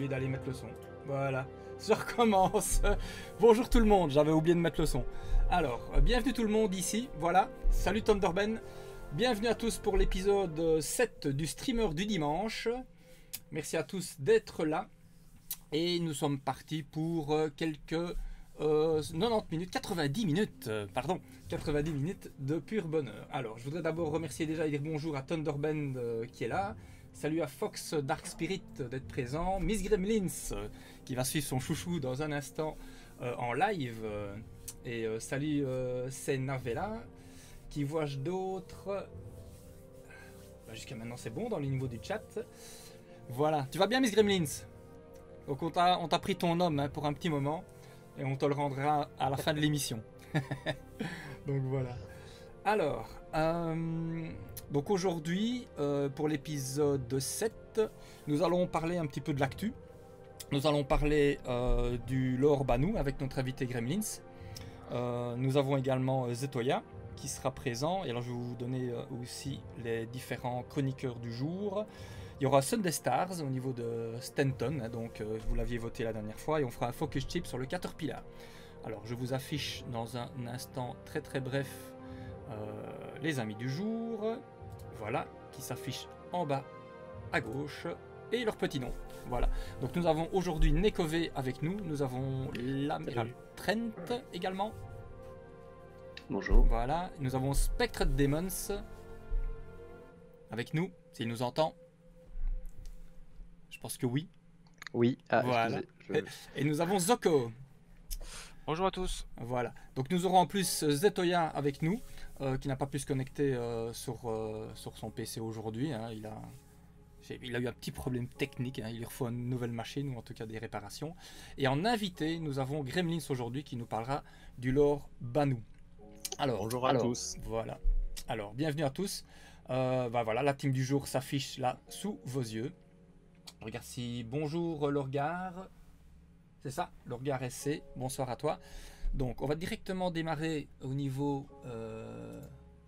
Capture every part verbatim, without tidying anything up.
oublié d'aller mettre le son. Voilà, je recommence. Bonjour tout le monde, j'avais oublié de mettre le son. Alors, bienvenue tout le monde ici, voilà. Salut Thunderben. Bienvenue à tous pour l'épisode sept du Streamer du dimanche. Merci à tous d'être là. Et nous sommes partis pour quelques euh, quatre-vingt-dix minutes, quatre-vingt-dix minutes, euh, pardon, quatre-vingt-dix minutes de pur bonheur. Alors, je voudrais d'abord remercier déjà et dire bonjour à Thunderband euh, qui est là. Salut à Fox Dark Spirit d'être présent. Miss Gremlins euh, qui va suivre son chouchou dans un instant euh, en live. Euh, et euh, salut euh, Senavella. Qui vois-je d'autres? Bah, jusqu'à maintenant c'est bon dans le niveau du chat. Voilà, tu vas bien Miss Gremlins? Donc on t'a on t'a pris ton homme hein, pour un petit moment et on te le rendra à la fin de l'émission. Donc voilà. Alors, euh, donc aujourd'hui euh, pour l'épisode sept, nous allons parler un petit peu de l'actu. Nous allons parler euh, du lore Banu avec notre invité Gremlins. Euh, nous avons également euh, Zetoya qui sera présent. Et alors je vais vous donner euh, aussi les différents chroniqueurs du jour. Il y aura Sunday Stars au niveau de Stanton, hein, donc euh, vous l'aviez voté la dernière fois, et on fera un focus chip sur le Caterpillar. Alors je vous affiche dans un instant très très bref euh, les amis du jour, voilà, qui s'affichent en bas à gauche, et leur petit nom. Voilà, donc nous avons aujourd'hui Nekové avec nous, nous avons l'amiral Trent également. Bonjour. Voilà, nous avons Spectred Demons avec nous, s'il nous entend. Je pense que oui. Oui, ah, voilà. Je... Et, et nous avons Zoko. Bonjour à tous. Voilà. Donc nous aurons en plus Zetoya avec nous, euh, qui n'a pas pu se connecter euh, sur, euh, sur son P C aujourd'hui. Hein. Il, a, il a eu un petit problème technique. Hein. Il lui faut une nouvelle machine ou en tout cas des réparations. Et en invité, nous avons Gremlins aujourd'hui qui nous parlera du lore Banu. Alors, bonjour à alors, tous. Voilà. Alors, bienvenue à tous. Euh, bah voilà, la team du jour s'affiche là sous vos yeux. Je regarde si bonjour Lorgar, c'est ça, Lorgar S C, bonsoir à toi. Donc on va directement démarrer au niveau euh,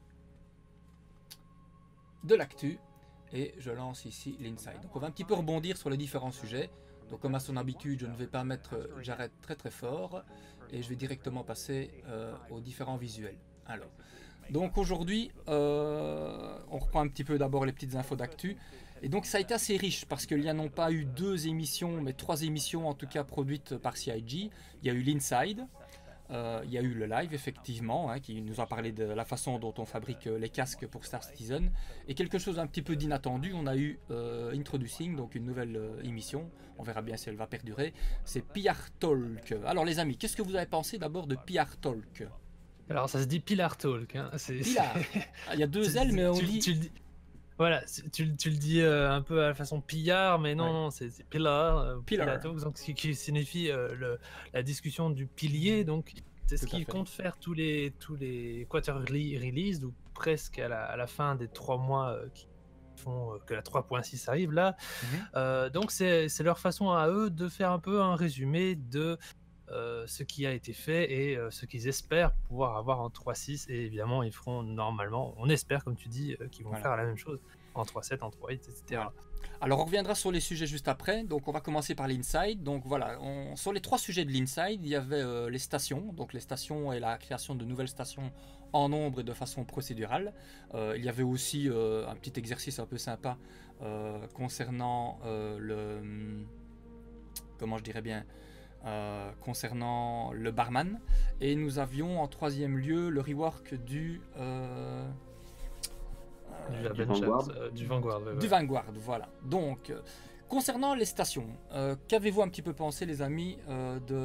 de l'actu et je lance ici l'inside. Donc on va un petit peu rebondir sur les différents sujets. Donc comme à son habitude, je ne vais pas mettre j'arrête très très fort et je vais directement passer euh, aux différents visuels. Alors, donc aujourd'hui, euh, on reprend un petit peu d'abord les petites infos d'actu. Et donc ça a été assez riche parce qu'il n'y a non pas eu deux émissions, mais trois émissions en tout cas produites par C I G. Il y a eu l'Inside, euh, il y a eu le live effectivement, hein, qui nous a parlé de la façon dont on fabrique les casques pour Star Citizen. Et quelque chose un petit peu d'inattendu, on a eu euh, Introducing, donc une nouvelle euh, émission, on verra bien si elle va perdurer, c'est P R Talk. Alors les amis, qu'est-ce que vous avez pensé d'abord de P R Talk? Alors ça se dit Pilar Talk. Hein. Pilar. Ah, il y a deux L, mais on tu, dit... Tu, tu, voilà, tu, tu le dis euh, un peu à la façon pillard, mais non, ouais. non, c'est Pilar, euh, Pilar. Talk, donc, ce qui, qui signifie euh, le, la discussion du pilier. Donc c'est ce qu'il compte faire tous les tous les quarterly release ou presque à la, à la fin des trois mois euh, qui font euh, que la trois point six arrive là. Mm-hmm. euh, donc c'est leur façon à eux de faire un peu un résumé de Euh, ce qui a été fait et euh, ce qu'ils espèrent pouvoir avoir en trois point six, et évidemment ils feront normalement, on espère comme tu dis, euh, qu'ils vont voilà. faire la même chose en trois point sept, en trois point huit, et cetera. Voilà. Alors on reviendra sur les sujets juste après, donc on va commencer par l'Inside. Donc voilà, on... sur les trois sujets de l'Inside, il y avait euh, les stations, donc les stations et la création de nouvelles stations en nombre et de façon procédurale. Euh, il y avait aussi euh, un petit exercice un peu sympa euh, concernant euh, le... comment je dirais bien Euh, concernant le barman, et nous avions en troisième lieu le rework du euh, euh, du Vanguard, euh, du Vanguard, ouais, ouais. du Vanguard, voilà. Donc euh, concernant les stations, euh, qu'avez-vous un petit peu pensé les amis euh, de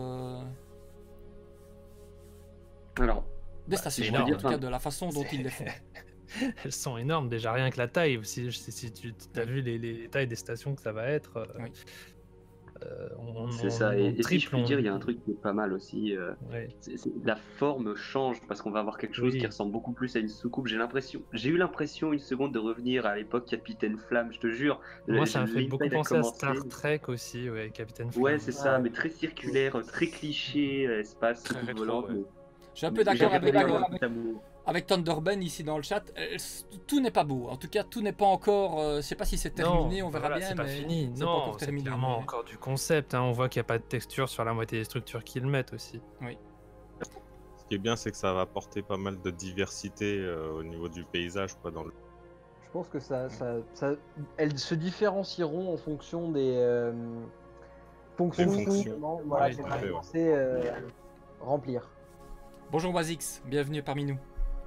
alors des bah, stations, je veux dire, en tout cas de la façon dont ils les font. Elles sont énormes déjà, rien que la taille, si, si, si tu as vu les, les tailles des stations que ça va être. Euh... Oui. Euh, c'est ça, et, et si je puis dire, il y a un truc qui est pas mal aussi. Euh, ouais. c'est, c'est, la forme change parce qu'on va avoir quelque chose oui. qui ressemble beaucoup plus à une soucoupe. J'ai l'impression, j'ai eu l'impression une seconde de revenir à l'époque Capitaine Flamme, je te jure. Moi, ça m'a fait beaucoup penser à Star Trek aussi, ouais, Capitaine Flamme. Ouais, c'est ça, ouais. mais très circulaire, très cliché, espace, très rétro, volant. ouais. Mais... Je suis un peu d'accord avec, avec, avec Thunderben ici dans le chat, euh, tout n'est pas beau. En tout cas, tout n'est pas encore. Euh, je sais pas si c'est terminé, non, on verra voilà, bien. C'est pas mais fini. c'est Non, pas encore c'est terminé. clairement mais... encore du concept. Hein. On voit qu'il n'y a pas de texture sur la moitié des structures qu'ils mettent aussi. Oui. Ce qui est bien, c'est que ça va apporter pas mal de diversité euh, au niveau du paysage, quoi, dans le. Je pense que ça, ça, ça, elles se différencieront en fonction des euh, fonctions Des fonctions. justement, voilà, Oui, qu'on tout à va fait, ouais. penser, euh, remplir. Bonjour Wazix, bienvenue parmi nous.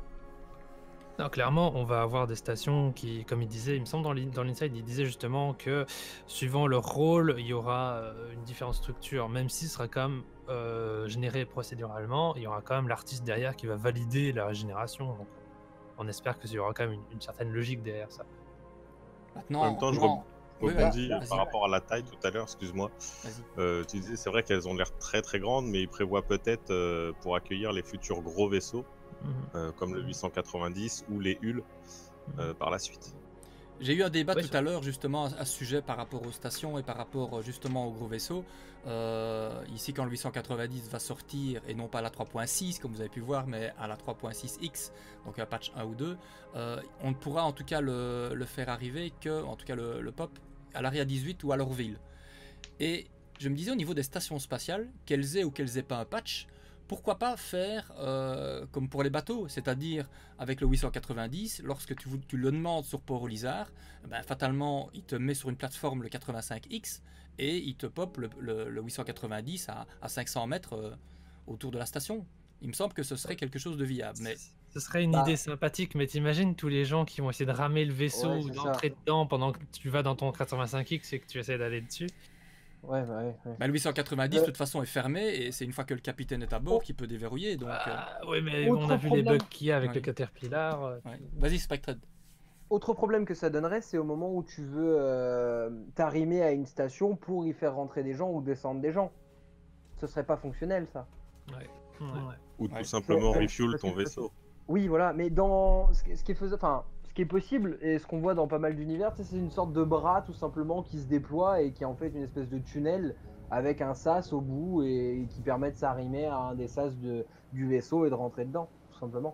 Non, clairement, on va avoir des stations qui, comme il disait, il me semble dans l'in- dans l'Inside, il disait justement que suivant leur rôle, il y aura euh, une différente structure, même si ce sera quand même euh, généré procéduralement, il y aura quand même l'artiste derrière qui va valider la régénération. Donc, on espère qu'il y aura quand même une, une certaine logique derrière ça. Maintenant, En même temps, je non. Je Oui, rebondis vas-y, euh, vas-y. par rapport à la taille tout à l'heure, excuse-moi. Vas-y. Euh, tu disais, c'est vrai qu'elles ont l'air très très grandes, mais ils prévoient peut-être euh, pour accueillir les futurs gros vaisseaux, Mhm. euh, comme le huit cent quatre-vingt-dix ou les Hull euh, par la suite. J'ai eu un débat Ouais, tout c'est- à l'heure justement à ce sujet par rapport aux stations et par rapport euh, justement aux gros vaisseaux. Euh, ici, quand le huit cent quatre-vingt-dix va sortir, et non pas à la trois point six comme vous avez pu voir, mais à la trois point six X, donc un patch un ou deux, euh, on ne pourra en tout cas le, le faire arriver que, en tout cas le, le pop, à l'Aria dix-huit ou à l'Orville. Et je me disais au niveau des stations spatiales, qu'elles aient ou qu'elles aient pas un patch, pourquoi pas faire euh, comme pour les bateaux, c'est-à-dire avec le huit cent quatre-vingt-dix, lorsque tu, tu le demandes sur Port au Lizard, ben, fatalement il te met sur une plateforme le quatre-vingt-cinq X et il te pop le, le- le huit cent quatre-vingt-dix à, à cinq cents mètres euh, autour de la station. Il me semble que ce serait quelque chose de viable. Mais Ce serait une Bah. idée sympathique, mais t'imagines tous les gens qui vont essayer de ramer le vaisseau Ouais, ou c'est d'entrer dedans pendant que tu vas dans ton quatre-vingt-cinq X et que tu essaies d'aller dessus. Ouais, bah ouais, ouais. ben, le huit cent quatre-vingt-dix Euh. de toute façon est fermé et c'est une fois que le capitaine est à bord qu'il peut déverrouiller. Donc, euh, Ah, ouais, mais Autre on a vu les problème. bugs qu'il y a avec Ouais. le Caterpillar. euh, ouais. Vas-y Spectred. Autre problème que ça donnerait, c'est au moment où tu veux euh, t'arrimer à une station pour y faire rentrer des gens ou descendre des gens. Ce serait pas fonctionnel, ça. Ouais. Ouais. Ou Ouais. tout simplement Ouais, refuel parce ton que- vaisseau. Oui, voilà, mais dans ce qui, ce qui est faisable, enfin, ce qui est possible et ce qu'on voit dans pas mal d'univers, tu sais, c'est une sorte de bras tout simplement qui se déploie et qui est en fait une espèce de tunnel avec un sas au bout et, et qui permet de s'arrimer à un des sas de, du vaisseau et de rentrer dedans, tout simplement.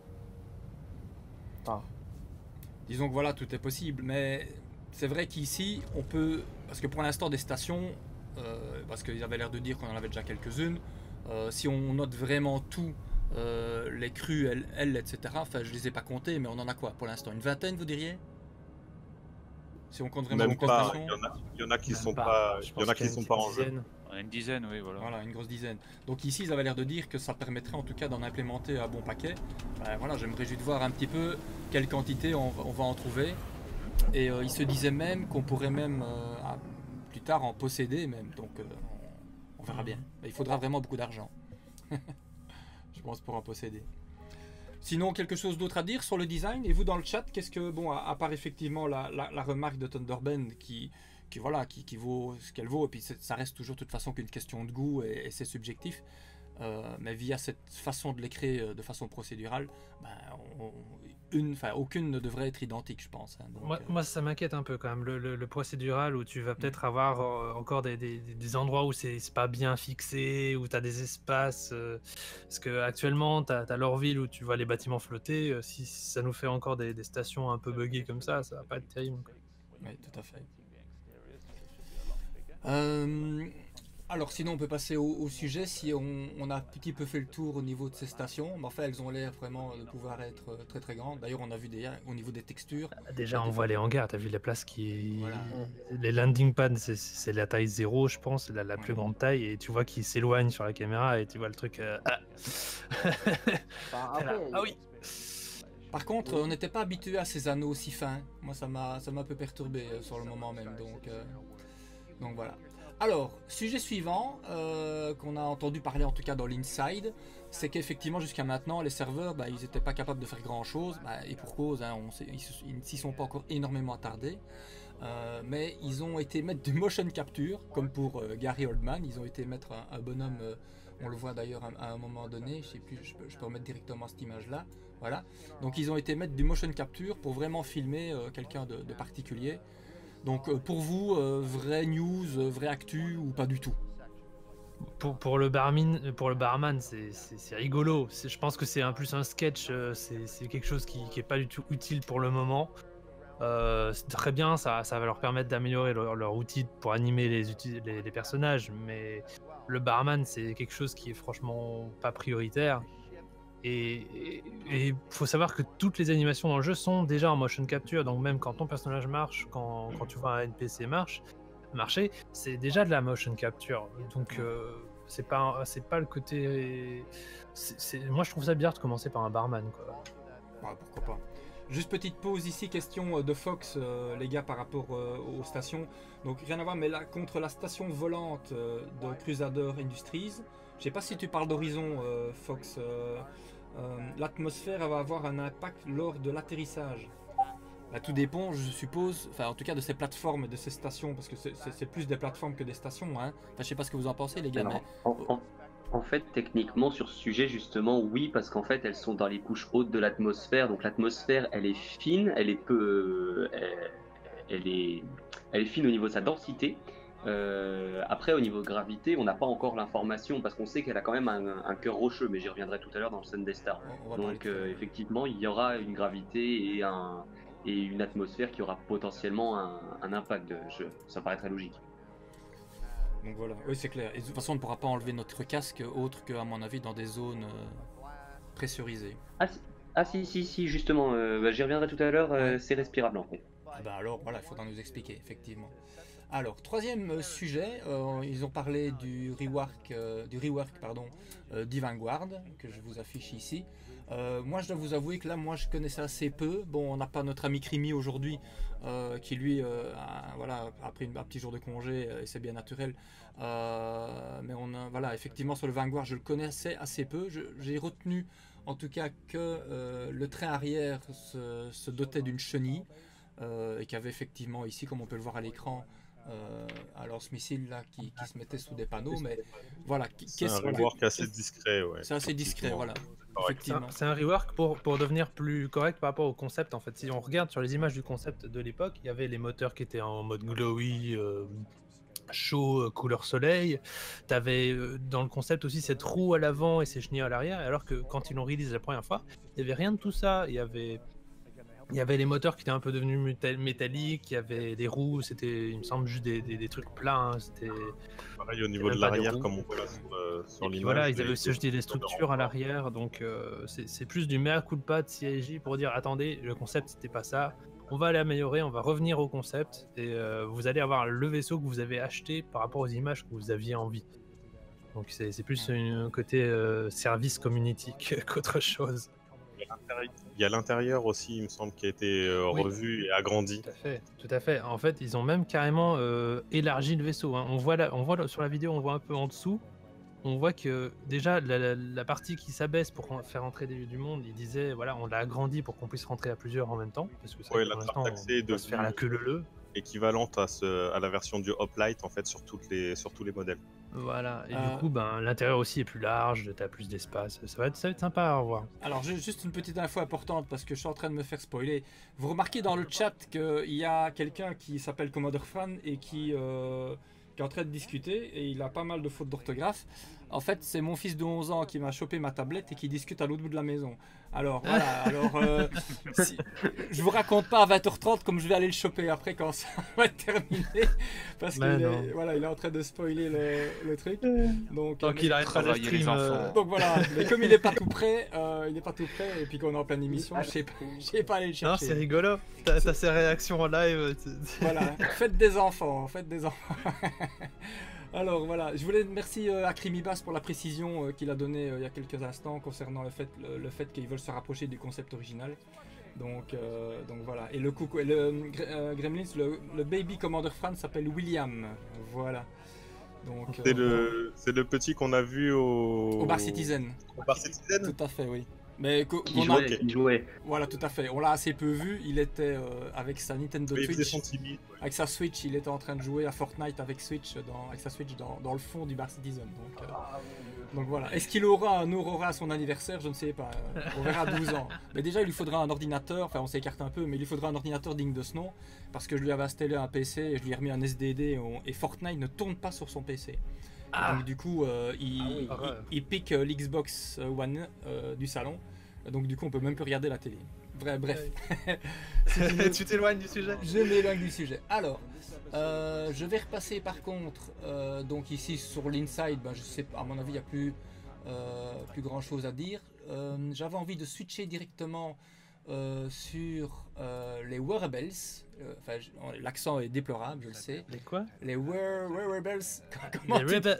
Enfin, Disons que voilà, tout est possible, mais c'est vrai qu'ici, on peut, parce que pour l'instant des stations, euh, parce qu'ils avaient l'air de dire qu'on en avait déjà quelques-unes, euh, si on note vraiment tout, euh, les crues, elles, elles, et cetera, enfin je les ai pas comptées, mais on en a quoi pour l'instant? Une vingtaine, vous ddiriez? Si on compte vraiment Même les grosses pas, stations. il y en a, il y en a qui Même sont pas. pas, Je il y en pense a qu'il qui y a sont une pas en jeu. dizaine. On a une dizaine, oui, voilà. Voilà, une grosse dizaine. Donc ici, ils avaient l'air de dire que ça permettrait en tout cas d'en implémenter un bon paquet. Ben, voilà, je me réjouis de voir un petit peu quelle quantité on, va- on va en trouver. Et euh, ils se disaient même qu'on pourrait même euh, à- plus tard en posséder même. Donc euh, on, on verra bien. Mais il faudra vraiment beaucoup d'argent. Je pense pour en posséder. Sinon, quelque chose d'autre à dire sur le design? Et vous dans le chat, qu'est-ce que, bon, à, à part effectivement la, la- la remarque de Thunderbend qui, qui, voilà, qui, qui vaut ce qu'elle vaut, et puis c'est- ça reste toujours de toute façon qu'une question de goût et, et c'est subjectif, euh, mais via cette façon de l'écrire euh, de façon procédurale, ben, on- une, enfin, aucune ne devrait être identique, je pense. hein. Donc, Moi, euh, moi, ça m'inquiète un peu quand même, le, le- le procédural où tu vas peut-être avoir euh, encore des, des- des endroits où c'est c'est pas bien fixé, où tu as des espaces. euh, parce que actuellement, tu as, l'Orville où tu vois les bâtiments flotter. euh, si ça nous fait encore des, des stations un peu buggées comme ça, ça va pas être terrible. quoi. oui, tout à fait. Euh, alors sinon on peut passer au, au sujet si on, on a un petit peu fait le tour au niveau de ces stations, mais enfin elles ont l'air vraiment de pouvoir être euh, très très grandes. D'ailleurs on a vu des, au niveau des textures, Déjà, on voit les hangars, tu as vu les places qui. Voilà. Les landing pads, c'est- c'est la taille zéro, je pense, la, la plus Ouais. grande taille, et tu vois qu'ils s'éloignent sur la caméra, et tu vois le truc. euh, ah. enfin, T'es là, après, ah oui! par contre on n'était pas habitué à ces anneaux si fins. Moi ça m'a ça m'a un peu perturbé euh, sur le moment même, donc, euh, donc voilà. Alors, sujet suivant, euh, qu'on a entendu parler en tout cas dans l'Inside, c'est qu'effectivement jusqu'à maintenant les serveurs, bah, ils n'étaient pas capables de faire grand chose, bah, et pour cause, hein, on sait- ils se- ils ne s'y sont pas encore énormément attardés, euh, mais ils ont été mettre du motion capture, comme pour euh, Gary Oldman, ils ont été mettre un, un bonhomme, euh, on le voit d'ailleurs à, à un moment donné, je sais plus, je peux, je peux remettre directement cette image là, voilà, donc ils ont été mettre du motion capture pour vraiment filmer euh, quelqu'un de, de particulier. Donc euh, pour vous, euh, vraie news, euh, vraie actu ou pas du tout? Pour, pour le barman, pour le barman, c'est c'est- c'est rigolo. C'est- Je pense que c'est un plus un sketch. euh, C'est c'est quelque chose qui, qui est pas du tout utile pour le moment. Euh, c'est très bien, ça, ça va leur permettre d'améliorer leur, leur outil pour animer les, uti- les, les personnages. Mais le barman, c'est quelque chose qui est franchement pas prioritaire. Et il faut savoir que toutes les animations dans le jeu sont déjà en motion capture. Donc même quand ton personnage marche, quand, quand tu vois un N P C marche, marcher, c'est déjà de la motion capture. Donc euh, c'est pas c'est pas le côté. c'est- c'est- Moi je trouve ça bizarre de commencer par un barman quoi. Ouais, pourquoi pas. Juste petite pause ici, question euh, de Fox, euh, les gars, par rapport euh, aux stations. Donc rien à voir, mais là, contre la station volante euh, de Crusader Industries, je sais pas si tu parles d'Horizon, euh, Fox. euh, euh, L'atmosphère elle va avoir un impact lors de l'atterrissage. Là, tout dépend, je suppose, enfin en tout cas de ces plateformes et de ces stations, parce que c'est- c'est c'est plus des plateformes que des stations. Hein. Enfin, je sais pas ce que vous en pensez, les gars. Alors, Mais... en, en- en fait, techniquement, sur ce sujet, justement, oui, parce qu'en fait, elles sont dans les couches hautes de l'atmosphère. Donc, l'atmosphère, elle est fine, elle est peu, euh, elle, elle est, elle est fine au niveau de sa densité. Euh, après, au niveau de gravité, on n'a pas encore l'information parce qu'on sait qu'elle a quand même un, un cœur rocheux, mais j'y reviendrai tout à l'heure dans le Sunday Star. On- on va parler Donc, de ça. euh, effectivement, il y aura une gravité et, un, et une atmosphère qui aura potentiellement un, un impact. De, je- ça paraît très logique. Donc voilà, oui c'est clair. Et de toute façon on ne pourra pas enlever notre casque autre que, à mon avis, dans des zones euh, pressurisées. Ah si, ah, si, si, si, justement, euh, bah, j'y reviendrai tout à l'heure, euh, Ouais. c'est respirable en fait. Ah bah alors voilà, il faudra nous expliquer, effectivement. Alors, troisième euh, sujet, euh, ils ont parlé du rework, euh, du rework pardon, euh, d'Vanguard, que je vous affiche ici. Euh, moi, je dois vous avouer que là, moi, je connaissais assez peu. Bon, on n'a pas notre ami Crimi aujourd'hui, euh, qui lui, euh, a, voilà, a pris une- un petit jour de congé, euh, et c'est bien naturel. Euh, mais on a, voilà, effectivement, sur le Vanguard, je le connaissais assez peu. Je- J'ai retenu, en tout cas, que euh, le train arrière se, se dotait d'une chenille, euh, et qu'avait effectivement ici, comme on peut le voir à l'écran, euh, alors ce missile là qui, qui se mettait sous des panneaux, mais voilà. qui- C'est un qu'est-ce que- rework assez discret, ouais. C'est assez discret, Effectivement. voilà. Correct. C'est un, Effectivement. c'est un rework pour, pour devenir plus correct par rapport au concept en fait. Si on regarde sur les images du concept de l'époque, il y avait les moteurs qui étaient en mode glowy, euh, chaud, euh, couleur soleil. T'avais euh, dans le concept aussi cette roue à l'avant et ces chenilles à l'arrière, alors que quand ils l'ont release la première fois, il n'y avait rien de tout ça. Il y avait Il y avait les moteurs qui étaient un peu devenus métal- métalliques, il y avait des roues, c'était, il me semble, juste des, des, des trucs plats. Hein, c'était... Pareil au Il y niveau avait de pas des l'arrière, roues. comme on voit sur, euh, sur Et puis l'image. voilà, ils les- avaient aussi les- ajouté des structures à l'arrière, donc euh, c'est, c'est plus du mea culpa de C I J pour dire attendez, le concept c'était pas ça, on va l'améliorer, on va revenir au concept, et euh, vous allez avoir le vaisseau que vous avez acheté par rapport aux images que vous aviez envie. Donc c'est, c'est plus un côté euh, service community qu'autre chose. Il y a l'intérieur aussi, il me semble, qui a été euh, Oui. revu et agrandi. Tout à fait, tout à fait. En fait, ils ont même carrément euh, élargi le vaisseau. Hein. On voit, là, on voit là, sur la vidéo, on voit un peu en dessous. On voit que déjà la, la- la partie qui s'abaisse pour en- faire entrer des- du monde, ils disaient voilà, on l'a agrandi pour qu'on puisse rentrer à plusieurs en même temps. Parce que ça, Ouais, pour la trappe l'instant, d'accès est on va se faire la queue devenue leu. équivalente à, ce, à la version du Hoplite en fait sur, toutes les, sur tous les modèles. Voilà. Et Euh, du coup, ben, l'intérieur aussi est plus large, t'as plus d'espace. Ça va être, ça va être sympa à revoir. Alors, ju- juste une petite info importante parce que je suis en train de me faire spoiler. Vous remarquez dans le chat qu'il y a quelqu'un qui s'appelle Commodore Fan et qui, euh, qui est en train de discuter et il a pas mal de fautes d'orthographe. En fait, c'est mon fils de onze ans qui m'a chopé ma tablette et qui discute à l'autre bout de la maison. Alors, voilà. Alors, euh, si- je vous raconte pas à vingt heures trente comme je vais aller le choper après quand ça va être terminé. Parce Mais qu'il non. est, voilà, il est en train de spoiler le, le truc. Donc, Tant euh, qu'il arrête pas le Travailler les stream. enfants. euh, donc voilà, mais comme il n'est pas tout prêt, euh, il n'est pas tout prêt, et puis qu'on est en pleine émission, je sais pas, je sais pas aller le Non, chercher. c'est rigolo. T'as, t'as ces réactions en live. c'est- Voilà, faites des enfants, faites des enfants. Alors voilà, je voulais merci euh, à Crimibas pour la précision euh, qu'il a donnée euh, il y a quelques instants concernant le fait, le, le fait qu'ils veulent se rapprocher du concept original. Donc, euh, donc voilà, et le coucou, et le euh, Gremlins, le, le baby Commander Fran s'appelle William, voilà. Donc, C'est euh, le, c'est le petit qu'on a vu au, au Bar Citizen, au Bar Citizen. tout à fait, oui. Mais qu'o- Qui qu'on a- jouait, qui jouait. Voilà, tout à fait. On l'a assez peu vu. Il était euh, avec sa Nintendo Mais il faisait Switch. son timide. ouais. Avec sa Switch, il était en train de jouer à Fortnite avec Switch dans, avec sa Switch dans, dans le fond du Bar Citizen. Donc, euh, donc voilà. Est-ce qu'il aura un Aurora à son anniversaire? Je ne sais pas. Euh, on verra à douze ans. Mais déjà, il lui faudra un ordinateur. Enfin, on s'écarte un peu, mais il lui faudra un ordinateur digne de ce nom. Parce que je lui avais installé un P C et je lui ai remis un S D D. Et, on- et Fortnite ne tourne pas sur son P C. Ah. Donc du coup, euh, il, Ah oui. il, il pique euh, l'Xbox One euh, du salon. Donc du coup, on peut même plus regarder la télé. Bref, bref. Tu t'éloignes du sujet. Je m'éloigne du sujet. Alors, euh, je vais repasser par contre, euh, donc ici sur l'inside, ben, je sais, à mon avis, il n'y a plus, euh, plus grand chose à dire. Euh, J'avais envie de switcher directement euh, sur euh, les wearables. Euh, Enfin, je- l'accent est déplorable, je le sais. Les quoi? Les wear- wearables. Comment Les tu- rebels.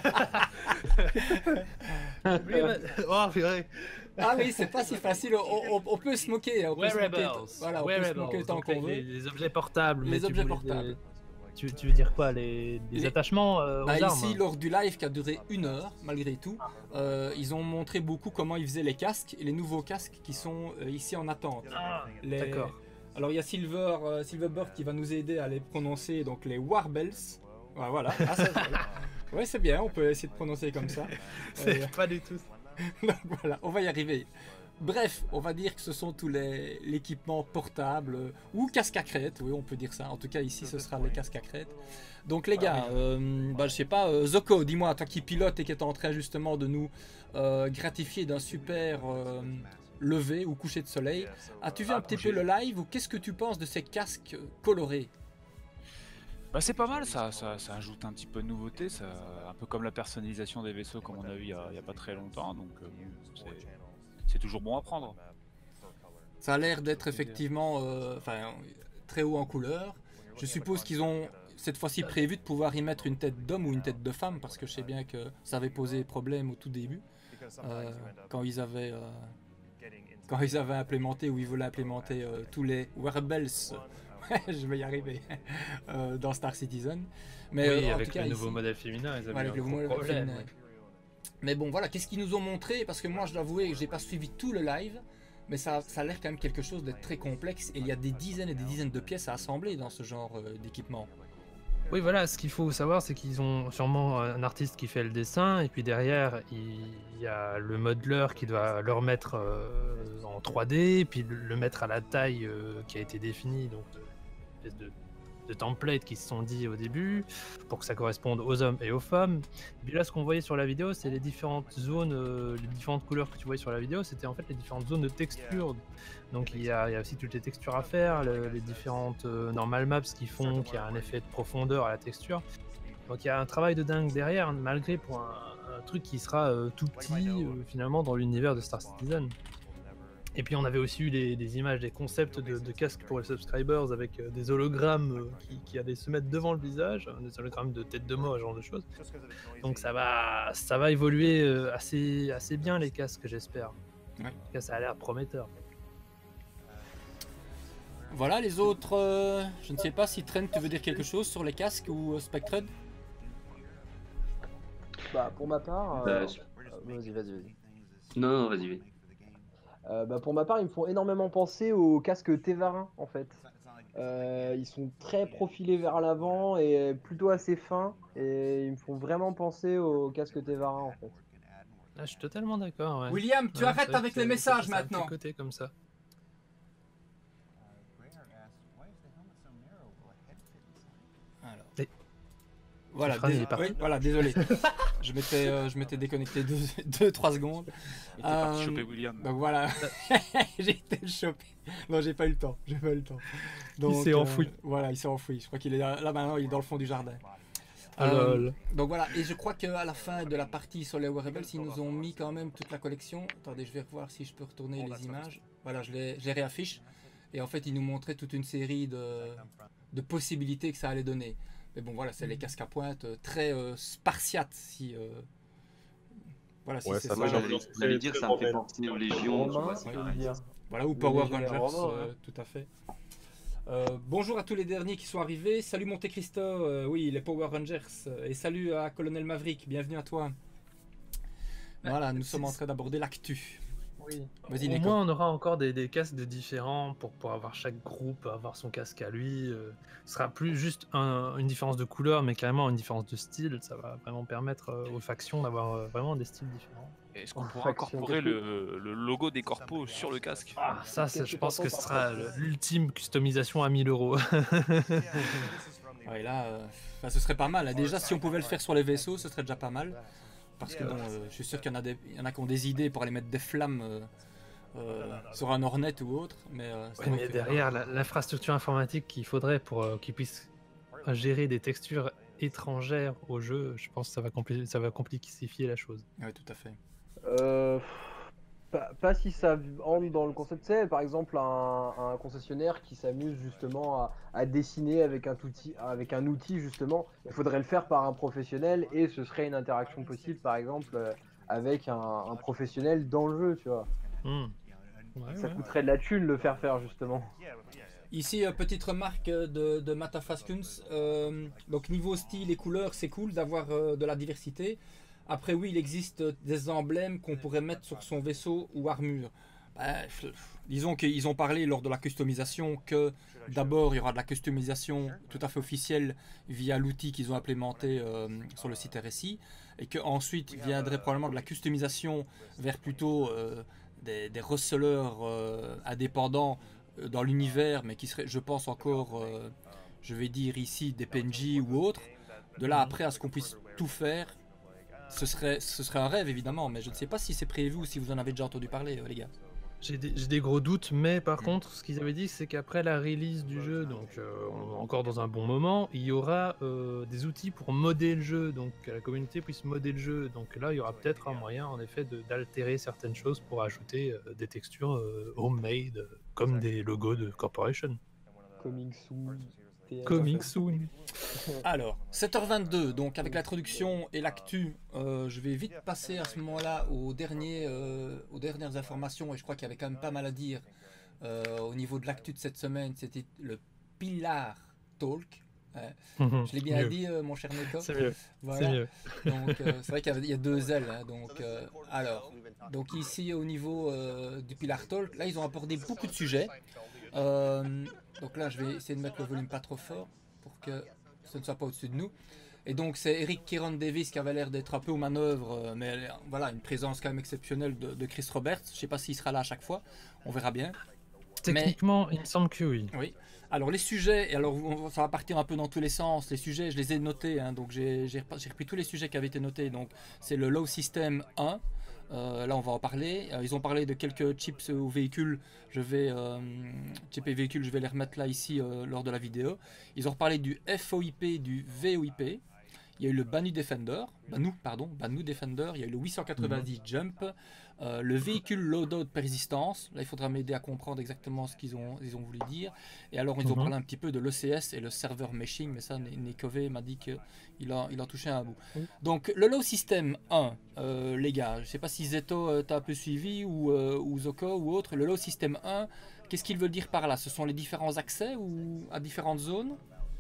Rebel- Oh, purée. Ah oui, c'est pas si facile. On, on- on peut se moquer. On peut se moquer, Wearables. voilà, on peut se Wearables. moquer tant Donc, qu'on les, veut. les objets portables. Les mais tu objets voulais portables. des- Tu, tu veux dire quoi? Les, des Les- attachements euh, aux Bah, armes? ici, lors du live qui a duré une heure, malgré tout, euh, ils ont montré beaucoup comment ils faisaient les casques et les nouveaux casques qui sont euh, ici en attente. Ah, Les- d'accord. Alors il y a Silver, euh, Silverbird qui va nous aider à les prononcer, donc les Warbles. Ouais, voilà. Ah, ça, ouais, c'est bien, on peut essayer de prononcer comme ça. C'est Euh, pas du tout. donc voilà, on va y arriver. Bref, on va dire que ce sont tous les l'équipement portable euh, ou casque à crête, oui on peut dire ça. En tout cas ici ce sera les casques à crête. Donc les gars, euh, bah, je sais pas, euh, Zoko, dis-moi, toi qui pilote et qui est en train justement de nous euh, gratifier d'un super euh, lever ou coucher de soleil, as-tu vu Ah, un petit coucher. peu le live ou qu'est-ce que tu penses de ces casques colorés? Bah, c'est pas mal, ça, ça, ça ajoute un petit peu de nouveauté, ça, un peu comme la personnalisation des vaisseaux comme on a vu il y a, il y a pas très longtemps, donc euh, c'est- c'est toujours bon à prendre. Ça a l'air d'être effectivement euh, enfin, très haut en couleur. Je suppose qu'ils ont cette fois-ci prévu de pouvoir y mettre une tête d'homme ou une tête de femme parce que je sais bien que ça avait posé problème au tout début euh, quand ils avaient euh, quand ils avaient implémenté ou ils voulaient implémenter euh, tous les wearables. Je vais y arriver euh, dans Star Citizen. Mais Oui, euh, en avec tout cas, le nouveau ici- modèle féminin, ils avaient Ouais, avec eu le un gros modèle problème. féminin. Mais bon, voilà, qu'est-ce qu'ils nous ont montré? Parce que moi, je dois avouer que j'ai pas suivi tout le live, mais ça, ça a l'air quand même quelque chose de très complexe. Et il y a des dizaines et des dizaines de pièces à assembler dans ce genre euh, d'équipement. Oui, voilà, ce qu'il faut savoir, c'est qu'ils ont sûrement un artiste qui fait le dessin, et puis derrière, il y a le modeler qui doit le remettre euh, en trois D, puis le le mettre à la taille euh, qui a été définie, donc euh, une espèce de, de template qui se sont dit au début, pour que ça corresponde aux hommes et aux femmes. Et puis là, ce qu'on voyait sur la vidéo, c'est les différentes zones, euh, les différentes couleurs que tu voyais sur la vidéo, c'était en fait les différentes zones de texture. Donc il y a, il y a aussi toutes les textures à faire, le- les différentes euh, normal maps qui font qu'il y a un effet de profondeur à la texture. Donc il y a un travail de dingue derrière, malgré pour un, un truc qui sera euh, tout petit euh, finalement dans l'univers de Star Citizen. Et puis on avait aussi eu des, des images, des concepts de, de casques pour les subscribers avec euh, des hologrammes euh, qui, qui allaient se mettre devant le visage, euh, des hologrammes de tête de mort, ce genre de choses. Donc ça va, ça va évoluer euh, assez, assez bien les casques, j'espère. Ouais. En tout cas, ça a l'air prometteur. Voilà, les autres, euh, je ne sais pas si Trent, tu veux dire quelque chose sur les casques ou euh, Spectred? Bah, pour ma part. Bah, euh, je- euh, vas-y, vas-y, vas-y. Non, non, vas-y, vas-y. Euh, bah, pour ma part, ils me font énormément penser aux casques Tevarin en fait. Euh, ils sont très profilés vers l'avant et plutôt assez fins. Et ils me font vraiment penser aux casques Tevarin en fait. Ah, je suis totalement d'accord. Ouais. William, tu Ouais, arrêtes c'est vrai avec que les ça- messages ça a un petit maintenant. côté comme ça. Alors. Et- Voilà, Fran, il dés- est parti. oui, voilà, désolé. je m'étais euh, je m'étais déconnecté deux trois secondes. Et t'es parti Euh, choper William. Donc voilà, j'ai été le choper. Non, j'ai pas eu le temps, j'ai pas eu le temps. Donc, s'est enfoui. Voilà, il s'est enfoui. Je crois qu'il est là, là maintenant, il est dans le fond du jardin. Ah Euh, lol. donc voilà, et je crois qu'à la fin de la partie sur les wearables, ils nous ont mis quand même toute la collection. Attendez, je vais voir si je peux retourner les images. Voilà, je les, je les réaffiche. Et en fait, ils nous montraient toute une série de, de possibilités que ça allait donner. Mais bon, voilà, c'est les casques à pointe euh, très euh, spartiates. Si, euh, voilà, si Ouais, c'est ça ça. Moi, fait j'allais très- j'allais dire, très ça me fait romaine. penser aux légions. tu Romain, vois, c'est tu veux pareil. dire. Voilà, ou Le Power légionnaire Rangers, romain, euh, ouais. tout à fait. Euh, bonjour à tous les derniers qui sont arrivés. Salut Monte Cristo, euh, oui, les Power Rangers. euh, Et salut à Colonel Maverick, bienvenue à toi. Voilà, nous c'est- sommes en train d'aborder l'actu. Oui. Vas-y, Au Nico. moins, on aura encore des, des casques de différents pour, pour avoir chaque groupe, avoir son casque à lui. euh, ce sera plus juste un- une différence de couleur, mais carrément une différence de style. Ça va vraiment permettre euh, aux factions d'avoir euh, vraiment des styles différents. Est-ce qu'on en pourra faction, incorporer qu'est-ce le, le logo des corpos sur le casque? Ah, ça, c'est- Qu'est-ce je que pense t'entends que ce par sera faction le- l'ultime customisation à mille euros. Ouais, là, euh, enfin, ce serait pas mal. Hein. Déjà, si on pouvait le faire sur les vaisseaux, ce serait déjà pas mal. Parce que bon, euh, je suis sûr qu'il y en a des, il y en a qui ont des idées pour aller mettre des flammes euh, euh, sur un Hornet ou autre. Mais, euh, Ouais, mais derrière, la- l'infrastructure informatique qu'il faudrait pour euh, qu'ils puissent gérer des textures étrangères au jeu, je pense que ça va, compli- ça va complexifier la chose. Oui, tout à fait. Euh, pas, pas si ça entre dans le concept, c'est par exemple un, un concessionnaire qui s'amuse justement à, à dessiner avec un outil, avec un outil justement. Il faudrait le faire par un professionnel et ce serait une interaction possible par exemple euh, avec un, un professionnel dans le jeu, tu vois. Hmm. Ouais, Ça ouais. coûterait de la thune le faire faire justement. Ici, euh, petite remarque euh, de, de Matafaskens. Euh, donc, niveau style et couleurs, c'est cool d'avoir euh, de la diversité. Après, oui, il existe des emblèmes qu'on pourrait mettre sur son vaisseau ou armure. Bah, f- disons qu'ils ont parlé lors de la customisation que d'abord il y aura de la customisation tout à fait officielle via l'outil qu'ils ont implémenté euh, sur le site R S I et qu'ensuite viendrait probablement de la customisation vers plutôt euh, des, des receleurs euh, indépendants euh, dans l'univers, mais qui seraient, je pense, encore, euh, je vais dire ici, des P N J ou autres. De là après à ce qu'on puisse tout faire, ce serait, ce serait un rêve évidemment, mais je ne sais pas si c'est prévu ou si vous en avez déjà entendu parler, euh, les gars. J'ai des, j'ai des gros doutes, mais par contre, ce qu'ils avaient dit, c'est qu'après la release du jeu, donc euh, on est encore dans un bon moment, il y aura euh, des outils pour modder le jeu, donc que la communauté puisse modder le jeu. Donc là, il y aura peut-être un moyen, en effet, de- d'altérer certaines choses pour ajouter euh, des textures euh, homemade, euh, comme des logos de corporation. Coming soon. Coming soon. Alors, sept heures vingt-deux, donc avec l'introduction et l'actu, euh, je vais vite passer à ce moment-là aux, derniers, euh, aux dernières informations, et je crois qu'il y avait quand même pas mal à dire euh, au niveau de l'actu de cette semaine. C'était le Pilar Talk. Ouais. Je l'ai bien Mieux. dit, euh, mon cher Neko. C'est mieux. Voilà. C'est mieux. Donc, euh, c'est vrai qu'il y, avait- il y a deux L. Hein, donc, euh, alors, donc ici au niveau euh, du Pilar Talk, là ils ont abordé beaucoup de sujets. Euh, donc là, je vais essayer de mettre le volume pas trop fort pour que ce ne soit pas au-dessus de nous. Et donc c'est Eric Kieran Davis qui avait l'air d'être un peu aux manœuvres, euh, mais euh, voilà, une présence quand même exceptionnelle de, de Chris Roberts. Je ne sais pas s'il sera là à chaque fois, on verra bien. Techniquement, il me semble que oui. Oui. Alors les sujets, et alors on- ça va partir un peu dans tous les sens. Les sujets, je les ai notés, hein, donc j'ai j'ai repa- j'ai repris tous les sujets qui avaient été notés. Donc c'est le Low System un. Euh, là on va en parler. Euh, ils ont parlé de quelques chips ou véhicules. Je vais euh, chips et véhicules, je vais les remettre là ici euh, lors de la vidéo. Ils ont reparlé du F O I P, du V O I P. Il y a eu le Banu Defender, Banu, pardon, Banu Defender. Il y a eu le huit cent quatre-vingt-dix Jump, euh, le véhicule Loadout Persistance. Là, il faudra m'aider à comprendre exactement ce qu'ils ont, ils ont voulu dire. Et alors, ils ont Mhm. parlé un petit peu de l'E C S et le server meshing, mais ça, Nekove m'a dit qu'il a, il a touché un bout. Oui. Donc, le Low System un, euh, les gars, je ne sais pas si Zeto euh, t'a un peu suivi ou, euh, ou Zoko ou autre. Le Low System un, qu'est-ce qu'ils veulent dire par là? Ce sont les différents accès ou à différentes zones?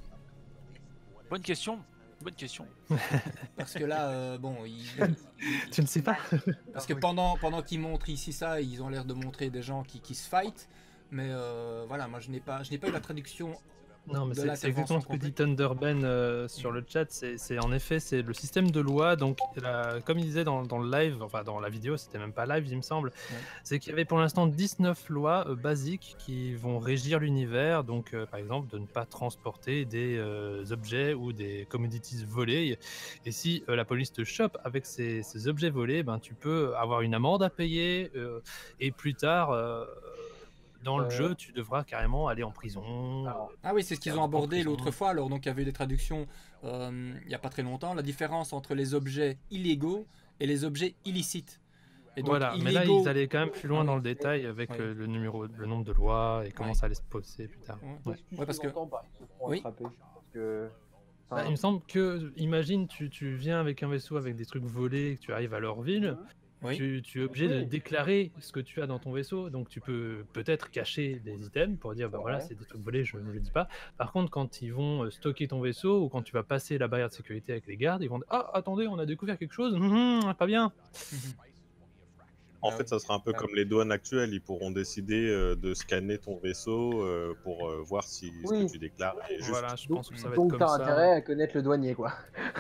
Bonne question. Bonne question. Parce que là, euh, bon, ils, Tu ne sais pas? parce que pendant, pendant qu'ils montrent ici ça, ils ont l'air de montrer des gens qui, qui se fight. Mais euh, voilà, moi je n'ai pas, je n'ai pas eu la traduction. Non, mais de c'est c'est exactement ce que l'intervention dit Thunderben euh, sur le chat. C'est c'est- en effet, c'est le système de loi. Donc, la- comme il disait dans, dans le live, enfin dans la vidéo, c'était même pas live, il me semble, Ouais. c'est qu'il y avait pour l'instant dix-neuf lois euh, basiques qui vont régir l'univers. Donc, euh, par exemple, de ne pas transporter des euh, objets ou des commodities volées. Et si euh, la police te chope avec ces, ces objets volés, ben, tu peux avoir une amende à payer. euh, et plus tard. euh, dans le Euh, jeu, tu devras carrément aller en prison. alors, Ah oui, c'est ce qu'ils Faire ont en abordé prison. l'autre fois. Alors donc il y avait eu des traductions euh, il n'y a pas très longtemps. La différence entre les objets illégaux et les objets illicites. Et donc, Voilà, mais là illégaux- ils allaient quand même plus loin Ouais. dans le détail avec Ouais. euh, le numéro, le nombre de lois et comment Ouais. ça allait se poser plus tard. Ouais. Ouais. Qu'est-ce Ouais, parce que- entends par ils se font Oui. attraper parce que... Bah, enfin, il me semble que, imagine, tu, tu viens avec un vaisseau avec des trucs volés, et que tu arrives à leur ville, Oui. tu, tu es obligé de Oui. déclarer ce que tu as dans ton vaisseau, donc tu peux peut-être cacher des items pour dire bah voilà Ouais. c'est des trucs volés, je ne le dis pas. Par contre, quand ils vont euh, stocker ton vaisseau ou quand tu vas passer la barrière de sécurité avec les gardes, ils vont dire ah attendez on a découvert quelque chose, Hum, hum, pas bien. Mhm. En Ah fait, oui. ça sera un peu Ah. comme les douanes actuelles. Ils pourront décider euh, de scanner ton vaisseau euh, pour euh, voir si ce Oui. que tu déclares est juste. Voilà, je pense que ça va être Donc comme t'as ça. intérêt à connaître le douanier, quoi.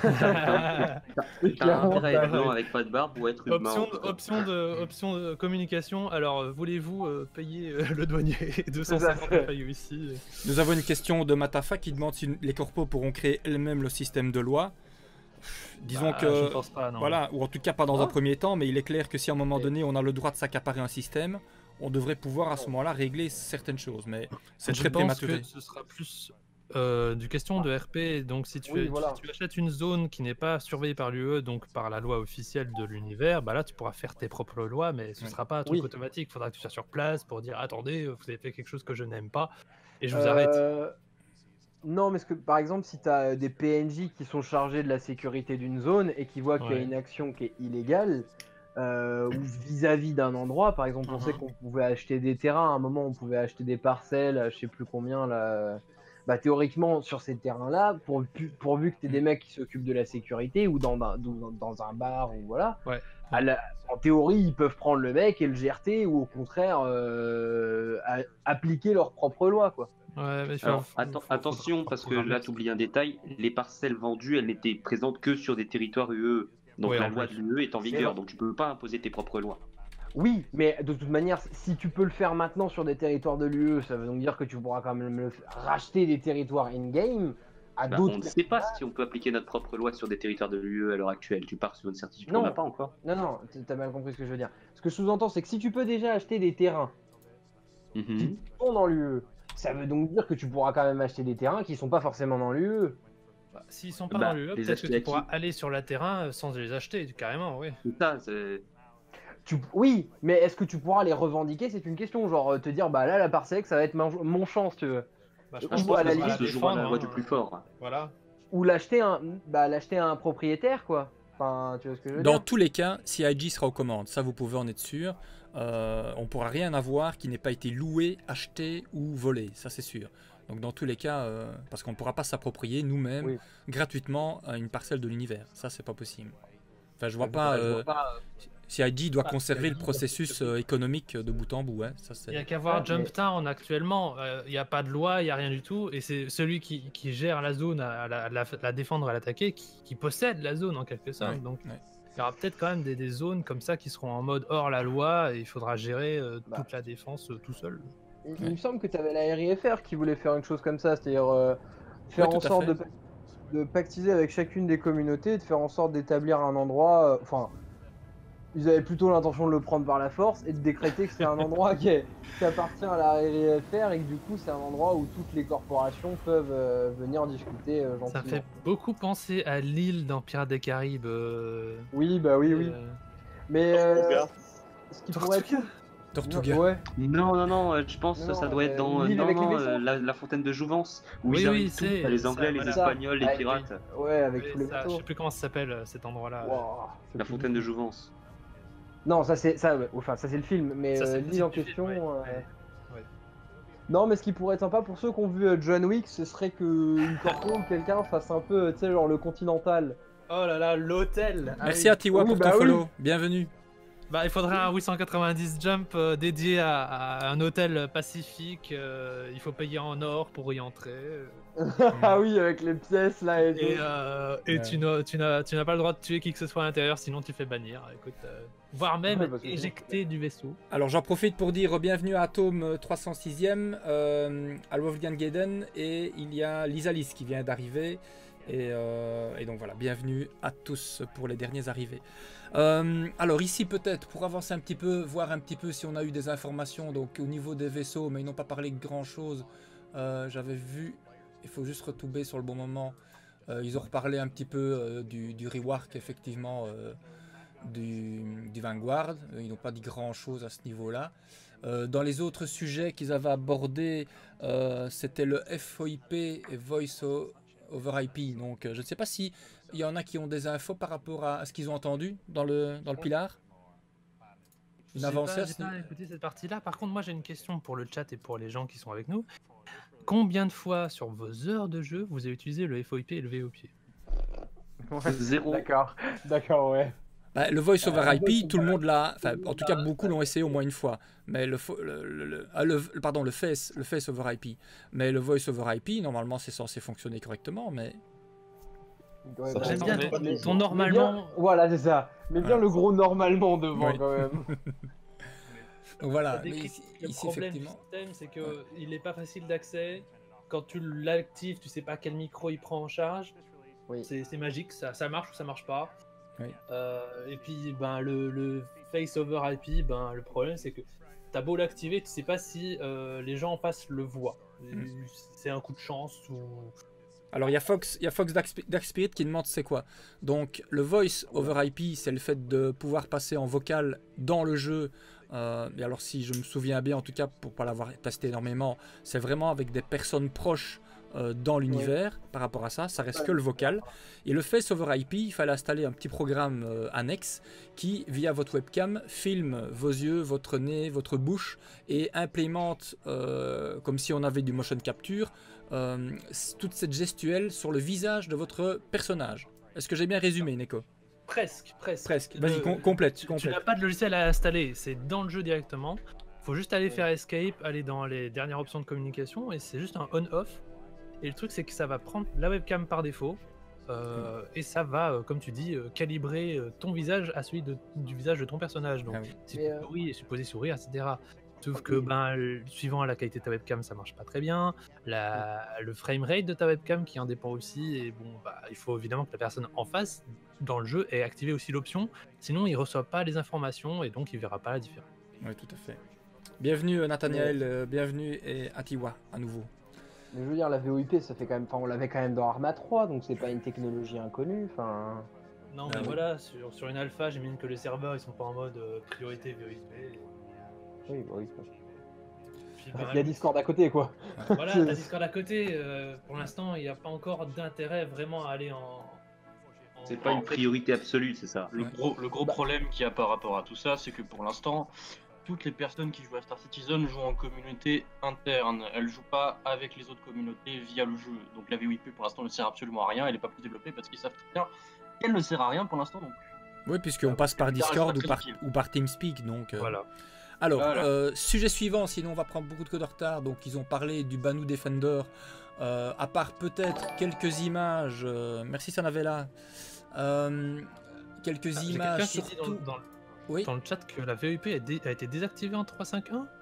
T'as C'est t'as clairement intérêt à être ça. blanc avec pas de barbe ou être humain. Option, en tout cas. option, de, option de communication. Alors, euh, voulez-vous euh, payer euh, le douanier deux cent C'est ça. cinquante F A U ici? Nous avons une question de Matafa qui demande si les corpos pourront créer elles-mêmes le système de loi. Disons Bah, que, je ne pense pas, non. voilà, ou en tout cas pas dans Ah. un premier temps, mais il est clair que si à un moment Mais- donné on a le droit de s'accaparer un système, on devrait pouvoir à ce moment-là régler certaines choses. Mais c'est Je très pense prématuré. que ce sera plus euh, du question de R P. Donc, si tu, Oui, tu- voilà. tu achètes une zone qui n'est pas surveillée par l'U E, donc par la loi officielle de l'univers, bah là, tu pourras faire tes propres lois, mais ce ne Oui. sera pas un truc Oui. automatique. Il faudra que tu sois sur place pour dire attendez, vous avez fait quelque chose que je n'aime pas, et je vous arrête. Euh, Non, mais ce que, par exemple, si tu as des P N J qui sont chargés de la sécurité d'une zone et qui voient qu'il y a Ouais. une action qui est illégale, euh, ou vis-à-vis d'un endroit, par exemple, on Mhm. sait qu'on pouvait acheter des terrains, à un moment on pouvait acheter des parcelles, à je sais plus combien, là. Bah, théoriquement, sur ces terrains-là, pour, pourvu que tu aies des mecs qui s'occupent de la sécurité, ou dans, un- dans, dans un bar, ou voilà, Ouais. à la- en théorie, ils peuvent prendre le mec et le G R T, ou au contraire, euh, à- appliquer leurs propres lois, quoi. Ouais, mais il faut- Alors, faut- atten- faut- attention, faudra parce que programmer là, ça. tu oublies un détail, les parcelles vendues, elles n'étaient présentes que sur des territoires U E. Donc Ouais, la en loi plus. de l'U E est en C'est vigueur, vrai. donc tu peux pas imposer tes propres lois. Oui, mais de toute manière, si tu peux le faire maintenant sur des territoires de l'U E, ça veut donc dire que tu pourras quand même le f- racheter des territoires in-game à Bah, d'autres. on ne sait pas si on peut appliquer notre propre loi sur des territoires de l'U E à l'heure actuelle. Tu pars sur une certitude qu'on Non. n'a pas encore. Non, non, t- t'as mal compris ce que je veux dire. Ce que je sous-entends, c'est que si tu peux déjà acheter des terrains Mhm. qui sont dans l'U E, ça veut donc dire que tu pourras quand même acheter des terrains qui sont pas forcément dans l'U E. Bah, S'ils sont pas Bah, dans l'U E, les peut-être que acheter tu à qui pourras aller sur le terrain euh, sans les acheter, carrément, oui. C'est ça, c'est- Tu... Oui, mais est-ce que tu pourras les revendiquer? C'est une question, genre euh, te dire, bah là, la parcelle, ça va être mon, mon champ, si tu veux. Bah, je Ou pense je que pense à que la c'est limite, plus le jour à la défendre, loi hein, du plus fort. Voilà. Ou l'acheter un... Bah, l'acheter à un propriétaire, quoi. Enfin, tu vois ce que je veux Dans dire? tous les cas, C I G sera aux commandes, ça vous pouvez en être sûr. Euh, on pourra rien avoir qui n'ait pas été loué, acheté ou volé, ça c'est sûr. Donc dans tous les cas, euh, parce qu'on ne pourra pas s'approprier nous-mêmes Oui. gratuitement à une parcelle de l'univers, ça c'est pas possible. Enfin je vois Je pas, vois euh, pas, C I G doit Ah, conserver C I G le processus euh, économique de bout en bout, ouais, ça Il n'y a c'est. qu'à voir Ah, mais- Jumptown actuellement, euh, il n'y a pas de loi, il n'y a rien du tout, et c'est celui qui, qui gère la zone à la, à la- la défendre, à l'attaquer, qui, qui possède la zone en quelque sorte. Ouais, Donc ouais. il y aura peut-être quand même des, des zones comme ça qui seront en mode hors la loi, et il faudra gérer euh, Bah. toute la défense euh, tout seul. Il, il me semble que tu avais la R I F R qui voulait faire une chose comme ça, c'est-à-dire euh, faire Ouais, en tout à sorte fait. de, de pactiser avec chacune des communautés, de faire en sorte d'établir un endroit. euh, Enfin, ils avaient plutôt l'intention de le prendre par la force et de décréter que c'est un endroit qui, est- qui appartient à la R I F R et que du coup c'est un endroit où toutes les corporations peuvent euh, venir discuter euh, Ça gentiment. fait beaucoup penser à l'île dans Pirates des Caraïbes. euh, Oui, bah oui, oui. euh, Mais euh, Tortuga. ce qui pourrait être. Tortuga. Ouais. Non, non, non, euh, je pense Non, que ça non, doit euh, être dans euh, l'île non, avec les non, vaisseaux. euh, la, la fontaine de Jouvence. Où Oui, ils oui, arrivent tous, c'est- t'as les ça, Anglais, les voilà. Espagnols, les Avec pirates. Ouais, avec oui, tous les ça, je bateaux. sais plus comment ça s'appelle euh, cet endroit-là. Wow, c'est La plus fontaine de difficile. Jouvence. Non, ça c'est ça, ouais. Enfin, ça c'est le film, mais Ça, euh, c'est le l'île titre en du question. film, ouais, euh, ouais. Ouais. Non, mais ce qui pourrait être sympa pour ceux qui ont vu euh, John Wick, ce serait que une corpo ou quelqu'un fasse un peu, tu sais, genre le Continental. Oh là là, l'hôtel. Ah Merci oui. à Tiwa Oui, pour bah ton oui. follow, bienvenue. Bah, il faudrait un huit cent quatre-vingt-dix Jump euh, dédié à, à un hôtel pacifique. euh, il faut payer en or pour y entrer. euh, Ah oui, avec les pièces là et, Et, tout. euh, et Ouais. tu n'as tu n'as- tu n'as pas le droit de tuer qui que ce soit à l'intérieur, sinon tu fais bannir. Écoute, euh, voire même Ouais, parce que- éjecter du vaisseau. Alors j'en profite pour dire bienvenue à Atome trois cent sixième, euh, à Wolfgang Gaden, et il y a Lisalis qui vient d'arriver. Et, euh, et donc voilà, bienvenue à tous pour les derniers arrivés. Euh, alors ici peut-être, pour avancer un petit peu, voir un petit peu si on a eu des informations donc au niveau des vaisseaux, mais ils n'ont pas parlé de grand chose. Euh, J'avais vu, il faut juste retomber sur le bon moment. Euh, ils ont reparlé un petit peu euh, du, du rework effectivement euh, du, du Vanguard. Euh, Ils n'ont pas dit grand chose à ce niveau-là. Euh, dans les autres sujets qu'ils avaient abordés, euh, c'était le F O I P et Voice o- over I P. Donc euh, je ne sais pas si il y en a qui ont des infos par rapport à, à ce qu'ils ont entendu dans le, dans le Pilar. Une J'ai avancée pas- à J'ai ce pas niveau. écouté cette partie-là. Par contre, moi j'ai une question pour le chat et pour les gens qui sont avec nous. Combien de fois sur vos heures de jeu vous avez utilisé le F O I P et le V O P? Ouais, Zéro. D'accord, d'accord, ouais. Bah, le voice over Euh, I P, voice tout le over monde l'a, enfin, tout le en monde tout cas l'a, beaucoup l'ont essayé au moins une fois. Mais le, fo- le, le- le- ah, le- pardon, le face, le face over I P. Mais le voice over I P, normalement, c'est censé fonctionner correctement, mais Ouais, Ça bah, J'aime fonctionne bien mais- pas ton, mais- toujours. ton mais normalement. bien- voilà, c'est ça. Mais bien Voilà. le gros normalement devant Oui. quand même. donc voilà. Ça Mais décrit ici, le ici, problème du effectivement, système, c'est que il n'est pas facile d'accès. Quand tu l'actives, tu sais pas quel micro il prend en charge. Oui. C'est c'est magique, ça, ça marche ou ça marche pas. Oui. Euh, et puis ben, le, le face over I P, ben, le problème c'est que t'as beau l'activer, tu sais pas si euh, les gens en face le voient. Mm. C'est un coup de chance ou. Alors il y a Fox, il y a Fox Dark Dark Spirit qui demande c'est quoi. Donc le voice over I P, c'est le fait de pouvoir passer en vocal dans le jeu. Euh, et alors si je me souviens bien, en tout cas pour pas l'avoir testé énormément, c'est vraiment avec des personnes proches euh, dans l'univers par rapport à ça. Ça reste que le vocal. Et le face over I P, il fallait installer un petit programme euh, annexe qui, via votre webcam, filme vos yeux, votre nez, votre bouche et implémente, euh, comme si on avait du motion capture, euh, toute cette gestuelle sur le visage de votre personnage. Est-ce que j'ai bien résumé, Neko? Presque, presque. Presque. Vas-y, Le- com- complète. Tu, tu complète. n'as pas de logiciel à installer, c'est dans le jeu directement. Faut juste aller faire escape, aller dans les dernières options de communication et c'est juste un on-off. Et le truc c'est que ça va prendre la webcam par défaut euh, et ça va, euh, comme tu dis, euh, calibrer euh, ton visage à celui de- du visage de ton personnage. Donc Ah oui. si Mais, tu euh, souris et supposé sourire, et cetera. Sauf que Oui. ben, le- suivant la qualité de ta webcam, ça marche pas très bien. La, le framerate de ta webcam qui en dépend aussi. Et bon, bah, il faut évidemment que la personne en face dans le jeu ait activé aussi l'option. Sinon, il reçoit pas les informations et donc il verra pas la différence. Oui, tout à fait. Bienvenue euh, Nathaniel, euh, bienvenue et Atiwa à nouveau. Mais je veux dire, la V O I P, ça fait quand même. Enfin, on l'avait quand même dans Arma trois, donc c'est pas une technologie inconnue. Enfin. Non, Ah mais oui. voilà, sur, sur une alpha, j'imagine que les serveurs ils sont pas en mode euh, priorité V O I P. Oui, bah oui. Puis, Il bah, y a Discord à côté, quoi. Voilà, t'as Discord à côté. euh, pour l'instant, il n'y a pas encore d'intérêt vraiment à aller en. en- C'est pas une priorité absolue, c'est ça. Le Ouais. gros, le gros problème qu'il y a par rapport à tout ça, c'est que pour l'instant, toutes les personnes qui jouent à Star Citizen jouent en communauté interne. Elles jouent pas avec les autres communautés via le jeu. Donc la V O I P pour l'instant ne sert absolument à rien. Elle n'est pas plus développée parce qu'ils savent très bien qu'elle ne sert à rien pour l'instant. Donc Oui, puisqu'on passe par Ça reste Discord ou pas par, crédible. ou par TeamSpeak. Donc, euh, Voilà. Alors, Voilà. euh, sujet suivant, sinon on va prendre beaucoup de de retard. Donc, ils ont parlé du Banu Defender. Euh, à part peut-être quelques images. euh, merci, Sanavella. Euh, quelques Ah, j'ai images. quelqu'un qui dit Surtout... dans, dans, Oui, dans le chat que la V O I P a, dé- a été désactivée en trois cinq un.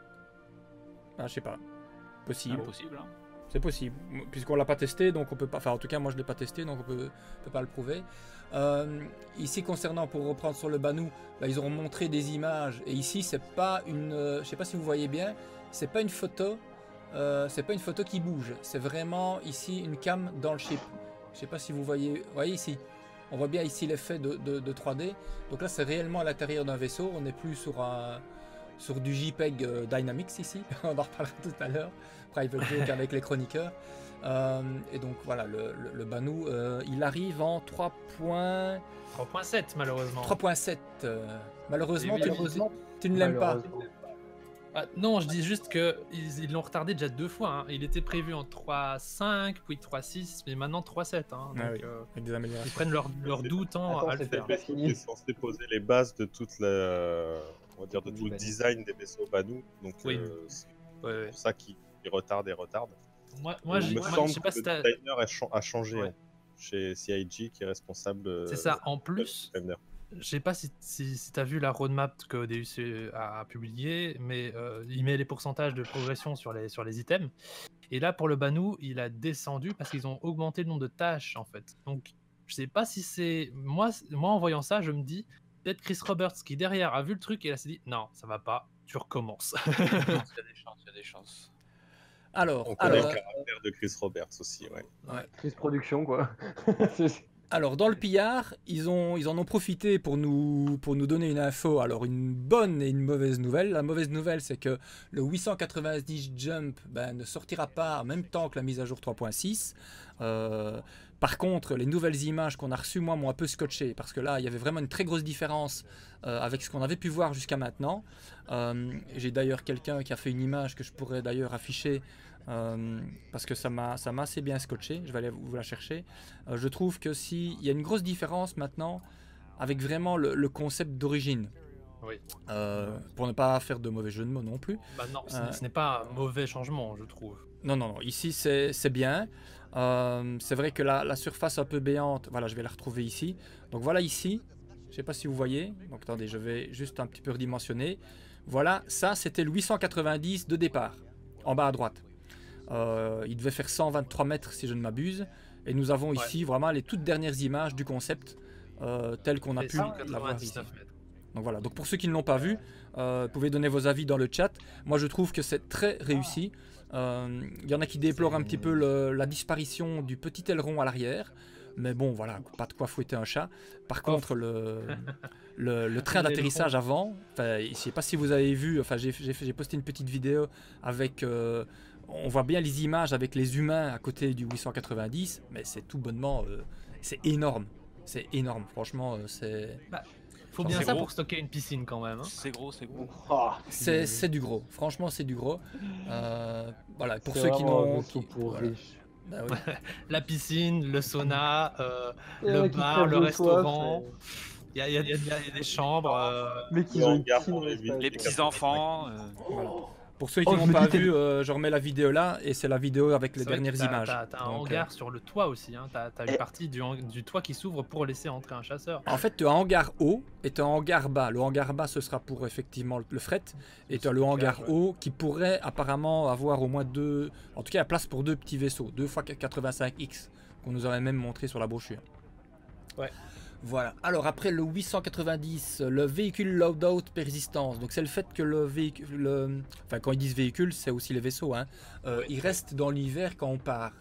ah, je sais pas. Possible. C'est possible. Hein. C'est possible, puisqu'on l'a pas testé, donc on peut pas. Enfin, en tout cas, moi je l'ai pas testé, donc on peut, peut pas le prouver. Euh, ici, concernant, pour reprendre sur le Banu, bah, ils auront montré des images, et ici, c'est pas une. euh, je sais pas si vous voyez bien, c'est pas une photo, euh, c'est pas une photo qui bouge, c'est vraiment ici une cam dans le chip. Je sais pas si vous voyez, vous voyez ici. On voit bien ici l'effet de, de, de trois D. Donc là, c'est réellement à l'intérieur d'un vaisseau. On n'est plus sur un sur du JPEG euh, Dynamics ici. On en reparlera tout à l'heure. Private joke avec les chroniqueurs. Euh, et donc voilà, le, le, le Banu, euh, il arrive en trois point trois point sept malheureusement. trois point sept. euh, malheureusement, Et tu, malheureusement, tu ne l'aimes pas. Malheureusement. Ah, non, je dis juste que ils ils l'ont retardé déjà deux fois. Hein. Il était prévu en trois cinq, puis trois six, mais maintenant trois sept. Hein. Ah Donc, oui. euh, Avec des améliorations. ils prennent leur, leur doux temps Attends, à le c'était faire. pas C'est fini. censé poser les bases de toute la, on va dire de Du tout le Banu. design des vaisseaux Banu. Donc Oui. euh, c'est Ouais, ouais. pour ça qu'ils ils retardent et retardent. Moi, moi, Il j'ai- me moi, semble je sais pas que si le t'as. designer a, cha- a changé Ouais. hein, chez C I G qui est responsable. euh, C'est ça. En de plus, Defender. je sais pas si, si, si tu as vu la roadmap que D U C a publiée, mais euh, il met les pourcentages de progression sur les, sur les items. Et là, pour le Banu, il a descendu parce qu'ils ont augmenté le nombre de tâches, en fait. Donc, je sais pas si c'est. Moi, c- moi, en voyant ça, je me dis, peut-être Chris Roberts qui, derrière, a vu le truc et là s'est dit, non, ça va pas, tu recommences. Il y a des chances, il y a des chances. Alors, On connaît alors, le caractère de Chris Roberts aussi, ouais. Chris Production, quoi. C'est- alors, dans le P R, ils, ont, ils en ont profité pour nous, pour nous donner une info. Alors, une bonne et une mauvaise nouvelle. La mauvaise nouvelle, c'est que le huit cent quatre-vingt-dix Jump ben, ne sortira pas en même temps que la mise à jour trois point six. Euh, par contre, les nouvelles images qu'on a reçues, moi, m'ont un peu scotché. Parce que là, il y avait vraiment une très grosse différence euh, avec ce qu'on avait pu voir jusqu'à maintenant. Euh, J'ai d'ailleurs quelqu'un qui a fait une image que je pourrais d'ailleurs afficher. Euh, parce que ça m'a ça m'a assez bien scotché, je vais aller vous la chercher. Euh, je trouve que s'il y a une grosse différence maintenant avec vraiment le, le concept d'origine. Oui. Euh, pour ne pas faire de mauvais jeu de mots non plus. Bah non, ce, Euh, ce n'est pas un mauvais changement, je trouve. Non, non, non. Ici, c'est c'est bien. Euh, c'est vrai que la, la surface un peu béante, voilà, je vais la retrouver ici. Donc voilà ici. Je sais pas si vous voyez. Donc attendez, je vais juste un petit peu redimensionner. Voilà, ça c'était le huit cent quatre-vingt-dix de départ, en bas à droite. Euh, il devait faire cent vingt-trois mètres si je ne m'abuse. Et nous avons ici ouais. vraiment les toutes dernières images du concept euh, tel qu'on a pu l'avoir ici. Donc voilà, donc pour ceux qui ne l'ont pas vu, euh, vous pouvez donner vos avis dans le chat. Moi je trouve que c'est très réussi. Il euh, y en a qui déplorent un petit peu le, la disparition du petit aileron à l'arrière. Mais bon voilà, pas de quoi fouetter un chat. Par contre le, le, le train d'atterrissage avant, je ne sais pas si vous avez vu, enfin, j'ai posté une petite vidéo avec... Euh, on voit bien les images avec les humains à côté du huit cent quatre-vingt-dix, mais c'est tout bonnement... Euh, c'est énorme. C'est énorme, franchement, euh, c'est... Bah. Faut bien ça gros. Pour stocker une piscine quand même. Hein. C'est gros, c'est gros. Oh, c'est du gros. Franchement, c'est du gros. Euh, voilà, pour ceux qui n'ont. Qui... Voilà. Bah, oui. La piscine, le sauna, euh, le bar, le restaurant. Il y, y, y, y a des chambres. Euh... Mais qui ont les, les petits enfants. Euh... Voilà. Pour ceux qui oh, n'ont pas vu, euh, je remets la vidéo là et c'est la vidéo avec les dernières as, images. T'as un Donc, hangar euh... sur le toit aussi, hein. T'as as une partie du, du toit qui s'ouvre pour laisser entrer un chasseur. En fait, tu as un hangar haut et tu as un hangar bas. Le hangar bas, ce sera pour effectivement le fret. Et tu as le hangar ouais. haut qui pourrait apparemment avoir au moins deux... En tout cas, la place pour deux petits vaisseaux, deux fois quatre-vingt-cinq X, qu'on nous avait même montré sur la brochure. Ouais. Voilà, alors après le huit cent quatre-vingt-dix, le véhicule loadout persistance, donc c'est le fait que le véhicule, le... enfin quand ils disent véhicule, c'est aussi les vaisseaux, hein. euh, ouais. Ils restent dans l'hiver quand on part.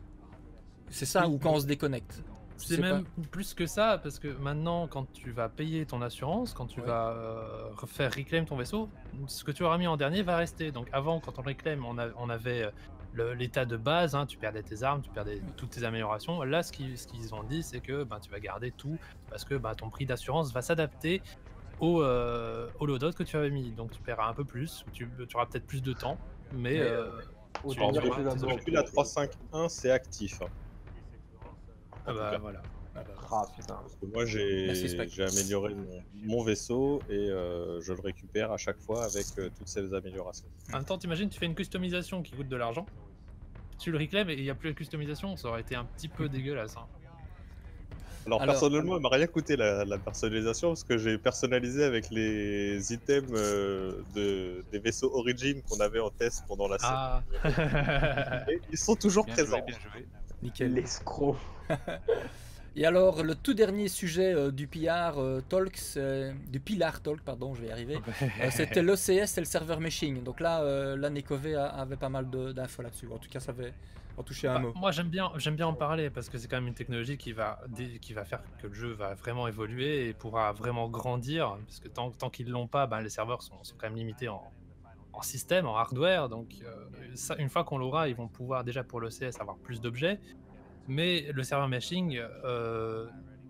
C'est ça, oui, ou quand on se déconnecte. C'est même pas. Plus que ça, parce que maintenant quand tu vas payer ton assurance, quand tu ouais. vas euh, refaire reclaim ton vaisseau, ce que tu auras mis en dernier va rester. Donc avant, quand on reclaim, on, a, on avait... l'état de base, hein, tu perdais tes armes, tu perdais toutes tes améliorations. Là, ce qu'ils ce qu'ils ont dit, c'est que ben, tu vas garder tout parce que ben, ton prix d'assurance va s'adapter au, euh, au loadout que tu avais mis. Donc tu paieras un peu plus, tu, tu auras peut-être plus de temps, mais... mais euh, euh, tu depuis la trois cinq un, c'est actif. Ah bah, voilà. Ah, putain. Parce que moi, j'ai amélioré mon, mon vaisseau et euh, je le récupère à chaque fois avec euh, toutes ces améliorations. En même temps, t'imagines, tu fais une customisation qui coûte de l'argent, tu le réclaimes et il n'y a plus de customisation, ça aurait été un petit peu dégueulasse. Hein. Alors, alors personnellement, alors... il m'a rien coûté la, la personnalisation parce que j'ai personnalisé avec les items euh, de, des vaisseaux Origin qu'on avait en test pendant la ah. série. Ils sont toujours bien présents. Joué, bien joué. Nickel. L'escroc. Et alors, le tout dernier sujet euh, du P R euh, Talks, euh, du Pilar Talk, pardon, je vais y arriver, euh, c'était l'O C S et le server meshing. Donc là, euh, là Nekove avait pas mal d'infos là-dessus. En tout cas, ça avait en touché un bah, mot. Moi, j'aime bien, j'aime bien en parler parce que c'est quand même une technologie qui va, qui va faire que le jeu va vraiment évoluer et pourra vraiment grandir. Parce que tant, tant qu'ils l'ont pas, ben, les serveurs sont, sont quand même limités en, en système, en hardware. Donc, euh, ça, une fois qu'on l'aura, ils vont pouvoir déjà pour l'O C S avoir plus d'objets. Mais le server meshing, euh,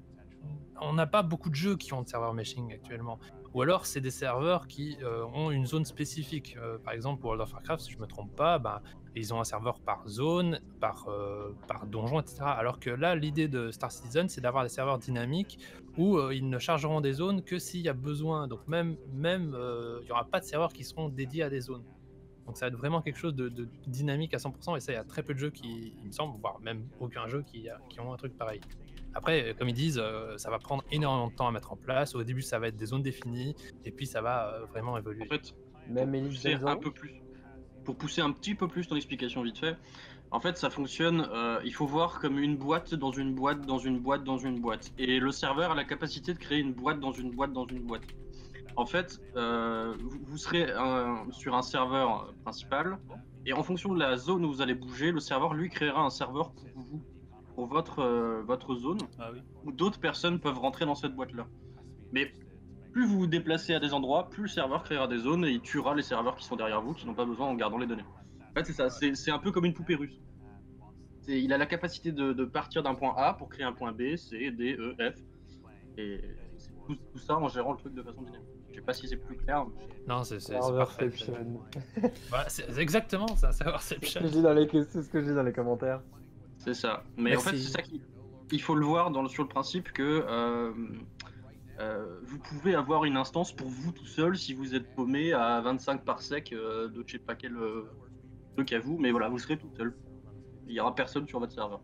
on n'a pas beaucoup de jeux qui ont de serveur meshing actuellement. Ou alors, c'est des serveurs qui euh, ont une zone spécifique. Euh, par exemple, pour World of Warcraft, si je ne me trompe pas, bah, ils ont un serveur par zone, par, euh, par donjon, et cetera. Alors que là, l'idée de Star Citizen, c'est d'avoir des serveurs dynamiques où euh, ils ne chargeront des zones que s'il y a besoin. Donc même, même euh, il n'y aura pas de serveurs qui seront dédiés à des zones. Donc ça va être vraiment quelque chose de, de dynamique à cent pour cent et ça, il y a très peu de jeux qui, il me semble, voire même aucun jeu qui, a, qui ont un truc pareil. Après, comme ils disent, euh, ça va prendre énormément de temps à mettre en place. Au début, ça va être des zones définies et puis ça va euh, vraiment évoluer. En fait, même pour pousser un peu plus, pour pousser un petit peu plus ton explication vite fait, en fait, ça fonctionne, euh, il faut voir comme une boîte dans une boîte, dans une boîte, dans une boîte. Et le serveur a la capacité de créer une boîte dans une boîte, dans une boîte. En fait, euh, vous, vous serez un, sur un serveur principal et en fonction de la zone où vous allez bouger, le serveur lui créera un serveur pour vous, pour votre, euh, votre zone, ah oui. où d'autres personnes peuvent rentrer dans cette boîte-là. Mais plus vous vous déplacez à des endroits, plus le serveur créera des zones et il tuera les serveurs qui sont derrière vous, qui n'ont pas besoin en gardant les données. En fait, c'est ça, c'est un peu comme une poupée russe. Il a la capacité de, de partir d'un point A pour créer un point B, C, D, E, F. Et tout, tout ça en gérant le truc de façon dynamique. Je sais pas si c'est plus clair. Mais... Non, c'est parfait. Voilà, c'est exactement ça, Serverception. C'est ce que je dis dans les commentaires. C'est ça. Mais Merci. En fait, c'est ça qu'il il faut le voir dans le, sur le principe que euh, euh, vous pouvez avoir une instance pour vous tout seul si vous êtes paumé à vingt-cinq parsec euh, de je sais pas quel euh, truc à vous, mais voilà, vous serez tout seul. Il n'y aura personne sur votre serveur.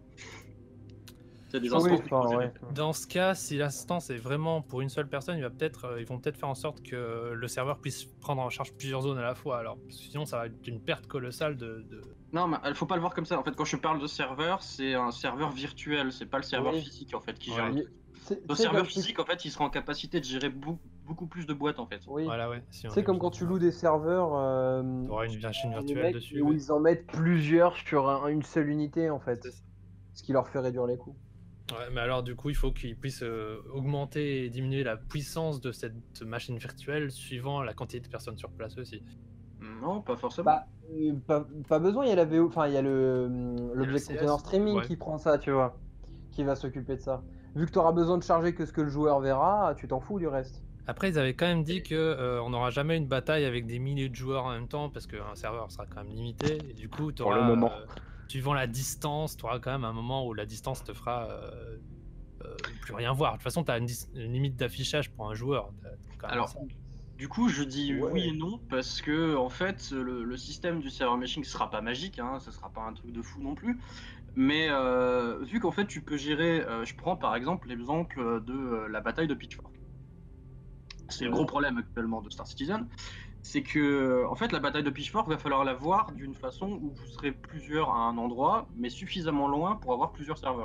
C'est des Ah oui, instances enfin, qui ouais. Dans ce cas, si l'instance est vraiment pour une seule personne, il va peut-être, euh, ils vont peut-être faire en sorte que le serveur puisse prendre en charge plusieurs zones à la fois. Alors, sinon, ça va être une perte colossale de. de... Non, mais il faut pas le voir comme ça. En fait, quand je parle de serveur, c'est un serveur virtuel, c'est pas le serveur Oui. physique en fait qui Ouais. gère. Mais c'est- Le c'est serveur comme- physique, en fait, il sera en capacité de gérer beaucoup, beaucoup plus de boîtes en fait. Oui. Voilà, ouais. Si on C'est a comme besoin quand tu de- loues des serveurs. Euh, T'auras une machine les virtuelle mecs, dessus. où ouais. ils en mettent plusieurs sur un- une seule unité en fait. C'est ça. Ce qui leur fait réduire les coûts. Ouais, mais alors du coup, il faut qu'ils puissent euh, augmenter et diminuer la puissance de cette machine virtuelle suivant la quantité de personnes sur place aussi. Non, pas forcément. Bah, euh, pas, pas besoin, il y a la V O, enfin il y a le l'objet C S, container streaming ouais. qui prend ça, tu vois, qui va s'occuper de ça. Vu que tu auras besoin de charger que ce que le joueur verra, tu t'en fous du reste. Après, ils avaient quand même dit que euh, on n'aura jamais une bataille avec des milliers de joueurs en même temps parce qu'un serveur sera quand même limité et du coup, Pour le t'auras, moment. euh, suivant la distance, tu auras quand même un moment où la distance te fera euh, euh, plus rien voir. De toute façon, tu as une, dis- une limite d'affichage pour un joueur. T'as- t'as quand même Alors, ça. du coup, je dis Ouais. oui et non parce que en fait, le, le système du server meshing sera pas magique, hein, ce sera pas un truc de fou non plus. Mais euh, vu qu'en fait, tu peux gérer, euh, je prends par exemple l'exemple de euh, la bataille de Pitchfork. C'est le gros problème actuellement de Star Citizen, c'est que en fait, la bataille de Pitchfork va falloir la voir d'une façon où vous serez plusieurs à un endroit, mais suffisamment loin pour avoir plusieurs serveurs.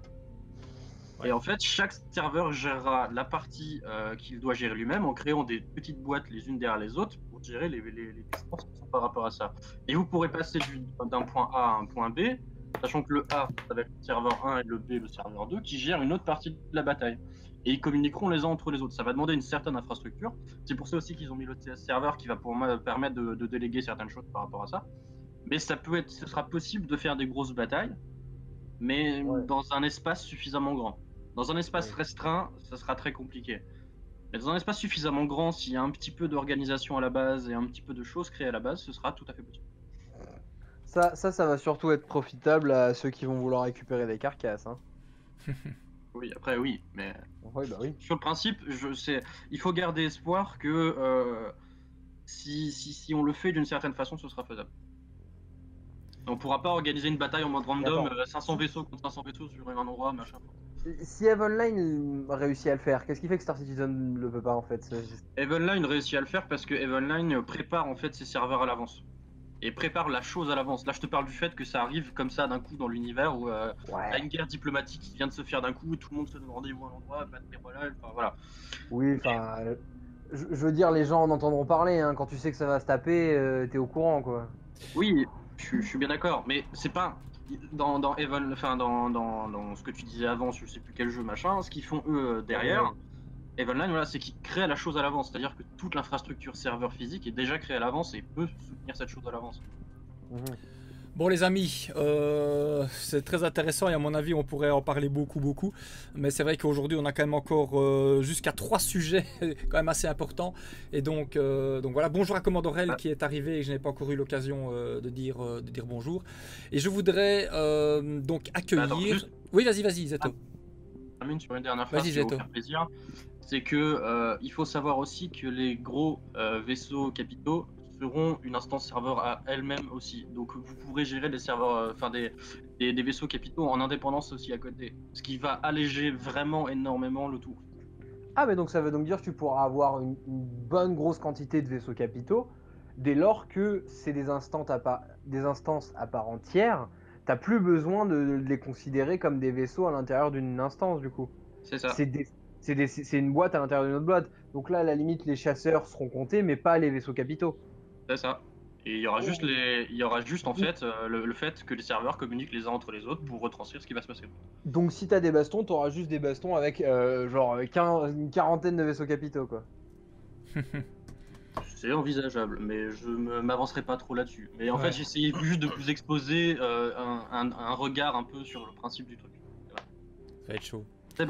Ouais. Et en fait, chaque serveur gérera la partie euh, qu'il doit gérer lui-même en créant des petites boîtes les unes derrière les autres pour gérer les, les, les distances qui sont par rapport à ça. Et vous pourrez passer du- d'un point A à un point B, sachant que le A, ça va être le serveur un et le B, le serveur deux, qui gèrent une autre partie de la bataille. Et ils communiqueront les uns entre les autres. Ça va demander une certaine infrastructure. C'est pour ça aussi qu'ils ont mis le T S serveur qui va pour moi permettre de, de déléguer certaines choses par rapport à ça. Mais ça peut être, ce sera possible de faire des grosses batailles, mais Ouais. dans un espace suffisamment grand. Dans un espace Ouais. restreint, ça sera très compliqué. Mais dans un espace suffisamment grand, s'il y a un petit peu d'organisation à la base et un petit peu de choses créées à la base, ce sera tout à fait possible. Ça, ça, ça va surtout être profitable à ceux qui vont vouloir récupérer des carcasses. Hein. Oui, après oui, mais Oui, bah oui. sur le principe, je sais, il faut garder espoir que euh, si, si, si on le fait d'une certaine façon, ce sera faisable. On pourra pas organiser une bataille en mode random, Attends. euh, cinq cents vaisseaux contre cinq cents vaisseaux sur un endroit, machin. Si Eve Online euh, réussit à le faire, qu'est-ce qui fait que Star Citizen ne le peut pas en fait? C'est- Evenline réussit à le faire parce que Evenline prépare en fait ses serveurs à l'avance. Et prépare la chose à l'avance. Là, je te parle du fait que ça arrive comme ça d'un coup dans l'univers où euh, t'as Ouais. une guerre diplomatique qui vient de se faire d'un coup et tout le monde se donne rendez-vous à un endroit, pas de voilà, enfin voilà. Oui, enfin. euh, Je, je veux dire, les gens en entendront parler. Hein. Quand tu sais que ça va se taper, euh, t'es au courant quoi. Oui, je, suis- je suis bien d'accord, mais c'est pas dans dans Even, enfin dans, dans, dans ce que tu disais avant, je sais plus quel jeu machin, ce qu'ils font eux euh, derrière. Evenline, voilà, c'est qu'ils créent la chose à l'avance, c'est-à-dire que toute l'infrastructure serveur physique est déjà créée à l'avance et peut soutenir cette chose à l'avance. Mhm. Bon les amis, euh, c'est très intéressant et à mon avis on pourrait en parler beaucoup beaucoup. Mais c'est vrai qu'aujourd'hui on a quand même encore euh, jusqu'à trois sujets quand même assez importants. Et donc, euh, donc voilà, bonjour à Commandorel qui est arrivé et que je n'ai pas encore eu l'occasion euh, de, dire, euh, de dire bonjour. Et je voudrais euh, donc accueillir... Attends, juste- Oui vas-y vas-y Zeto. Je termine sur une dernière phrase Vas-y, qui va vous Zeto. faire plaisir. C'est que euh, il faut savoir aussi que les gros euh, vaisseaux capitaux seront une instance serveur à elle-même aussi. Donc vous pourrez gérer des serveurs, euh, enfin des, des, des vaisseaux capitaux en indépendance aussi à côté. Ce qui va alléger vraiment énormément le tout. Ah, mais donc ça veut donc dire que tu pourras avoir une, une bonne grosse quantité de vaisseaux capitaux dès lors que c'est des, instances à part- des instances à part entière. T'as plus besoin de, de les considérer comme des vaisseaux à l'intérieur d'une instance du coup. C'est ça. C'est des- c'est des- c'est une boîte à l'intérieur d'une autre boîte. Donc là, à la limite, les chasseurs seront comptés, mais pas les vaisseaux capitaux. C'est ça. Et il y aura juste les, il y aura juste en fait euh, le, le fait que les serveurs communiquent les uns entre les autres pour retranscrire ce qui va se passer. Donc si t'as des bastons, t'auras juste des bastons avec euh, genre quinze une quarantaine de vaisseaux capitaux quoi. C'est envisageable, mais je ne m'avancerai pas trop là-dessus. Mais en Ouais. fait, j'essayais juste de vous exposer euh, un, un- un regard un peu sur le principe du truc. Ça va être chaud. C'est bon.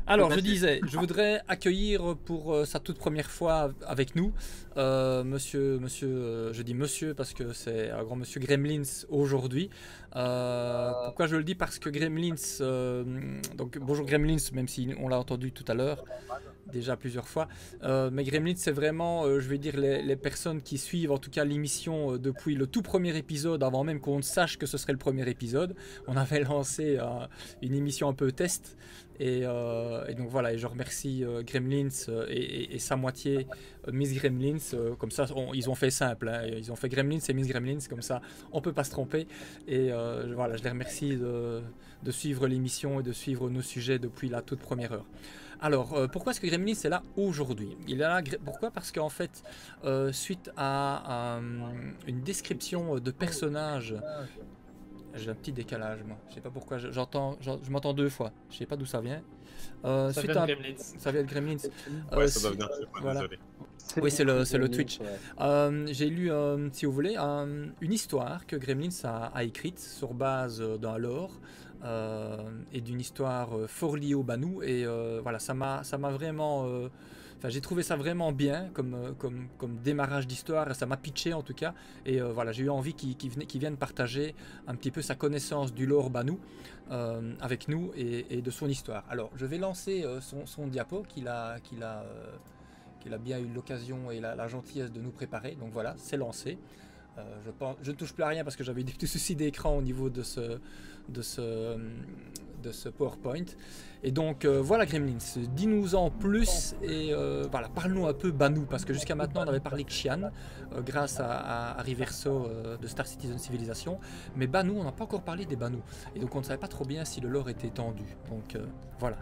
Alors, je Mathieu. disais, je voudrais accueillir pour euh, sa toute première fois avec nous, euh, monsieur, monsieur, euh, je dis monsieur parce que c'est un grand monsieur Gremlins aujourd'hui. Euh, pourquoi je le dis? Parce que Gremlins, euh, donc bonjour Gremlins, même si on l'a entendu tout à l'heure, déjà plusieurs fois, euh, mais Gremlins c'est vraiment, euh, je vais dire, les, les personnes qui suivent en tout cas l'émission euh, depuis le tout premier épisode, avant même qu'on ne sache que ce serait le premier épisode. On avait lancé euh, une émission un peu test. Et, euh, et donc voilà, et je remercie euh, Gremlins euh, et, et, et sa moitié, euh, Miss Gremlins. Euh, comme ça, on- ils ont fait simple. Hein, ils ont fait Gremlins et Miss Gremlins, comme ça, on peut pas se tromper. Et euh, je- voilà, je les remercie de, de suivre l'émission et de suivre nos sujets depuis la toute première heure. Alors, euh, pourquoi est-ce que Gremlins est là aujourd'hui? Il est là, Gre- pourquoi? Parce qu'en fait, euh, suite à, à, hum, une description de personnage. J'ai un petit décalage, moi. Je sais pas pourquoi. je- J'entends, j'en- je m'entends deux fois. Je sais pas d'où ça vient. Euh, Ça suite vient à- de Gremlins. Ça vient de Gremlins. Ouais, Euh, ça doit si- venir chez moi, voilà. désolé. Oui, c'est le- c'est le Gremlins, Twitch. ouais. Euh, J'ai lu, euh, si vous voulez, un- une histoire que Gremlins a, a écrite sur base euh, d'un lore euh, et d'une histoire euh, fort liée au Banu. Et euh, voilà, ça m'a, ça m'a vraiment. euh, Enfin, j'ai trouvé ça vraiment bien comme, euh, comme, comme démarrage d'histoire. Et ça m'a pitché en tout cas. Et euh, voilà, j'ai eu envie qu'il qu'il venait- qu'il vienne partager un petit peu sa connaissance du lore Banu euh, avec nous et, et de son histoire. Alors, je vais lancer euh, son, son diapo qu'il a, qu'il a, euh, qu'il a bien eu l'occasion et la, la gentillesse de nous préparer. Donc voilà, c'est lancé. Euh, je, pense, je ne touche plus à rien parce que j'avais des petits soucis d'écran au niveau de ce, de ce, de ce PowerPoint. Et donc euh, voilà Gremlins, dis-nous en plus et euh, voilà, parle-nous un peu Banu parce que jusqu'à maintenant on avait parlé de Xi'an euh, grâce à, à, à Riverso euh, de Star Citizen Civilization, mais Banu on n'a pas encore parlé des Banu et donc on ne savait pas trop bien si le lore était étendu. Donc euh, voilà.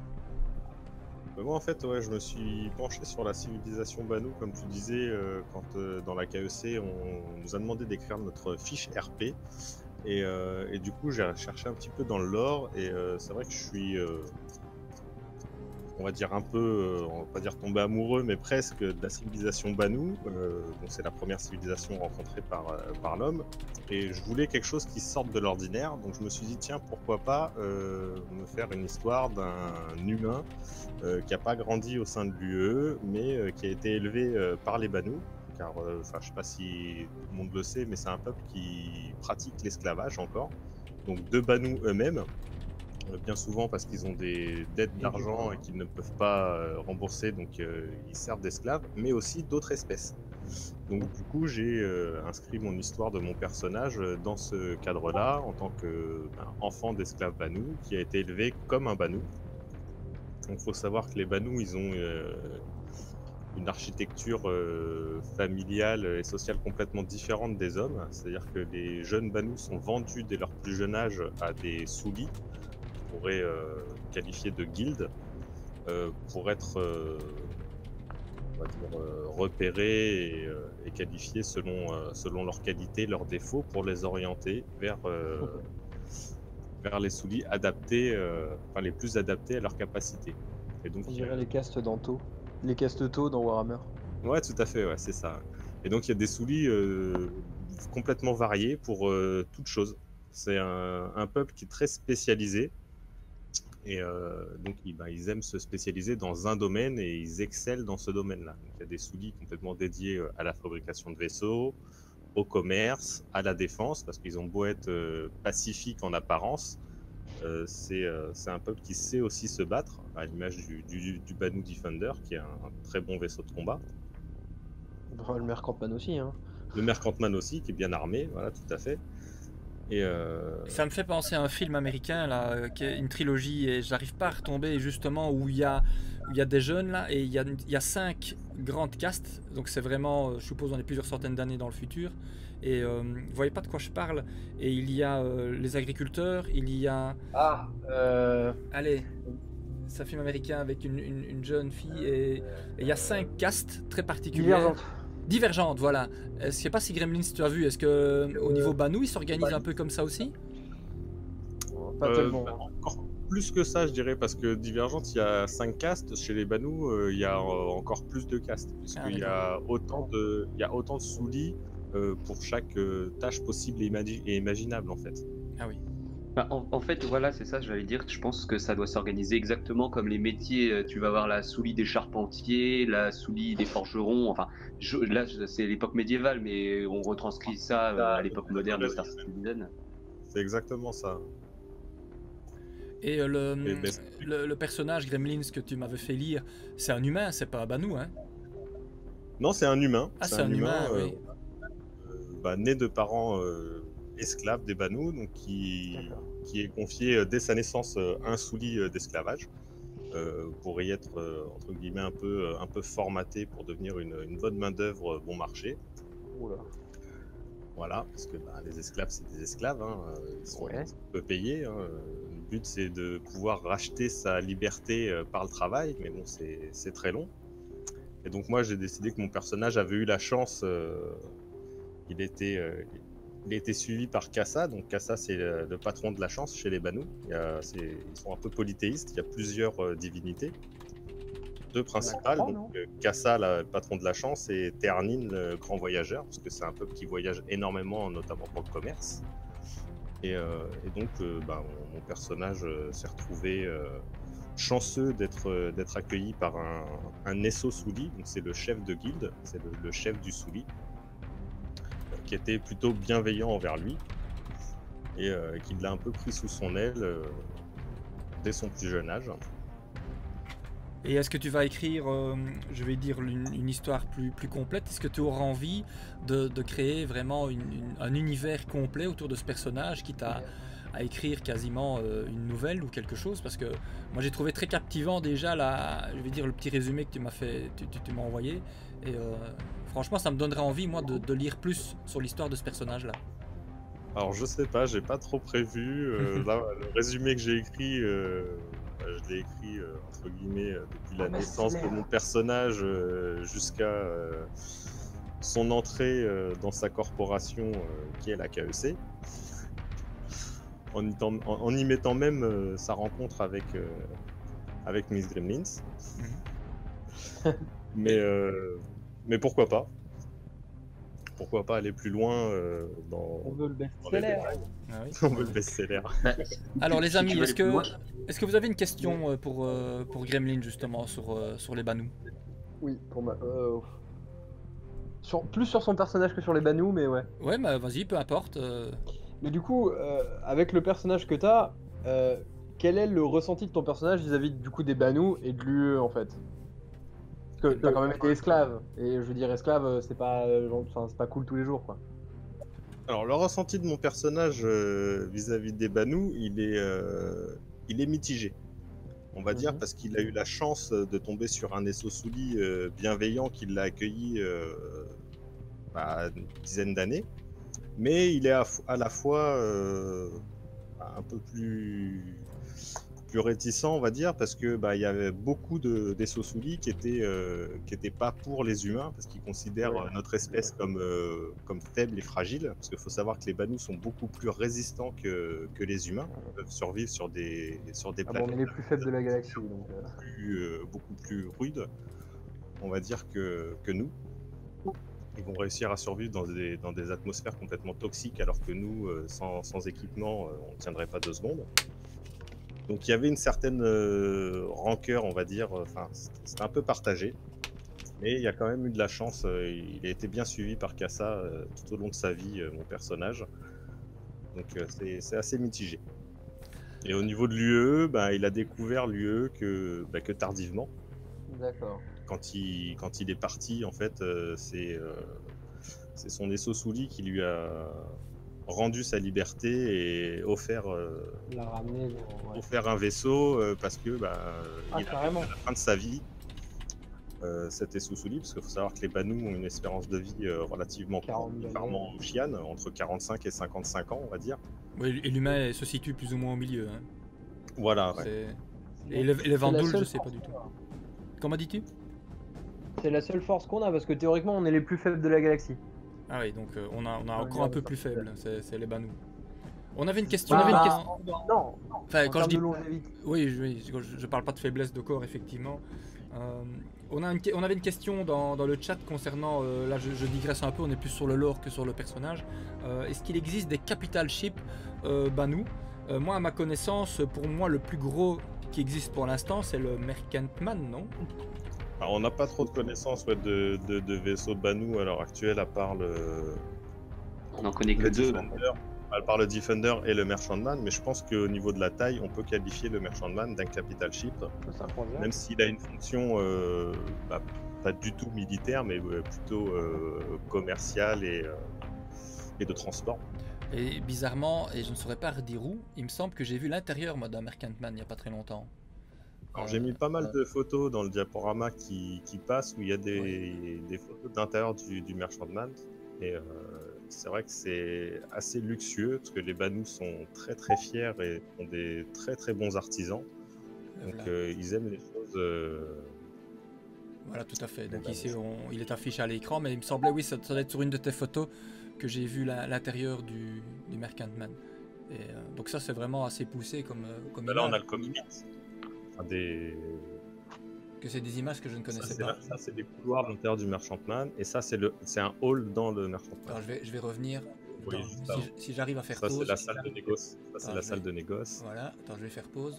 Euh, Moi, en fait, ouais, je me suis penché sur la civilisation Banu, comme tu disais, euh, quand euh, dans la K E C, on nous a demandé d'écrire notre fiche R P. Et, euh, et du coup, j'ai cherché un petit peu dans le lore, et euh, c'est vrai que je suis, euh, on va dire un peu, euh, on va pas dire tombé amoureux, mais presque de la civilisation Banu. Euh, donc c'est la première civilisation rencontrée par, euh, par l'homme. Et je voulais quelque chose qui sorte de l'ordinaire, donc je me suis dit, tiens, pourquoi pas euh, me faire une histoire d'un humain euh, qui n'a pas grandi au sein de l'U E, mais euh, qui a été élevé euh, par les Banu. Car, euh, enfin, je sais pas si tout le monde le sait, mais c'est un peuple qui pratique l'esclavage encore. Donc de Banu eux-mêmes, euh, bien souvent parce qu'ils ont des dettes d'argent et qu'ils ne peuvent pas euh, rembourser, donc euh, ils servent d'esclaves, mais aussi d'autres espèces. Donc du coup, j'ai euh, inscrit mon histoire de mon personnage euh, dans ce cadre-là, en tant qu'enfant d'esclave Banu, qui a été élevé comme un Banu. Donc il faut savoir que les Banu, ils ont euh, une architecture euh, familiale et sociale complètement différente des hommes. C'est-à-dire que les jeunes Banu sont vendus dès leur plus jeune âge à des soulis, qu'on pourrait euh, qualifier de guildes, euh, pour être euh, on va dire, euh, repérés et, euh, et qualifiés selon, euh, selon leurs qualités, leurs défauts, pour les orienter vers, euh, vers les soulis adaptés, euh, enfin les plus adaptés à leurs capacités. Et donc, On il y a- dirait les castes d'Anto. Les castes taux dans Warhammer. Ouais, tout à fait, ouais, c'est ça. Et donc il y a des soulis euh, complètement variés pour euh, toute chose. C'est un, un peuple qui est très spécialisé. Et euh, donc ils, bah, ils aiment se spécialiser dans un domaine et ils excellent dans ce domaine-là. Donc il y a des soulis complètement dédiés euh, à la fabrication de vaisseaux, au commerce, à la défense, parce qu'ils ont beau être euh, pacifiques en apparence, euh, c'est euh, c'est un peuple qui sait aussi se battre, à l'image du, du, du Banu Defender, qui est un, un très bon vaisseau de combat. Enfin, le Mercantman aussi, hein. Le Mercantman aussi, qui est bien armé, voilà, tout à fait. Et euh... Ça me fait penser à un film américain là, euh, qui est une trilogie et j'arrive pas à retomber justement où il y a, où il y a des jeunes là et il y a, il y a cinq grandes castes, donc c'est vraiment, euh, je suppose, on est plusieurs centaines d'années dans le futur et euh, vous voyez pas de quoi je parle et il y a euh, les agriculteurs, il y a, Ah, euh... allez, c'est un film américain avec une, une, une jeune fille et, et il y a cinq castes très particulières. Divergente. Divergentes, voilà. Je sais pas si Gremlins tu as vu, est-ce que au niveau Banu ils s'organisent un peu comme ça aussi? Pas Euh, tellement. bah, encore plus que ça, je dirais, parce que Divergente, il y a cinq castes. Chez les Banu, euh, il y a euh, encore plus de castes, puisqu'il y a autant de, il y a autant de soulis euh, pour chaque euh, tâche possible et, imagi- et imaginable, en fait. Ah oui. Bah, en, en fait, voilà, c'est ça, j'allais dire. Je pense que ça doit s'organiser exactement comme les métiers. Euh, Tu vas avoir la soulie des charpentiers, la soulie des forgerons. Enfin, je- là, je- c'est l'époque médiévale, mais on retranscrit ça euh, à l'époque moderne de Star Citizen. C'est exactement ça. Et euh, le, Et ben, le, le personnage Gremlins que tu m'avais fait lire, c'est un humain, c'est pas Banou, hein? Non, c'est un humain. Ah, c'est un, humain, euh, oui. euh, bah, né de parents euh, esclaves des Banous, donc qui, qui est confié euh, dès sa naissance euh, un soulis euh, d'esclavage euh, pour y être euh, entre guillemets un peu, euh, un peu formaté pour devenir une, une bonne main d'œuvre bon marché. Oula. Voilà, parce que bah, les esclaves c'est des esclaves, hein, ils sont Ouais. peu payés. Hein. Le but c'est de pouvoir racheter sa liberté euh, par le travail, mais bon c'est c'est très long. Et donc moi j'ai décidé que mon personnage avait eu la chance, euh, il était, euh, il a été suivi par Kassa. Donc Kassa c'est le, le patron de la chance chez les Banous. Il y a, c'est- ils sont un peu polythéistes, il y a plusieurs euh, divinités, deux principales. crois, Donc euh, Kassa, la- le patron de la chance, et Ternin, le grand voyageur, parce que c'est un peuple qui voyage énormément, notamment pour le commerce. Et, euh, et donc euh, bah, mon, mon personnage euh, s'est retrouvé euh, chanceux d'être euh, d'être accueilli par un, un Esso Souli, donc c'est le chef de guilde, c'est le, le chef du Souli, euh, qui était plutôt bienveillant envers lui et euh, qui l'a un peu pris sous son aile euh, dès son plus jeune âge. Et est-ce que tu vas écrire, euh, je vais dire, une, une histoire plus, plus complète? Est-ce que tu auras envie de, de créer vraiment une- une- un univers complet autour de ce personnage, quitte à, à écrire quasiment euh, une nouvelle ou quelque chose? Parce que moi j'ai trouvé très captivant déjà la, je vais dire, le petit résumé que tu m'as fait, tu, tu- tu m'as envoyé. Et euh, franchement, ça me donnerait envie, moi, de, de lire plus sur l'histoire de ce personnage-là. Alors je sais pas, j'ai pas trop prévu. euh, là, le résumé que j'ai écrit, euh, bah, je l'ai écrit euh, entre guillemets euh, depuis la Ah, bah, naissance c'est de mon personnage euh, jusqu'à euh, son entrée euh, dans sa corporation euh, qui est la K E C. En y, ten- en- en y mettant même euh, sa rencontre avec, euh, avec Miss Gremlins. mais, euh, mais pourquoi pas? Pourquoi pas aller plus loin euh, dans, On veut le dans les best-seller. détails. Ah oui. On veut le best-seller. Bah, Alors les si tu amis, veux est-ce aller plus que, loin, est-ce que vous avez une question euh, pour, euh, pour Gremlin justement sur, euh, sur les Banous? Oui, pour ma. euh, sur... Plus sur son personnage que sur les Banous, mais ouais. Ouais, bah vas-y, peu importe. euh. Mais du coup, euh, avec le personnage que t'as, euh, quel est le ressenti de ton personnage vis-à-vis du coup des Banous et de l'U E en fait? Parce que t'as quand même été esclave, et je veux dire esclave, euh, c'est pas, euh, genre, enfin, c'est pas cool tous les jours quoi. Alors, le ressenti de mon personnage euh, vis-à-vis des Banous, il est, euh, il est mitigé. On va dire Mhm. parce qu'il a eu la chance de tomber sur un Esso Souli euh, bienveillant qui l'a accueilli euh, bah, une dizaine d'années. Mais il est à, à la fois euh, un peu plus, plus réticent, on va dire, parce que bah, il y avait beaucoup de d'Esso Souli qui étaient euh, qui étaient pas pour les humains, parce qu'ils considèrent Ouais. euh, notre espèce comme euh, comme faible et fragile. Parce qu'il faut savoir que les Banous sont beaucoup plus résistants que, que les humains. Ils peuvent survivre sur des sur des Ah bon, on est planètes les plus faibles de la galaxie donc. euh, plus, euh, beaucoup plus rudes, on va dire, que, que nous. Ils vont réussir à survivre dans des, dans des atmosphères complètement toxiques, alors que nous, euh, sans, sans équipement, euh, on ne tiendrait pas deux secondes. Donc il y avait une certaine euh, rancœur, on va dire, enfin, c'était un peu partagé. Mais il y a quand même eu de la chance, euh, il a été bien suivi par Kassa euh, tout au long de sa vie, euh, mon personnage. Donc euh, c'est c'est assez mitigé. Et au niveau de l'U E, bah, il a découvert l'U E que, bah, que tardivement. D'accord. Quand il, quand il est parti, en fait, euh, c'est euh, c'est son Esso Souli qui lui a rendu sa liberté et offert, euh, Il l'a ramené dans. Ouais. offert un vaisseau euh, parce que bah, Ah, il a carrément. à la fin de sa vie euh, cet Esso Souli, parce qu'il faut savoir que les Banous ont une espérance de vie euh, relativement courte, quarante contrairement aux Chianes, entre quarante-cinq et cinquante-cinq ans, on va dire. Oui, et l'humain se situe plus ou moins au milieu. Hein. Voilà, ouais. C'est- Et les, et les C'est la Vandouls, seule je sais pas force du tout. qu'on a. Comment dis-tu? C'est la seule force qu'on a parce que théoriquement on est les plus faibles de la galaxie. Ah oui, donc euh, on a, on a Ouais, encore ouais, un peu ça, plus c'est- faible, c'est c'est les Banous. On avait une question. On on avait avait une une question- question. Non, non. Enfin, En quand je termes dis de longévité. oui, je, oui, je, je parle pas de faiblesse de corps, effectivement. Euh, on, a une, que- on avait une question dans, dans le chat concernant, euh, là je, je digresse un peu, on est plus sur le lore que sur le personnage. Euh, Est-ce qu'il existe des capital ships euh, Banous Euh, moi, à ma connaissance, pour moi, le plus gros qui existe pour l'instant, c'est le Merkantman, non? Alors, on n'a pas trop de connaissances ouais, de, de, de vaisseaux Banu à l'heure actuelle, à part le, On n'en connaît que le deux. Defender, à part le Defender et le Merchantman, mais je pense qu'au niveau de la taille, on peut qualifier le Merchantman d'un capital ship, C'est un croisière. même s'il a une fonction euh, bah, pas du tout militaire, mais euh, plutôt euh, commerciale et, euh, et de transport. Et bizarrement, et je ne saurais pas redire où, il me semble que j'ai vu l'intérieur moi d'un Merkantman il n'y a pas très longtemps. Alors, Euh, j'ai mis pas mal de photos dans le diaporama qui, qui passent où il y a des, oui. des photos d'intérieur du, du Merchantman. Et euh, c'est vrai que c'est assez luxueux parce que les Banous sont très très fiers et ont des très très bons artisans. Donc voilà. euh, ils aiment les choses. Euh... Voilà, tout à fait. Donc Banous. ici, on, il est affiché à l'écran, mais il me semblait, oui, ça, ça doit être sur une de tes photos que j'ai vu l'intérieur du, du Merkantman. Et euh, donc ça, c'est vraiment assez poussé comme, comme Là, image. on a le cockpit. Enfin, des... Que c'est des images que je ne connaissais ça, pas. La, ça, c'est des couloirs à l'intérieur du Merchantman. Et ça, c'est un hall dans le Merchantman. Alors, je vais, je vais revenir. Oui, Attends, si, si j'arrive à faire ça, pause. Ça, c'est la salle de négoce. Ça, c'est la salle vais... de négoce. Voilà. Attends, je vais faire pause.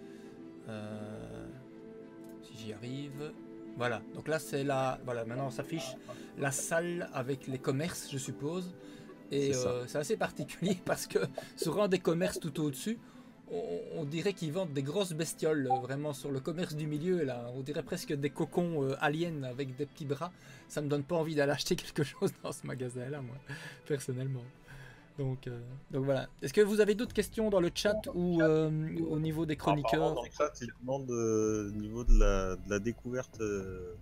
Euh... Si j'y arrive. Voilà. Donc là, c'est la. Voilà, maintenant, on s'affiche la salle avec les commerces, je suppose. Et c'est euh, assez particulier parce que sur un des commerces tout au-dessus, on, on dirait qu'ils vendent des grosses bestioles, euh, vraiment sur le commerce du milieu. Là, on dirait presque des cocons euh, aliens avec des petits bras. Ça me donne pas envie d'aller acheter quelque chose dans ce magasin-là, moi, personnellement. Donc, euh, donc voilà. Est-ce que vous avez d'autres questions dans le chat ou euh, au niveau des chroniqueurs? Dans le chat, il demande euh, au niveau de la, de la découverte, euh,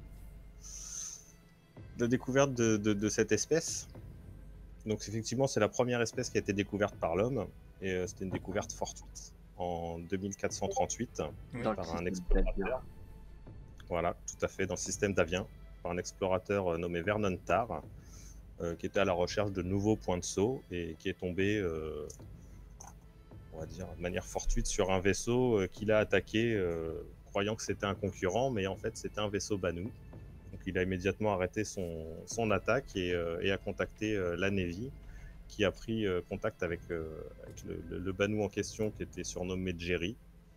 de la découverte de, de, de cette espèce. Donc effectivement, c'est la première espèce qui a été découverte par l'homme, et euh, c'était une découverte fortuite en deux mille quatre cent trente-huit oui, par un explorateur. Voilà, tout à fait, dans le système d'Avien, par un explorateur euh, nommé Vernon Tarr, euh, qui était à la recherche de nouveaux points de saut et qui est tombé, euh, on va dire, de manière fortuite sur un vaisseau euh, qu'il a attaqué, euh, croyant que c'était un concurrent, mais en fait c'était un vaisseau Banu. Donc il a immédiatement arrêté son, son attaque et, euh, et a contacté euh, la Navy, qui a pris euh, contact avec, euh, avec le, le, le Banu en question, qui était surnommé Jerry.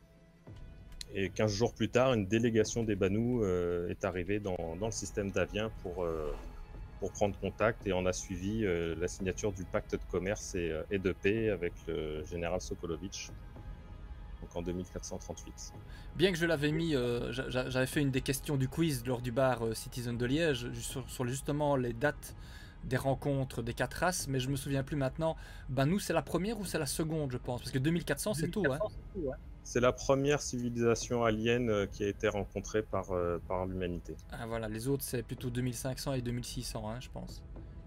Et quinze jours plus tard, une délégation des Banu euh, est arrivée dans, dans le système d'Avien pour, euh, pour prendre contact, et on a suivi euh, la signature du pacte de commerce et, et de paix avec le général Sokolovitch. Donc en deux mille quatre cent trente-huit. Bien que je l'avais mis, euh, j'avais fait une des questions du quiz lors du bar euh, Citizen de Liège sur, sur justement les dates des rencontres des quatre races, mais je me souviens plus maintenant. Ben nous, c'est la première ou c'est la seconde, je pense, parce que deux mille quatre cents, c'est tout. Hein. C'est la première civilisation alien euh, qui a été rencontrée par, euh, par l'humanité. Ah voilà, les autres c'est plutôt deux mille cinq cents et deux mille six cents, hein, je pense.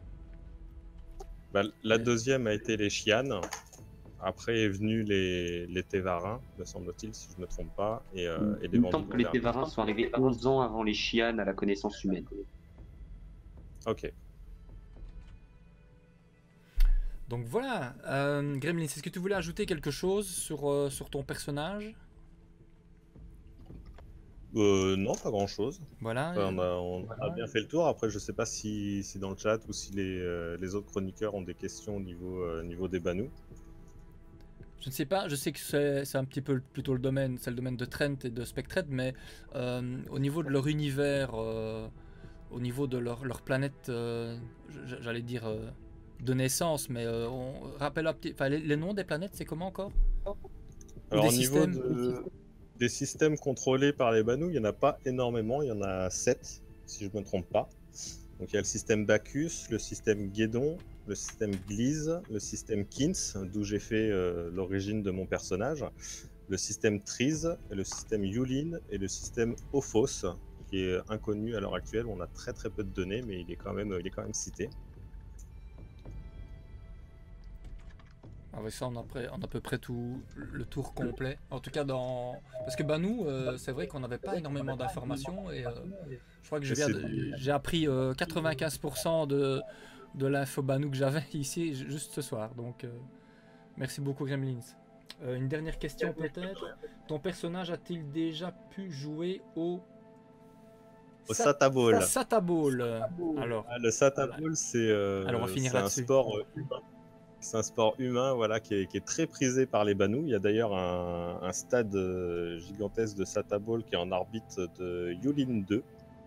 Bah, la deuxième a été les Chianes. Après est venu les, les Tévarins, me semble-t-il, si je ne me trompe pas. Et, euh, et Il me semble que les Tévarins sont arrivés onze ans avant les Chianes à la connaissance humaine. Ok. Donc voilà, euh, Gremlin, est-ce que tu voulais ajouter quelque chose sur, euh, sur ton personnage? euh, Non, pas grand-chose. Voilà. Enfin, on, a, on voilà. a bien fait le tour. Après, je ne sais pas si, si dans le chat ou si les, euh, les autres chroniqueurs ont des questions au niveau, euh, niveau des Banu. Je ne sais pas, je sais que c'est un petit peu plutôt le domaine, c'est le domaine de Trent et de Spectred, mais euh, au niveau de leur univers, euh, au niveau de leur, leur planète, euh, j'allais dire euh, de naissance, mais euh, on rappelle un petit, enfin, les, les noms des planètes, c'est comment encore? Alors au niveau de, des systèmes contrôlés par les Banu, il n'y en a pas énormément, il y en a sept, si je ne me trompe pas. Donc il y a le système Bacchus, le système Guédon, le système Gliese, le système Kins, d'où j'ai fait euh, l'origine de mon personnage, le système Trise, le système Yulin et le système Ophos, qui est inconnu à l'heure actuelle. On a très très peu de données, mais il est quand même, il est quand même cité. Avec ça, on a, près, on a à peu près tout le tour complet. En tout cas, dans parce que bah nous, euh, c'est vrai qu'on n'avait pas énormément d'informations et euh, je crois que j'ai appris euh, quatre-vingt-quinze pour cent de de l'info Banu que j'avais ici juste ce soir. Donc, euh, merci beaucoup, Gremlins. Euh, une dernière question peut-être. Ton personnage a-t-il déjà pu jouer au au Sata Ball? Sata Ball. Alors, ah, le Sata Ball, c'est euh, un sport euh, humain. C'est un sport humain, voilà, qui est, qui est très prisé par les Banous. Il y a d'ailleurs un, un stade euh, gigantesque de Sata Ball qui est en arbitre de Yulin deux.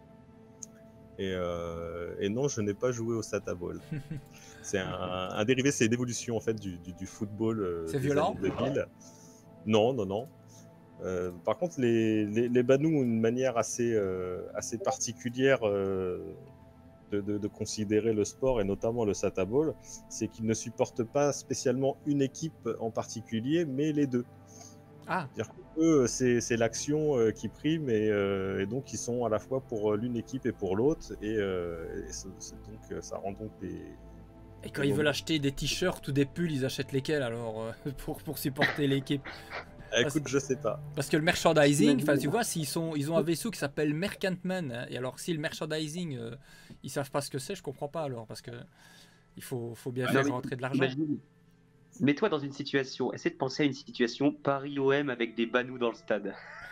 Et, euh, et non, je n'ai pas joué au Sata Ball. C'est un, un dérivé, c'est une évolution en fait du, du, du football. Euh, c'est violent de ville. Non, non, non. Euh, par contre, les, les, les Banous ont une manière assez, euh, assez particulière euh, de, de, de considérer le sport, et notamment le Sata Ball, c'est qu'ils ne supportent pas spécialement une équipe en particulier, mais les deux. Ah. C'est-à-dire qu'eux, c'est, c'est l'action euh, qui prime, et, euh, et donc ils sont à la fois pour l'une équipe et pour l'autre, et, euh, et c'est, c'est donc, ça rend donc des... Et quand ils veulent acheter des t-shirts ou des pulls, ils achètent lesquels alors euh, pour, pour supporter l'équipe? Ah, écoute, parce, je sais pas. Parce que le merchandising, enfin tu vois, s'ils sont, ils ont un vaisseau qui s'appelle Mercantman, hein, et alors si le merchandising, euh, ils savent pas ce que c'est, je comprends pas alors, parce que il faut, faut bien ah, faire rentrer de l'argent. Imagine, mets-toi dans une situation, essaie de penser à une situation Paris-O M avec des Banous dans le stade.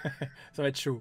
Ça va être chaud.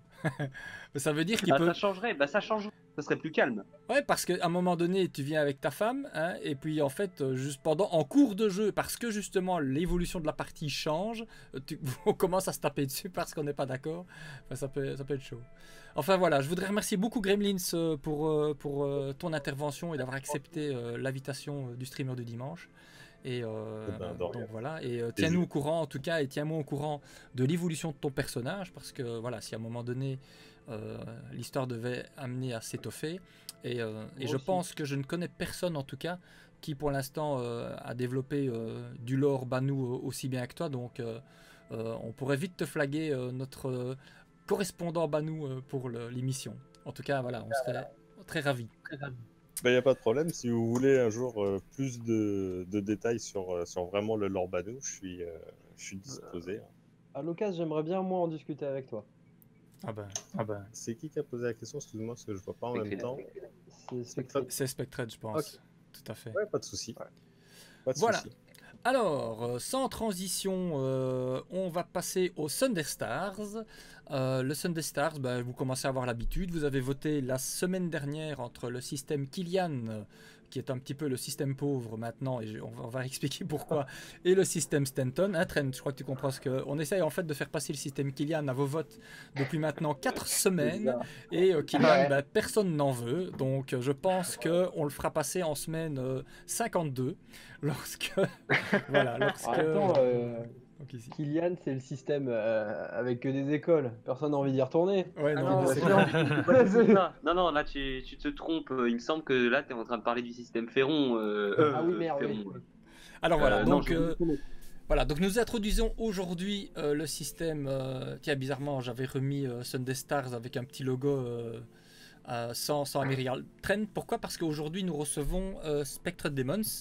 Ça veut dire qu'il ah, peut... Ça changerait, bah ça changerait. Ça serait plus calme. Ouais, parce qu'à un moment donné, tu viens avec ta femme, hein, et puis en fait, juste pendant, en cours de jeu, parce que justement l'évolution de la partie change, tu, on commence à se taper dessus parce qu'on n'est pas d'accord. Enfin, ça peut, ça peut être chaud. Enfin voilà, je voudrais remercier beaucoup Gremlins pour, pour ton intervention et d'avoir accepté l'invitation du streamer du dimanche. Et euh, ben, donc voilà, et euh, tiens-nous au courant en tout cas, et tiens-moi au courant de l'évolution de ton personnage, parce que voilà, si à un moment donné euh, l'histoire devait amener à s'étoffer, et, euh, et je pense que je ne connais personne en tout cas qui pour l'instant euh, a développé euh, du lore Banou aussi bien que toi, donc euh, euh, on pourrait vite te flaguer euh, notre euh, correspondant Banou euh, pour le, l'émission. En tout cas, voilà, on serait très ravis. Très ravis. Il n'y a pas de problème, si vous voulez un jour euh, plus de, de détails sur, euh, sur vraiment le lore Banou, je suis, euh, je suis disposé. À l'occasion, j'aimerais bien moi en discuter avec toi. Ah ben, ah ben. C'est qui qui a posé la question? Excuse-moi, parce que je vois pas en même temps. C'est Spectred. C'est Spectred, je pense. Okay. Tout à fait. Ouais, pas de souci. Ouais. Pas de voilà. souci. Alors, euh, sans transition, euh, on va passer au Sunday Stars. Euh, le Sunday Stars, ben, vous commencez à avoir l'habitude. Vous avez voté la semaine dernière entre le système Killian, qui est un petit peu le système pauvre maintenant, et je, on, va, on va expliquer pourquoi, et le système Stanton. Hein, Trent, je crois que tu comprends ce que... On essaye en fait de faire passer le système Killian à vos votes depuis maintenant quatre semaines, et euh, Killian, ouais. ben, personne n'en veut, donc je pense qu'on le fera passer en semaine euh, cinquante-deux, lorsque... voilà, lorsque... Attends, euh... Donc ici. Killian, c'est le système euh, avec que des écoles. Personne n'a envie d'y retourner. Ouais, ah non, non, c'est non, non, non, là tu, tu te trompes. Il me semble que là tu es en train de parler du système Ferron. Euh, ah oui, merde. Ferron. Oui. Alors voilà, euh, donc, non, euh, voilà, donc nous introduisons aujourd'hui euh, le système. Euh, tiens, bizarrement, j'avais remis euh, Sunday Stars avec un petit logo. Euh, Euh, sans, sans Amerial Trend. Pourquoi? Parce qu'aujourd'hui nous recevons euh, Spectred Demons,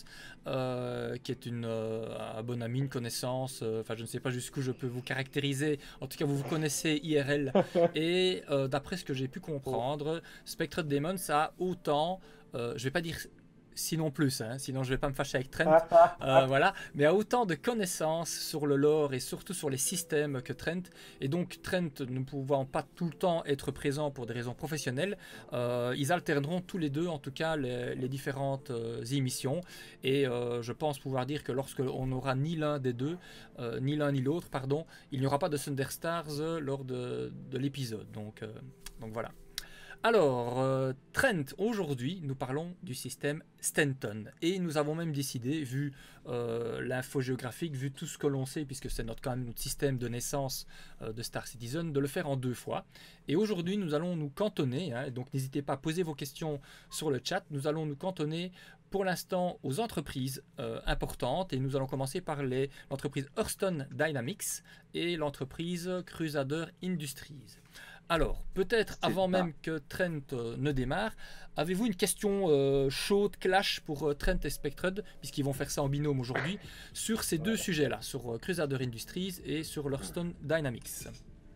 euh, qui est une, euh, un bon ami, une connaissance, enfin euh, je ne sais pas jusqu'où je peux vous caractériser, en tout cas vous vous connaissez I R L, et euh, d'après ce que j'ai pu comprendre, Spectred Demons a autant, euh, je vais pas dire sinon plus, hein, sinon je vais pas me fâcher avec Trent, euh, voilà, mais a autant de connaissances sur le lore et surtout sur les systèmes que Trent, et donc Trent ne pouvant pas tout le temps être présent pour des raisons professionnelles, euh, ils alterneront tous les deux en tout cas les, les différentes euh, émissions, et euh, je pense pouvoir dire que lorsque on n'aura ni l'un des deux, euh, ni l'un ni l'autre, pardon, il n'y aura pas de Sunday Stars euh, lors de, de l'épisode, donc, euh, donc voilà. Alors, euh, Trent, aujourd'hui, nous parlons du système Stanton. Et nous avons même décidé, vu euh, l'info géographique, vu tout ce que l'on sait, puisque c'est notre, quand même notre système de naissance euh, de Star Citizen, de le faire en deux fois. Et aujourd'hui, nous allons nous cantonner, hein, donc n'hésitez pas à poser vos questions sur le chat, nous allons nous cantonner pour l'instant aux entreprises euh, importantes, et nous allons commencer par les, l'entreprise Hurston Dynamics et l'entreprise Crusader Industries. Alors, peut-être avant pas. même que Trent euh, ne démarre, avez-vous une question euh, chaude, clash pour euh, Trent et Spectred, puisqu'ils vont faire ça en binôme aujourd'hui, sur ces ouais. deux sujets-là, sur euh, Crusader Industries et sur Hurston Dynamics?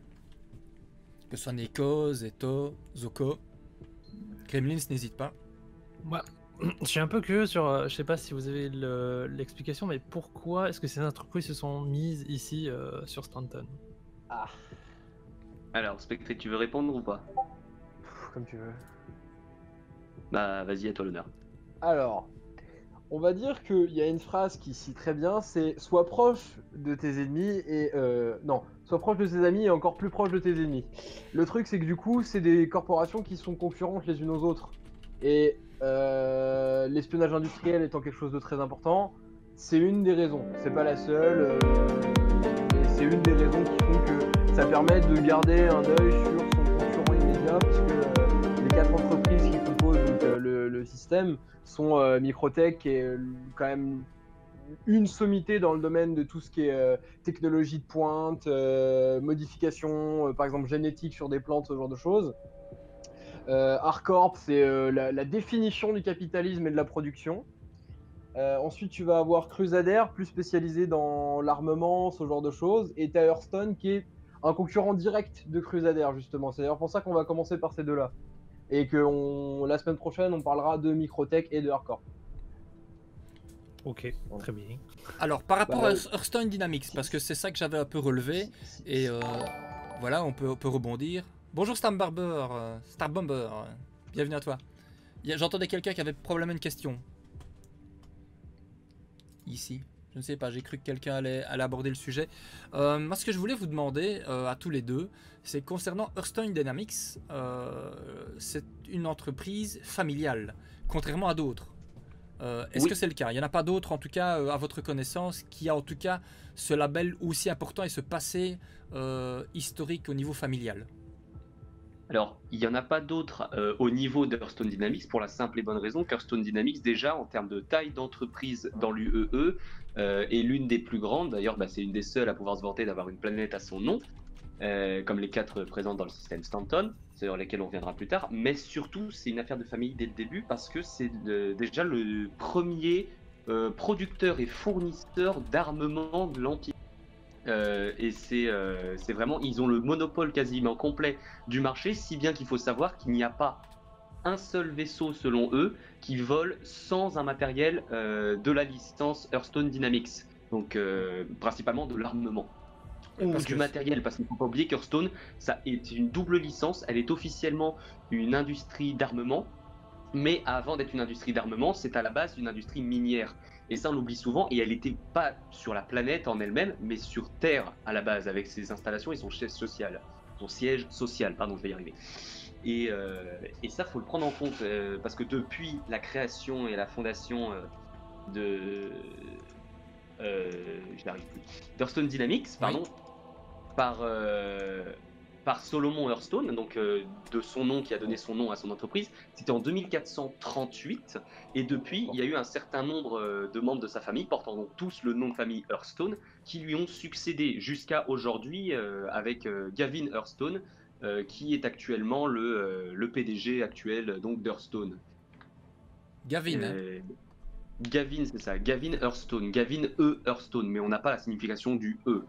Que ce soit Neko, Zeto, Zoko, Gremlins, n'hésite pas. Ouais. Je suis un peu curieux sur, euh, je sais pas si vous avez le, l'explication, mais pourquoi est-ce que ces entreprises se sont mises ici euh, sur Stanton? Ah. Alors, Spectre, tu veux répondre ou pas? Comme tu veux. Bah, vas-y, à toi l'honneur. Alors, On va dire qu'il y a une phrase qui cite très bien, c'est « Sois proche de tes ennemis et... Euh, non, sois proche de tes amis et encore plus proche de tes ennemis. » Le truc, c'est que du coup, c'est des corporations qui sont concurrentes les unes aux autres. Et euh, l'espionnage industriel étant quelque chose de très important, c'est une des raisons. C'est pas la seule, euh, mais c'est une des raisons qui font que ça permet de garder un œil sur son concurrent immédiat, parce que euh, les quatre entreprises qui composent donc, euh, le, le système sont euh, Microtech, qui est euh, quand même une sommité dans le domaine de tout ce qui est euh, technologie de pointe, euh, modification, euh, par exemple génétique sur des plantes, ce genre de choses. Euh, Arcorp, c'est euh, la, la définition du capitalisme et de la production. Euh, ensuite, tu vas avoir Crusader, plus spécialisé dans l'armement, ce genre de choses. Et tu as Hearthstone, qui est un concurrent direct de Crusader, justement. C'est d'ailleurs pour ça qu'on va commencer par ces deux-là. Et que on, la semaine prochaine, on parlera de Microtech et de Arcorp. Ok, très bien. Alors, par rapport Bah, à Hearthstone Dynamics, parce que c'est ça que j'avais un peu relevé, et euh, voilà, on peut, on peut rebondir. Bonjour Starbarber, euh, Starbomber, euh, bienvenue à toi. Il y a- J'entendais quelqu'un qui avait probablement une question. Ici, je ne sais pas, j'ai cru que quelqu'un allait, allait aborder le sujet. Euh, moi, ce que je voulais vous demander euh, à tous les deux, c'est concernant Hearthstone Dynamics, euh, c'est une entreprise familiale, contrairement à d'autres. Euh, Est-ce Oui. que c'est le cas? Il n'y en a pas d'autres, en tout cas, euh, à votre connaissance, qui a en tout cas ce label aussi important et ce passé euh, historique au niveau familial? Alors, il n'y en a pas d'autres euh, au niveau d'Hearthstone Dynamics pour la simple et bonne raison qu'Hearthstone Dynamics, déjà en termes de taille d'entreprise dans l'U E E, euh, est l'une des plus grandes. D'ailleurs, bah, c'est une des seules à pouvoir se vanter d'avoir une planète à son nom, euh, comme les quatre présentes dans le système Stanton, sur lesquelles on reviendra plus tard. Mais surtout, c'est une affaire de famille dès le début parce que c'est le- déjà le premier euh, producteur et fournisseur d'armement de l'Empire. Euh, et c'est euh, c'est vraiment, ils ont le monopole quasiment complet du marché, si bien qu'il faut savoir qu'il n'y a pas un seul vaisseau, selon eux, qui vole sans un matériel euh, de la licence Hearthstone Dynamics, donc euh, principalement de l'armement. Ou Parce du que- matériel, parce qu'il ne faut pas oublier qu'Hearthstone, ça est une double licence, elle est officiellement une industrie d'armement, mais avant d'être une industrie d'armement, c'est à la base une industrie minière. Et ça, on l'oublie souvent, et elle n'était pas sur la planète en elle-même, mais sur Terre à la base, avec ses installations et son siège social. Son siège social, pardon, je vais y arriver. Et, euh, et ça, faut le prendre en compte, euh, parce que depuis la création et la fondation euh, de... Euh, je n'arrive plus. d'Hearthstone Dynamics, pardon, par, euh, par Solomon Hearthstone, donc euh, de son nom qui a donné son nom à son entreprise, c'était en deux mille quatre cent trente-huit, et depuis, il y a eu un certain nombre euh, de membres de sa famille, portant donc tous le nom de famille Hearthstone, qui lui ont succédé jusqu'à aujourd'hui euh, avec euh, Gavin Hearthstone, euh, qui est actuellement le, euh, le P D G actuel donc d'Hearthstone. Gavin, hein. Euh, Gavin, c'est ça, Gavin Hearthstone, Gavin E Hearthstone, mais on n'a pas la signification du E.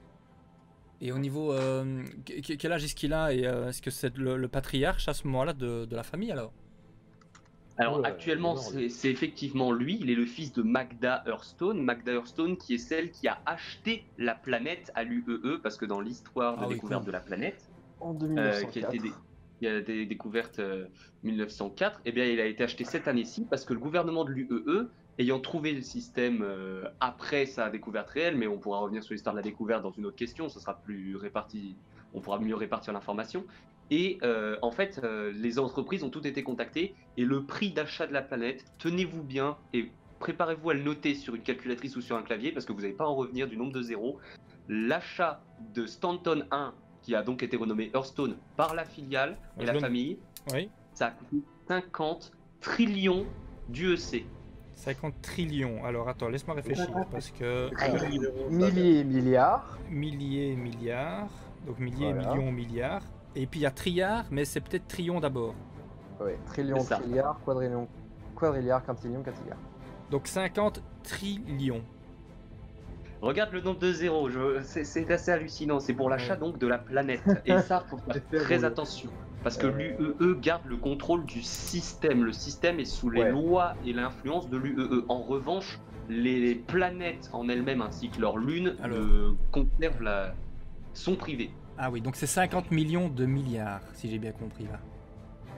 Et au niveau, euh, que- quel âge est-ce qu'il a et euh, est-ce que c'est le, le patriarche à ce moment-là de, de la famille alors? Alors Ouais, actuellement, non, c'est c'est effectivement lui, il est le fils de Magda Hearthstone, Magda Hearthstone qui est celle qui a acheté la planète à l'U E E, parce que dans l'histoire de Ah oui, découverte cool. de la planète, En deux euh, mille neuf cent qui a quatre. été dé- qui a été découverte euh, mille neuf cent quatre, eh bien il a été acheté cette année-ci parce que le gouvernement de l'U E E, ayant trouvé le système euh, après sa découverte réelle, mais on pourra revenir sur l'histoire de la découverte dans une autre question, ce sera plus réparti, on pourra mieux répartir l'information. Et euh, en fait, euh, les entreprises ont toutes été contactées et le prix d'achat de la planète, tenez-vous bien et préparez-vous à le noter sur une calculatrice ou sur un clavier parce que vous n'allez pas en revenir du nombre de zéros. L'achat de Stanton un, qui a donc été renommé Hearthstone par la filiale et Je la le- famille, Oui, ça a coûté cinquante trillions d'U E C. cinquante trillions. Alors attends, laisse-moi réfléchir parce que Milliers, milliards. milliers, milliards, donc milliers, Voilà. millions, milliards. Et puis il y a trilliard, mais c'est peut-être trillion d'abord. Ouais, trillions, C'est ça. trilliards, quadrillions, quadrilliards, quintillions, quintilliards. Donc cinquante trillions. Regarde le nombre de zéros, je- c'est c'est assez hallucinant. C'est pour l'achat Ouais. donc de la planète. Et ça, faut faire J'ai fait très rouler. attention. Parce que Euh. l'U E E garde le contrôle du système. Le système est sous les Ouais. lois et l'influence de l'U E E. En revanche, les planètes en elles-mêmes ainsi que leur lune Alors. le conservent la... sont privées. Ah oui, donc c'est cinquante millions de milliards, si j'ai bien compris là.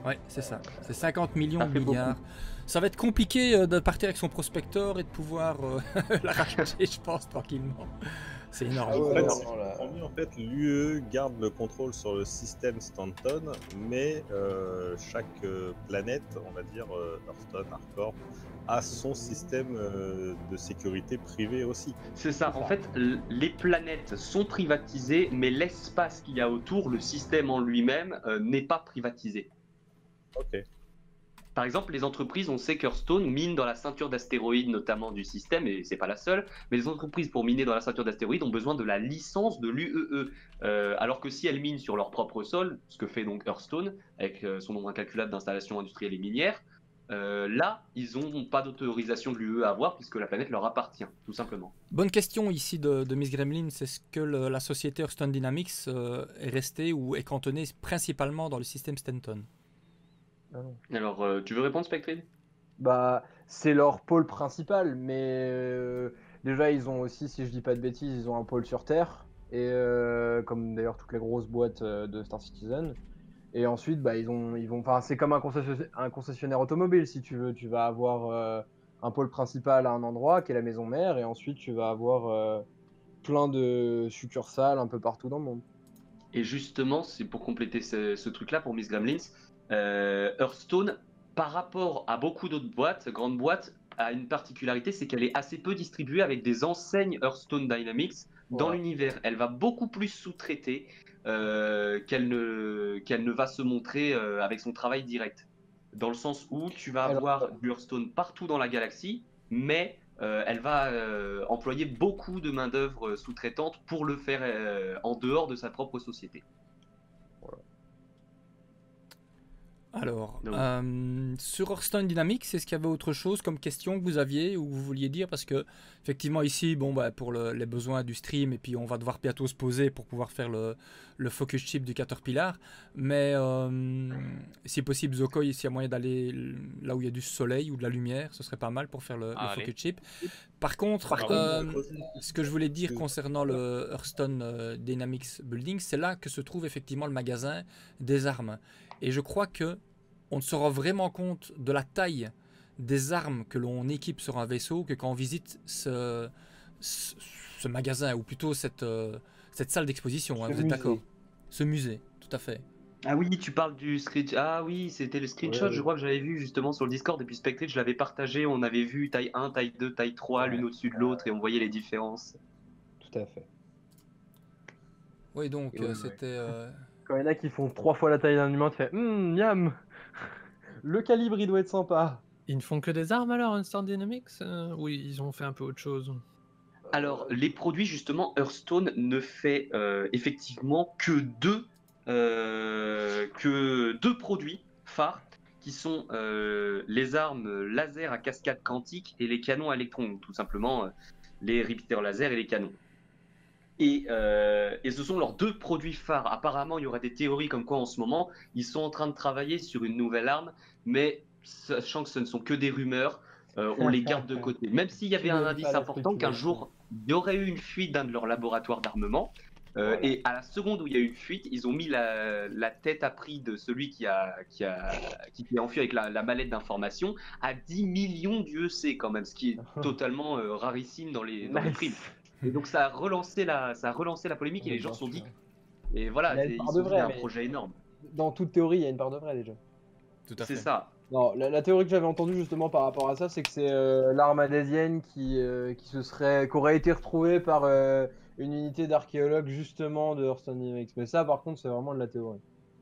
Ouais, c'est ça. C'est cinquante millions Ça de fait milliards. beaucoup. Ça va être compliqué euh, de partir avec son prospector et de pouvoir euh, la racheter, je pense, tranquillement. C'est énorme. Ah ouais, En fait, non, si non, je là- comprends bien, en fait, l'U E garde le contrôle sur le système Stanton, mais euh, chaque euh, planète, on va dire euh, Hearthstone, Hardcore, a son système euh, de sécurité privé aussi. C'est ça, C'est en ça. fait, l- les planètes sont privatisées, mais l'espace qu'il y a autour, le système en lui-même, euh, n'est pas privatisé. Ok. Par exemple, les entreprises, on sait qu'Hearthstone mine dans la ceinture d'astéroïdes, notamment du système, et c'est pas la seule, mais les entreprises, pour miner dans la ceinture d'astéroïdes, ont besoin de la licence de l'U E E. Euh, alors que si elles minent sur leur propre sol, ce que fait donc Hearthstone, avec euh, son nombre incalculable d'installations industrielles et minières, euh, là, ils n'ont pas d'autorisation de l'U E E à avoir, puisque la planète leur appartient, tout simplement. Bonne question ici de, de Miss Gremlin, c'est ce que le- la société Hearthstone Dynamics euh, est restée ou est cantonnée principalement dans le système Stanton. Alors, euh, tu veux répondre, Spectrid? Bah, c'est leur pôle principal, mais euh, déjà ils ont aussi, si je dis pas de bêtises, ils ont un pôle sur Terre, et euh, comme d'ailleurs toutes les grosses boîtes euh, de Star Citizen. Et ensuite, bah, ils ont, ils vont, enfin, c'est comme un concessionnaire, un concessionnaire automobile, si tu veux. Tu vas avoir euh, un pôle principal à un endroit, qui est la maison mère, et ensuite tu vas avoir euh, plein de succursales un peu partout dans le monde. Et justement, c'est pour compléter ce, ce truc-là pour Miss Gremlins, euh, Hearthstone, par rapport à beaucoup d'autres boîtes, grandes boîtes, a une particularité, c'est qu'elle est assez peu distribuée avec des enseignes Hearthstone Dynamics dans Voilà. l'univers. Elle va beaucoup plus sous-traiter euh, qu'elle ne, qu'elle ne va se montrer euh, avec son travail direct. Dans le sens où tu vas Alors, avoir du Hearthstone partout dans la galaxie, mais euh, elle va euh, employer beaucoup de main-d'œuvre sous-traitante pour le faire euh, en dehors de sa propre société. Alors, Donc. euh, sur Hearthstone Dynamics, est-ce qu'il y avait autre chose comme question que vous aviez ou que vous vouliez dire? Parce que, effectivement, ici, bon, bah, pour le- les besoins du stream, et puis on va devoir bientôt se poser pour pouvoir faire le, le focus chip du Caterpillar. Mais, euh, si possible, Zokoi, s'il y a moyen d'aller là où il y a du soleil ou de la lumière, ce serait pas mal pour faire le, Ah, le allez. focus chip. Par contre, Par contre, euh, euh, ce que je voulais dire Excuse-moi. concernant le Hearthstone euh, Dynamics Building, c'est là que se trouve effectivement le magasin des armes. Et je crois que on ne se rend vraiment compte de la taille des armes que l'on équipe sur un vaisseau que quand on visite ce, ce, ce magasin, ou plutôt cette, euh, cette salle d'exposition, hein, Ce vous êtes musée. d'accord? Ce musée, tout à fait. Ah oui, tu parles du screenshot. Ah oui, c'était le screenshot, Ouais. je crois que j'avais vu justement sur le Discord, et puis Spectrid, je l'avais partagé. On avait vu taille un, taille deux, taille trois, Ouais. l'une au-dessus de l'autre, et on voyait les différences. Tout à fait. Oui, donc Ouais, euh, ouais. c'était... euh, Quand il y en a qui font trois fois la taille d'un humain, tu fais hum, miam. Le calibre, il doit être sympa. Ils ne font que des armes alors, Hearthstone Dynamics euh, Oui, ils ont fait un peu autre chose. Alors, les produits, justement, Hearthstone ne fait euh, effectivement que deux, euh, que deux produits phares, qui sont euh, les armes laser à cascade quantique et les canons à électrons, donc tout simplement euh, les repeaters laser et les canons. Et, euh, et ce sont leurs deux produits phares. Apparemment, il y aurait des théories comme quoi en ce moment, ils sont en train de travailler sur une nouvelle arme, mais sachant que ce ne sont que des rumeurs, euh, on les garde de côté. Même s'il y avait Tu un n'aimes indice pas la important qu'un spéculation. jour, il y aurait eu une fuite d'un de leurs laboratoires d'armement. Euh, Voilà. Et à la seconde où il y a eu une fuite, ils ont mis la, la tête à prix de celui qui a, qui a, qui s'est enfui avec la, la mallette d'information à dix millions d'U E C quand même, ce qui est totalement euh, rarissime dans les, dans les prix. Nice. Et donc ça a relancé la, ça a relancé la polémique et Ouais, les gens bien se sont dit, sûr. et voilà, Il y a une c'est- ils part se de sont dit, il y a vrai, un mais- projet énorme. Dans toute théorie, il y a une part de vrai déjà. Tout à C'est fait. ça. Non, la, la théorie que j'avais entendue justement par rapport à ça, c'est que c'est euh, l'arme adésienne qui, euh, qui se serait, qui aurait été retrouvée par euh, une unité d'archéologues justement de Hearthstone Dynamics. Mais ça, par contre, c'est vraiment de la théorie.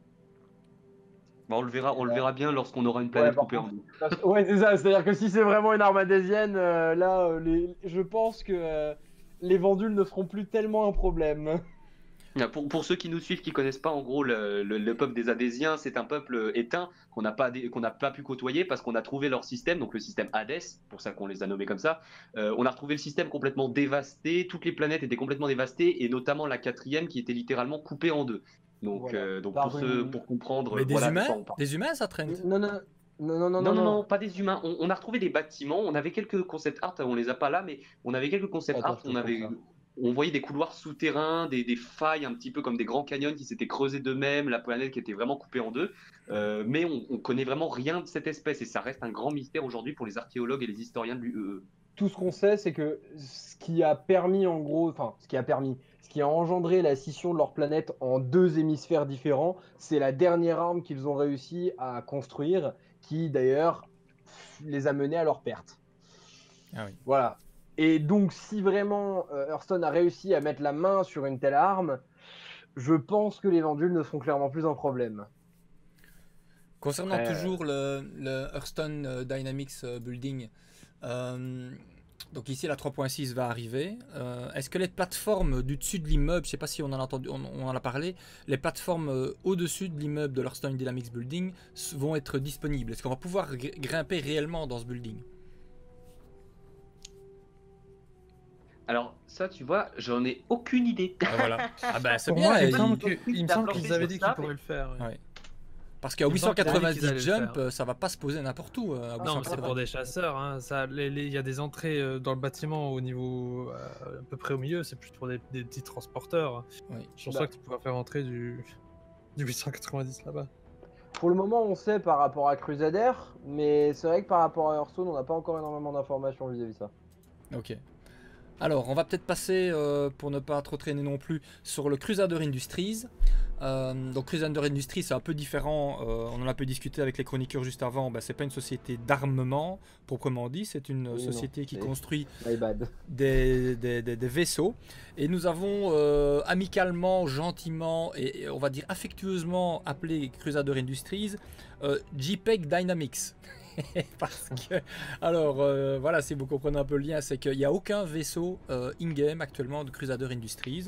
Bon, on le verra, on le verra bien lorsqu'on aura une Ouais, planète par coupée en contre- deux. Parce que- ouais, c'est ça. C'est-à-dire que si c'est vraiment une arme adésienne, euh, là, euh, les, je pense que euh, les vendules ne seront plus tellement un problème. Pour, pour ceux qui nous suivent, qui connaissent pas, en gros, le, le- le peuple des Adésiens, c'est un peuple éteint qu'on n'a pas, dé- qu'on n'a pas pu côtoyer parce qu'on a trouvé leur système, donc le système Hadès, pour ça qu'on les a nommés comme ça. Euh, on a retrouvé le système complètement dévasté, toutes les planètes étaient complètement dévastées, et notamment la quatrième qui était littéralement coupée en deux. Donc, Voilà. euh, donc Par pour, ceux- une- pour comprendre, Mais des voilà de quoi humains on parle. Des humains, ça traîne. Non, non, non, non, non, Non, non, non, pas des humains. On, on a retrouvé des bâtiments. On avait quelques concept art, on les a pas là, mais on avait quelques concept Attends, art. je te On avait, confirme. on voyait des couloirs souterrains, des, des failles un petit peu comme des grands canyons qui s'étaient creusés d'eux-mêmes, la planète qui était vraiment coupée en deux. Euh, mais on, on connaît vraiment rien de cette espèce et ça reste un grand mystère aujourd'hui pour les archéologues et les historiens de l'U E E. Tout ce qu'on sait, c'est que ce qui a permis en gros, enfin, ce qui a permis, ce qui a engendré la scission de leur planète en deux hémisphères différents, c'est la dernière arme qu'ils ont réussi à construire, qui d'ailleurs les a menés à leur perte. Ah oui. Voilà. Et donc, si vraiment euh, Hearthstone a réussi à mettre la main sur une telle arme, je pense que les vendules ne seront clairement plus un problème. Concernant Euh, toujours le, le Hearthstone euh, Dynamics euh, Building, euh, donc ici la trois point six va arriver. Euh, Est-ce que les plateformes du dessus de l'immeuble, je ne sais pas si on en a entendu, on, on en a parlé, les plateformes euh, au-dessus de l'immeuble de l'Hearthstone Dynamics Building s- vont être disponibles? Est-ce qu'on va pouvoir gr- grimper réellement dans ce building? Alors ça, tu vois, j'en ai aucune idée. Ah, voilà. Ah ben c'est Pour bien. moi, il il- me semble il- que- il me t'as semble planté qu'ils avaient sur dit ça, qu'ils pourraient mais- le faire. ouais. Ouais. Parce qu'à Il me semble qu'ils avaient dit qu'ils huit cent quatre-vingt-dix allaient le jump, faire. euh, ça va pas se poser n'importe où. euh, à Non, mais c'est pour huit cent quatre-vingts. des chasseurs. hein, ça, les- les- Il y a des entrées euh, dans le bâtiment au niveau euh, à peu près au milieu. C'est plus pour des, des petits transporteurs. Oui. Je pense Bah. pas que tu pourras faire entrer du, du huit cent quatre-vingt-dix là-bas. Pour le moment, on sait par rapport à Crusader, mais c'est vrai que par rapport à Hearthstone, on n'a pas encore énormément d'informations vis-à-vis de ça. Ok. Alors, on va peut-être passer, euh, pour ne pas trop traîner non plus, sur le Crusader Industries. Euh, donc, Crusader Industries, c'est un peu différent. euh, on en a un peu discuté avec les chroniqueurs juste avant. Ben, c'est pas une société d'armement, proprement dit. C'est une Oui, société non, qui c'est- construit My bad. des, des- des- des vaisseaux. Et nous avons euh, amicalement, gentiment et, et on va dire affectueusement appelé Crusader Industries euh, JPEG Dynamics. Parce que, alors euh, voilà, si vous comprenez un peu le lien, c'est qu'il n'y a aucun vaisseau euh, in-game actuellement de Crusader Industries.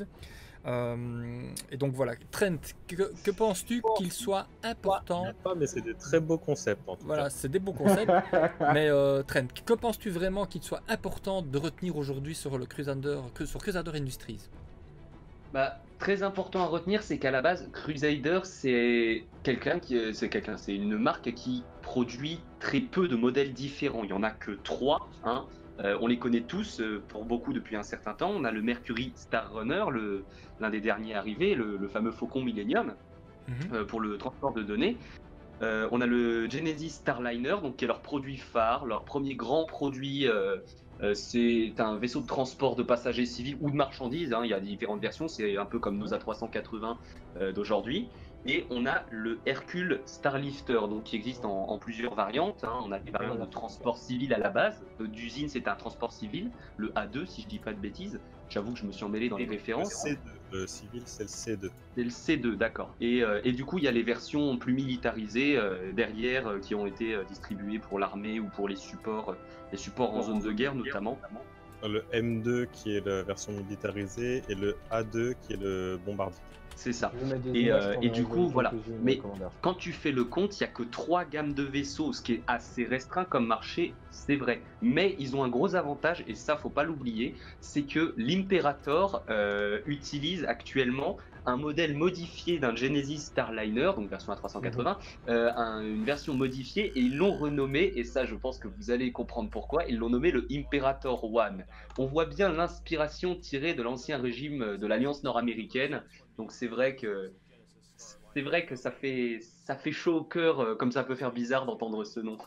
Euh, et donc voilà, Trent, que, que penses-tu qu'il soit important? Pas, mais c'est des très beaux concepts en tout Voilà, cas. c'est des beaux concepts. Mais euh, Trent, que penses-tu vraiment qu'il soit important de retenir aujourd'hui sur le Crusader, sur Crusader Industries? Bah, très important à retenir, c'est qu'à la base, Crusader, c'est quelqu'un qui, euh, c'est quelqu'un, c'est une marque qui produit très peu de modèles différents. Il y en a que trois, hein. Euh, on les connaît tous, euh, pour beaucoup depuis un certain temps. On a le Mercury Star Runner, le, l'un des derniers arrivés, le, le fameux Faucon Millennium, Mhm. euh, pour le transport de données. Euh, on a le Genesis Starliner, donc qui est leur produit phare, leur premier grand produit. euh, euh, c'est un vaisseau de transport de passagers civils ou de marchandises, hein. Il y a différentes versions, c'est un peu comme nos A trois cent quatre-vingts euh, d'aujourd'hui. Et on a le Hercule Starlifter, donc qui existe en, en plusieurs variantes, hein. On a des variantes de transport civil à la base, euh, d'usine c'est un transport civil, le A deux si je dis pas de bêtises. J'avoue que je me suis emmêlé dans les Le références. C deux, le civil, c'est le C deux. C'est le C deux, d'accord. Et, euh, et du coup, il y a les versions plus militarisées euh, derrière euh, qui ont été euh, distribuées pour l'armée ou pour les supports, euh, les supports en zone de guerre notamment. Le M deux qui est la version militarisée et le A deux qui est le bombardier. C'est ça. Je vais mettre des Et, images euh, pour et en du envoyer coup, voilà. quelques-unes Mais- en commentaire. Quand tu fais le compte, il n'y a que trois gammes de vaisseaux, ce qui est assez restreint comme marché, c'est vrai. Mais ils ont un gros avantage, et ça, faut pas l'oublier, c'est que l'Imperator euh, utilise actuellement un modèle modifié d'un Genesis Starliner, donc version A trois cent quatre-vingts, euh, un- une version modifiée, et ils l'ont renommé, et ça, je pense que vous allez comprendre pourquoi, ils l'ont nommé le Imperator One. On voit bien l'inspiration tirée de l'ancien régime de l'Alliance nord-américaine, donc c'est vrai que c'est vrai que ça fait, ça fait chaud au cœur, euh, comme ça peut faire bizarre d'entendre ce nom.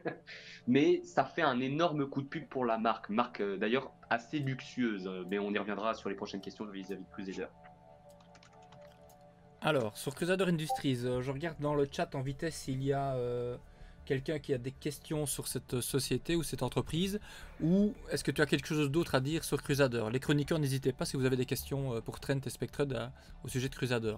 Mais ça fait un énorme coup de pub pour la marque. Marque euh, d'ailleurs assez luxueuse, euh, mais on y reviendra sur les prochaines questions vis-à-vis de Crusader. Alors, sur Crusader Industries, euh, je regarde dans le chat en vitesse s'il y a euh, quelqu'un qui a des questions sur cette société ou cette entreprise, ou est-ce que tu as quelque chose d'autre à dire sur Crusader? Les chroniqueurs, n'hésitez pas si vous avez des questions euh, pour Trent et Spectred à- au sujet de Crusader.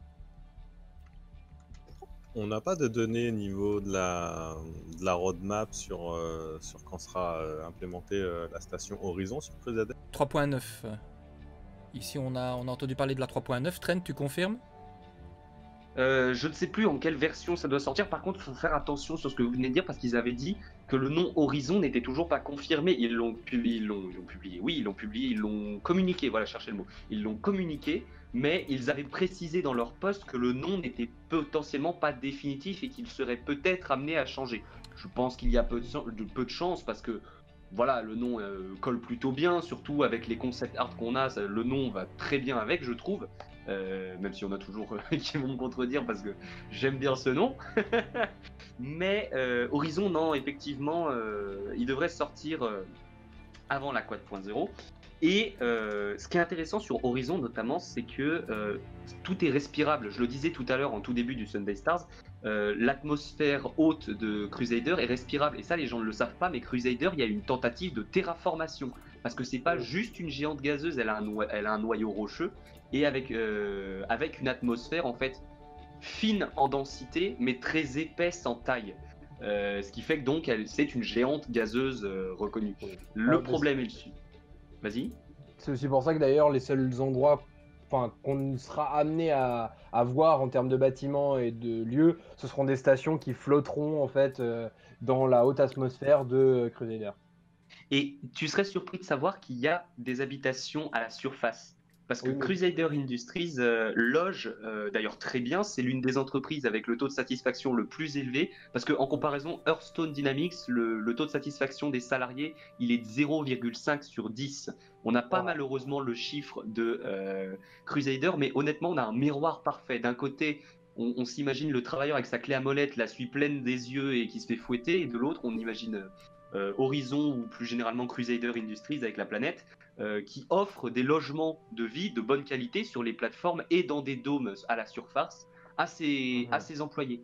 On n'a pas de données au niveau de la, de la roadmap sur, euh, sur quand sera euh, implémentée euh, la station Horizon sur Crusader. trois point neuf. Ici, on a, on a entendu parler de la trois point neuf. Trent, tu confirmes? Euh, je ne sais plus en quelle version ça doit sortir. Par contre, il faut faire attention sur ce que vous venez de dire parce qu'ils avaient dit que le nom Horizon n'était toujours pas confirmé. Ils l'ont publié, ils l'ont, ils l'ont publié. Oui, ils l'ont publié, ils l'ont communiqué. Voilà, cherchez le mot. Ils l'ont communiqué, mais ils avaient précisé dans leur post que le nom n'était potentiellement pas définitif et qu'il serait peut-être amené à changer. Je pense qu'il y a peu de, de- peu de chance parce que voilà, le nom euh, colle plutôt bien, surtout avec les concept art qu'on a, ça, le nom va très bien avec, je trouve. Euh, même si on a toujours euh, qui vont me contredire parce que j'aime bien ce nom. Mais euh, Horizon, non, effectivement, euh, il devrait sortir euh, avant la quatre point zéro. Et euh, ce qui est intéressant sur Horizon notamment, c'est que euh, tout est respirable. Je le disais tout à l'heure en tout début du Sunday Stars, euh, l'atmosphère haute de Crusader est respirable. Et ça, les gens ne le savent pas, mais Crusader, il y a une tentative de terraformation. Parce que c'est pas juste une géante gazeuse, elle a un, no- elle a un noyau rocheux, et avec, euh, avec une atmosphère en fait fine en densité, mais très épaisse en taille. Euh, ce qui fait que donc elle, c'est une géante gazeuse euh, reconnue. Le Ouais, problème est le suivant. Vas-y. C'est aussi pour ça que d'ailleurs les seuls endroits enfin, qu'on sera amené à, à voir en termes de bâtiments et de lieux, ce seront des stations qui flotteront en fait euh, dans la haute atmosphère de Crusader. Et tu serais surpris de savoir qu'il y a des habitations à la surface. Parce que Oui, mais- Crusader Industries euh, loge euh, d'ailleurs très bien, c'est l'une des entreprises avec le taux de satisfaction le plus élevé, parce qu'en comparaison, Hearthstone Dynamics, le, le taux de satisfaction des salariés, il est de zéro virgule cinq sur dix. On n'a pas Ouais. malheureusement le chiffre de euh, Crusader, mais honnêtement, on a un miroir parfait. D'un côté, on, on s'imagine le travailleur avec sa clé à molette, la suie pleine des yeux et qui se fait fouetter, et de l'autre, on imagine euh, Horizon ou plus généralement Crusader Industries avec la planète, Euh, qui offre des logements de vie de bonne qualité sur les plateformes et dans des dômes à la surface à ses, Mhm. à ses employés.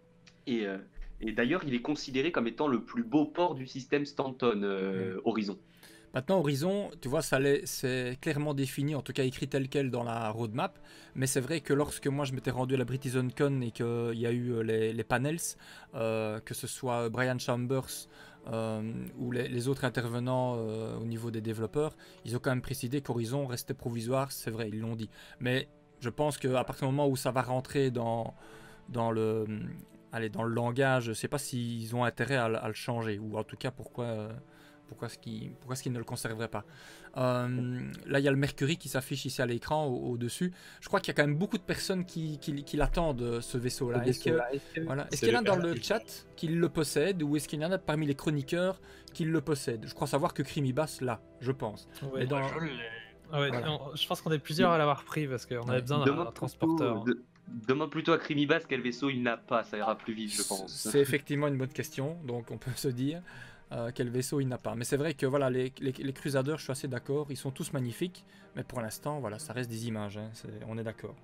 Et, euh, et d'ailleurs, il est considéré comme étant le plus beau port du système Stanton, euh, Horizon. Maintenant, Horizon, tu vois, ça l'est- c'est clairement défini, en tout cas écrit tel quel dans la roadmap. Mais c'est vrai que lorsque moi je m'étais rendu à la BritizenCon et qu'il y a eu euh, les, les panels, euh, que ce soit Brian Chambers euh, ou les, les autres intervenants euh, au niveau des développeurs, ils ont quand même précisé qu'Horizon restait provisoire, c'est vrai, ils l'ont dit. Mais je pense qu'à partir du moment où ça va rentrer dans, dans le... Allez, dans le langage, je ne sais pas s'ils ont intérêt à, le- à le changer, ou en tout cas pourquoi, euh, pourquoi est-ce qu'ils pourquoi est-ce qu'ils ne le conserveraient pas. Euh, là, il y a le Mercury qui s'affiche ici à l'écran au- au-dessus. Je crois qu'il y a quand même beaucoup de personnes qui, qui, qui l'attendent, ce vaisseau-là. Est-ce que- voilà. Est-ce C'est qu'il y en a le dans R le P. chat qui le possède, ou est-ce qu'il y en a parmi les chroniqueurs qui le possèdent? Je crois savoir que Crimibas l'a, je pense. Ouais. Mais dans- Moi, je l'ai. Ah ouais, Voilà. on- je pense qu'on est plusieurs à l'avoir pris parce qu'on avait besoin d'un Demande transporteur. plutôt, de- demande plutôt à Crimibas quel vaisseau il n'a pas, ça ira plus vite, je pense. C'est effectivement une bonne question, donc on peut se dire euh, quel vaisseau il n'a pas. Mais c'est vrai que voilà, les, les, les Crusaders, je suis assez d'accord, ils sont tous magnifiques, mais pour l'instant, voilà, ça reste des images, hein, c'est- on est d'accord.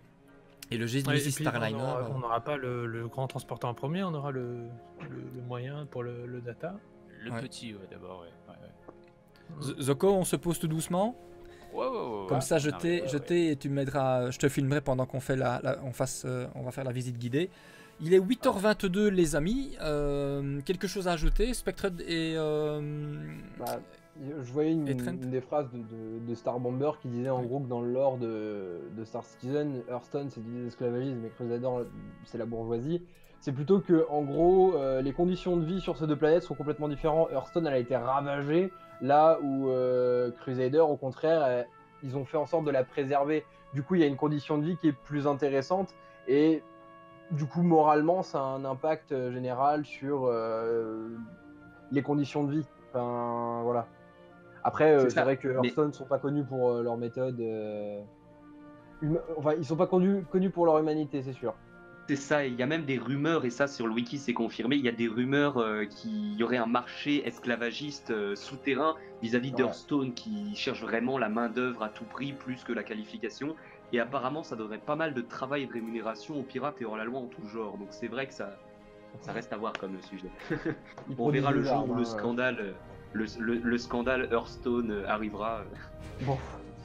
Et le Ouais, Genesis et puis, Starliner, on aura- euh, on n'aura pas le, le grand transporteur en premier, on aura le, le, le moyen pour le, le data. Le Ouais. petit, ouais, d'abord, ouais. ouais, ouais. Z- Zoko, on se pose tout doucement. Ouais, ouais, ouais, Comme ouais. ça, je Non, t'ai, mais je ouais, ouais. t'ai et tu m'aideras. Je te filmerai pendant qu'on fait la, la- on fasse, euh, on va faire la visite guidée. Il est huit heures vingt-deux, les amis. Euh, quelque chose à ajouter, Spectred et euh, Bah, je voyais une, Et Trent une des phrases de, de, de Star Bomber qui disait en Ouais. gros que dans le lore de, de Star Citizen, Hearthstone c'est l'idée d'esclavagisme et Crusader c'est la bourgeoisie. C'est plutôt que en gros euh, les conditions de vie sur ces deux planètes sont complètement différentes. Hearthstone elle a été ravagée, là où euh, Crusader au contraire euh, ils ont fait en sorte de la préserver. Du coup il y a une condition de vie qui est plus intéressante et du coup moralement ça a un impact euh, général sur euh, les conditions de vie. Enfin voilà. Après, euh, C'est c'est ça, vrai que mais- Hearthstone sont pas connus pour euh, leur méthode. euh, hum- Enfin, ils sont pas connus, connus pour leur humanité, c'est sûr. C'est ça, et il y a même des rumeurs, et ça sur le wiki c'est confirmé, il y a des rumeurs euh, qu'il y aurait un marché esclavagiste euh, souterrain vis-à-vis Ouais. d'Hearthstone qui cherche vraiment la main-d'œuvre à tout prix plus que la qualification. Et apparemment ça donnerait pas mal de travail et de rémunération aux pirates et hors la loi en tout genre. Donc c'est vrai que ça, ça reste à voir comme sujet. Ils On verra le produisent des jour armes, où le hein, scandale, euh, le, le- le scandale Hearthstone euh, arrivera. euh. Bon,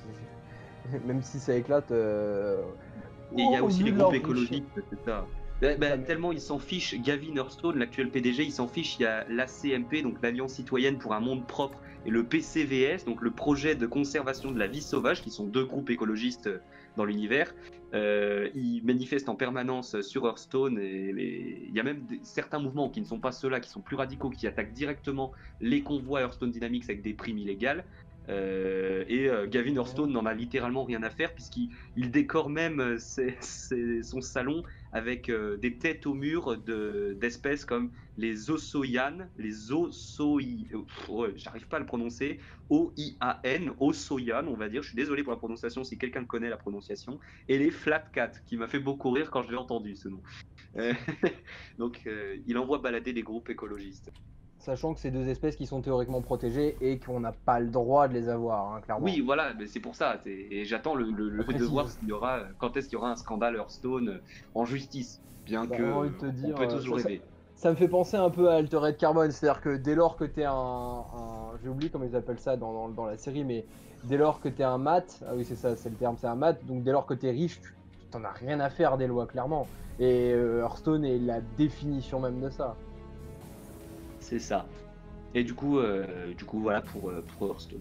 même si ça éclate. euh, Et il y a au aussi vu les de groupes leur écologiques, c'est ça. Ben, ben, Ça me- tellement il s'en fiche, Gavin Hearthstone, l'actuel P D G, il s'en fiche. Il y a l'A C M P, donc l'Alliance citoyenne pour un monde propre, et le P C V S, donc le projet de conservation de la vie sauvage, qui sont deux groupes écologistes euh, dans l'univers. Euh, ils manifestent en permanence sur Hearthstone, et les- il y a même des- certains mouvements qui ne sont pas ceux-là, qui sont plus radicaux, qui attaquent directement les convois Hearthstone Dynamics avec des primes illégales. Euh, et euh, Gavin Hearthstone n'en a littéralement rien à faire puisqu'il il décore même euh, ses- ses- son salon avec euh, des têtes au mur de- d'espèces comme les Osoyan, les Osoi, euh, pff, ouais, j'arrive pas à le prononcer, O I A N, Osoyan, on va dire. Je suis désolé pour la prononciation si quelqu'un connaît la prononciation. Et les Flatcat, qui m'a fait beaucoup rire quand je l'ai entendu ce nom. Euh, Donc, euh, il envoie balader des groupes écologistes. Sachant que c'est deux espèces qui sont théoriquement protégées et qu'on n'a pas le droit de les avoir, hein, clairement. Oui, voilà, mais c'est pour ça. c'est- Et j'attends le, le- le- Précise. de voir s'il y aura, quand est-ce qu'il y aura un scandale Hearthstone euh, en justice. Bien Bah, que j'ai envie de te on dire, peut euh, toujours ça- rêver. Ça me fait penser un peu à Altered Carbon, c'est-à-dire que dès lors que t'es un, un- j'ai oublié comment ils appellent ça dans, dans, dans la série, mais dès lors que t'es un mat, ah oui c'est ça, c'est le terme, c'est un mat, donc dès lors que t'es riche, tu t'en as rien à faire des lois, clairement. Et euh, Hearthstone est la définition même de ça. C'est ça. Et du coup, euh, du coup voilà pour, euh, pour Hearthstone.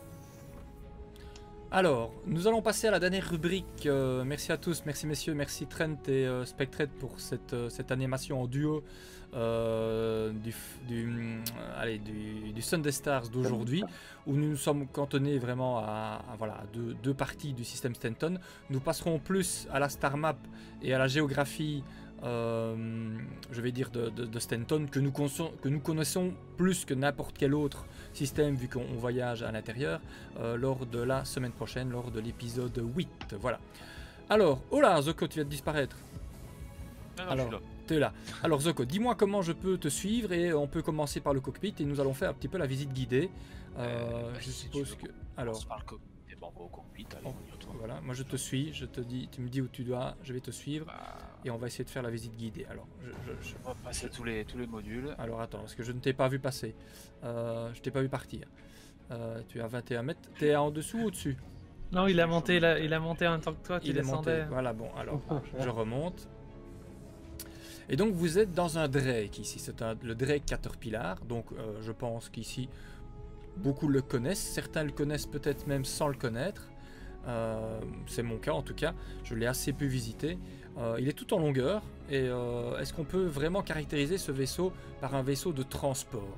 Alors, nous allons passer à la dernière rubrique. Euh, merci à tous, merci messieurs, merci Trent et euh, Spectred pour cette, euh, cette animation en duo euh, du, f- du, hum, allez, du, du Sunday Stars d'aujourd'hui, où nous nous sommes cantonnés vraiment à, à, voilà, à deux, deux parties du système Stanton. Nous passerons plus à la Star Map et à la géographie, euh, je vais dire, de, de, de Stanton, que nous, connaissons, que nous connaissons plus que n'importe quel autre système, vu qu'on voyage à l'intérieur, euh, lors de la semaine prochaine, lors de l'épisode huit. Voilà. Alors, oh là, Zoko, tu viens de disparaître. Ah non, Alors, je suis là. tu es là. Alors, Zoko, dis-moi comment je peux te suivre et on peut commencer par le cockpit et nous allons faire un petit peu la visite guidée. Euh, Euh, je si suppose tu que. veux, Alors, On se parle cockpit. Bon, on va au cockpit, allez, Oh, on y retourne. voilà, moi je te suis, je te dis, tu me dis où tu dois, je vais te suivre Bah, et on va essayer de faire la visite guidée. Alors, je, je- je- on va passer tous les, tous les modules. alors attends, parce que je ne t'ai pas vu passer. Euh, je t'ai pas vu partir. Euh, tu es à vingt et un mètres. Tu es en dessous ou au-dessus? Non, il a monté, là, il a monté en même temps que toi, qui Il est monté. descendait. Voilà, bon, alors je remonte. Et donc vous êtes dans un Drake ici, c'est un- le Drake Caterpillar. Donc euh, je pense qu'ici beaucoup le connaissent, certains le connaissent peut-être même sans le connaître. Euh, c'est mon cas en tout cas, je l'ai assez peu visité. Euh, il est tout en longueur et euh, est-ce qu'on peut vraiment caractériser ce vaisseau par un vaisseau de transport?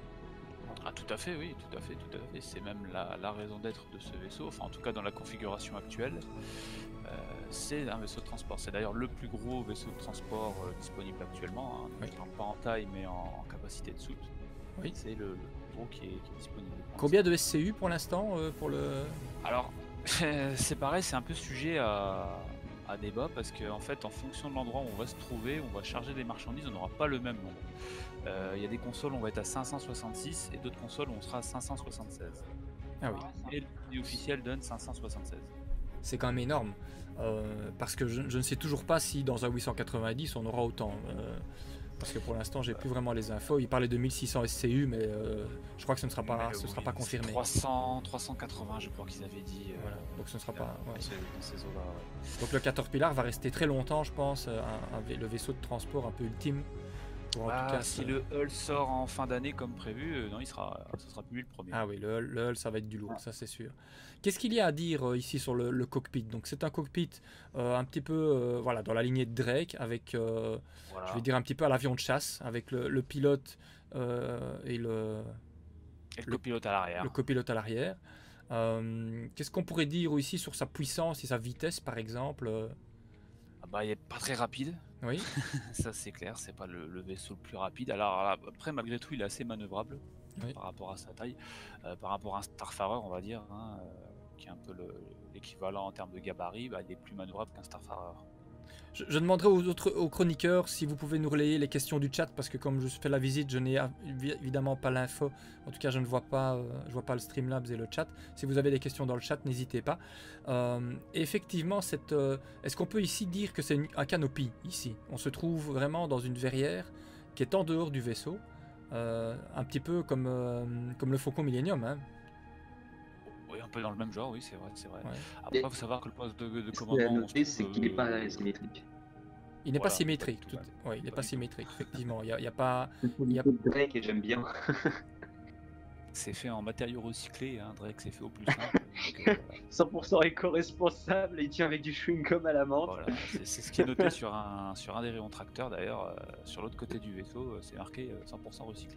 Ah, tout à fait, oui, tout à fait, tout à fait. C'est même la, la raison d'être de ce vaisseau, enfin en tout cas dans la configuration actuelle. Euh, c'est un vaisseau de transport. C'est d'ailleurs le plus gros vaisseau de transport euh, disponible actuellement. Hein. Oui. Je parle pas en taille, mais en, en capacité de soute. Oui. C'est le, le plus gros qui est, qui est disponible. pour Combien de S C U pour l'instant euh, pour le... l'instant. Alors, c'est pareil, c'est un peu sujet à, à débat parce qu'en en fait, en fonction de l'endroit où on va se trouver, on va charger des marchandises, on n'aura pas le même nombre. Euh, Il y a des consoles où on va être à cinq cent soixante-six et d'autres consoles où on sera à cinq cent soixante-seize. Ah oui, Et le prix officiel donne cinq cent soixante-seize. c'est quand même énorme. Euh, parce que je, je ne sais toujours pas si dans un huit cent quatre-vingt-dix on aura autant. Euh, parce que pour l'instant j'ai plus vraiment les infos. Il parlait de mille six cents S C U mais euh, je crois que ce ne sera pas, Mais ce oui, sera pas c'est confirmé. trois cents, trois cent quatre-vingts je crois qu'ils avaient dit. euh, Voilà, donc ce ne sera dans- pas. dans ouais. ces- dans ces eaux-là, ouais. Donc le Caterpillar va rester très longtemps je pense, un, un v- le vaisseau de transport un peu ultime. Pour en Ah, tout cas, si ce- le Hull sort en fin d'année comme prévu, euh, non, il sera, ce sera plus lui le premier. Ah oui, le, le Hull, ça va être du lourd, ça c'est sûr. Qu'est-ce qu'il y a à dire euh, ici sur le, le cockpit? Donc c'est un cockpit euh, un petit peu euh, voilà, dans la lignée de Drake, avec, euh, Voilà. je vais dire un petit peu à l'avion de chasse, avec le, le pilote euh, et le, Et le le- copilote à l'arrière. le copilote à l'arrière. Euh, Qu'est-ce qu'on pourrait dire ici sur sa puissance et sa vitesse par exemple? euh, Ah bah, il est pas très rapide, Oui, ça c'est clair, c'est pas le, le vaisseau le plus rapide. Alors là, après, malgré tout, il est assez manœuvrable Oui. par rapport à sa taille, euh, par rapport à un Starfarer, on va dire, hein, euh, qui est un peu le- l'équivalent en termes de gabarit, bah, il est plus manœuvrable qu'un Starfarer. Je, je demanderai aux autres aux chroniqueurs si vous pouvez nous relayer les questions du chat parce que comme je fais la visite, je n'ai évi- évidemment pas l'info. En tout cas, je ne vois pas, euh, je vois pas le Streamlabs et le chat. Si vous avez des questions dans le chat, n'hésitez pas. Euh, et effectivement, cette, euh, est-ce qu'on peut ici dire que c'est une- un canopy ici? On se trouve vraiment dans une verrière qui est en dehors du vaisseau, euh, un petit peu comme euh, comme le Faucon Millennium. Hein. Oui, un peu dans le même genre, oui, c'est vrai, c'est vrai. Ouais. Après, Et- il faut savoir que le poste de, de Ce qui est à commandement, on se noter, c'est trouve, qu'il n'est euh, pas symétrique. Il n'est pas Voilà. symétrique. Tout... Ouais, il n'est Pas pas du tout. symétrique. Effectivement, il y a, il y a pas. Il y a- Drake et j'aime bien. C'est fait en matériaux recyclés, hein, Drake, c'est fait au plus simple. donc, euh, cent pour cent éco-responsable et il tient avec du chewing-gum à la menthe. voilà, c'est c'est ce qui est noté sur un, sur un des rayons tracteurs d'ailleurs. euh, sur l'autre côté du vaisseau, euh, c'est marqué euh, cent pour cent recyclé.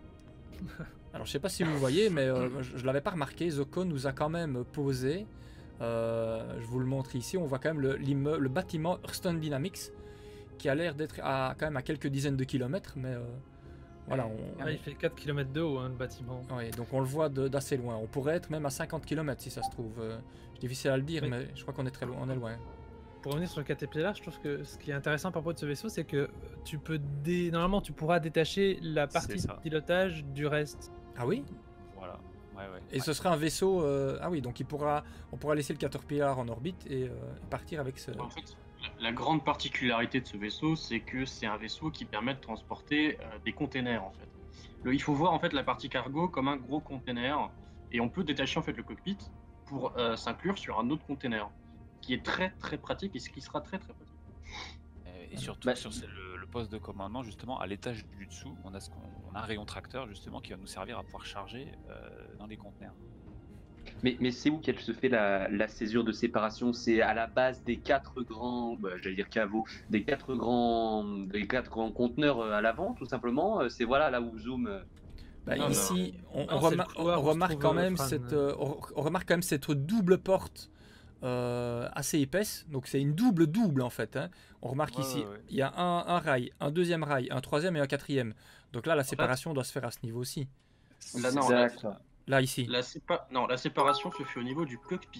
Alors je sais pas si vous voyez, mais euh, je, je l'avais pas remarqué, Zoko nous a quand même posé Euh, je vous le montre ici, on voit quand même le, l'immeuble- le bâtiment Hurston Dynamics qui a l'air d'être à, quand même à quelques dizaines de kilomètres, mais euh, voilà, on, Ah, il fait quatre kilomètres de haut, hein, le bâtiment. oui, donc on le voit de- d'assez loin. On pourrait être même à cinquante kilomètres si ça se trouve. Euh, c'est difficile à le dire, Oui. mais je crois qu'on est très loin. On est loin. Pour revenir sur le Caterpillar, je trouve que ce qui est intéressant à propos de ce vaisseau, c'est que tu peux dé... normalement tu pourras détacher la partie C'est de ça. pilotage du reste. Ah oui? Voilà. Ouais, ouais. Et Ouais. ce sera un vaisseau. euh, Ah oui, donc il pourra, on pourra laisser le Caterpillar en orbite et euh, partir avec ce. En fait, la- la grande particularité de ce vaisseau, c'est que c'est un vaisseau qui permet de transporter euh, des containers en fait. Le- il faut voir en fait la partie cargo comme un gros container et on peut détacher en fait le cockpit pour euh, s'inclure sur un autre container, qui est très très pratique et ce qui sera très très pratique. Euh, Et surtout Bah, sur ce- le, le poste de commandement, justement, à l'étage du dessous, on a, ce qu'on, on a un rayon tracteur justement qui va nous servir à pouvoir charger euh, dans les conteneurs. Mais, mais c'est où qu'elle se fait la, la césure de séparation? C'est à la base des quatre grands, bah, j'allais dire caveaux, des quatre grands, des quatre grands conteneurs euh, à l'avant, tout simplement. Euh, C'est voilà là où zoom. euh, Bah, Non, ici, on, on Non, c'est le remar- couloir on où se remarque trouve, quand euh, même Fran. cette, euh, on, on remarque quand même cette double porte euh, assez épaisse. Donc c'est une double double en fait. Hein. On remarque Ouais, ici, ouais, ouais. il y a un, un rail, un deuxième rail, un troisième et un quatrième. Donc là, la séparation doit se faire à ce niveau aussi. Là, non, là, D'accord. Là ici. La, sépa- non, la séparation se fait au niveau du cockpit.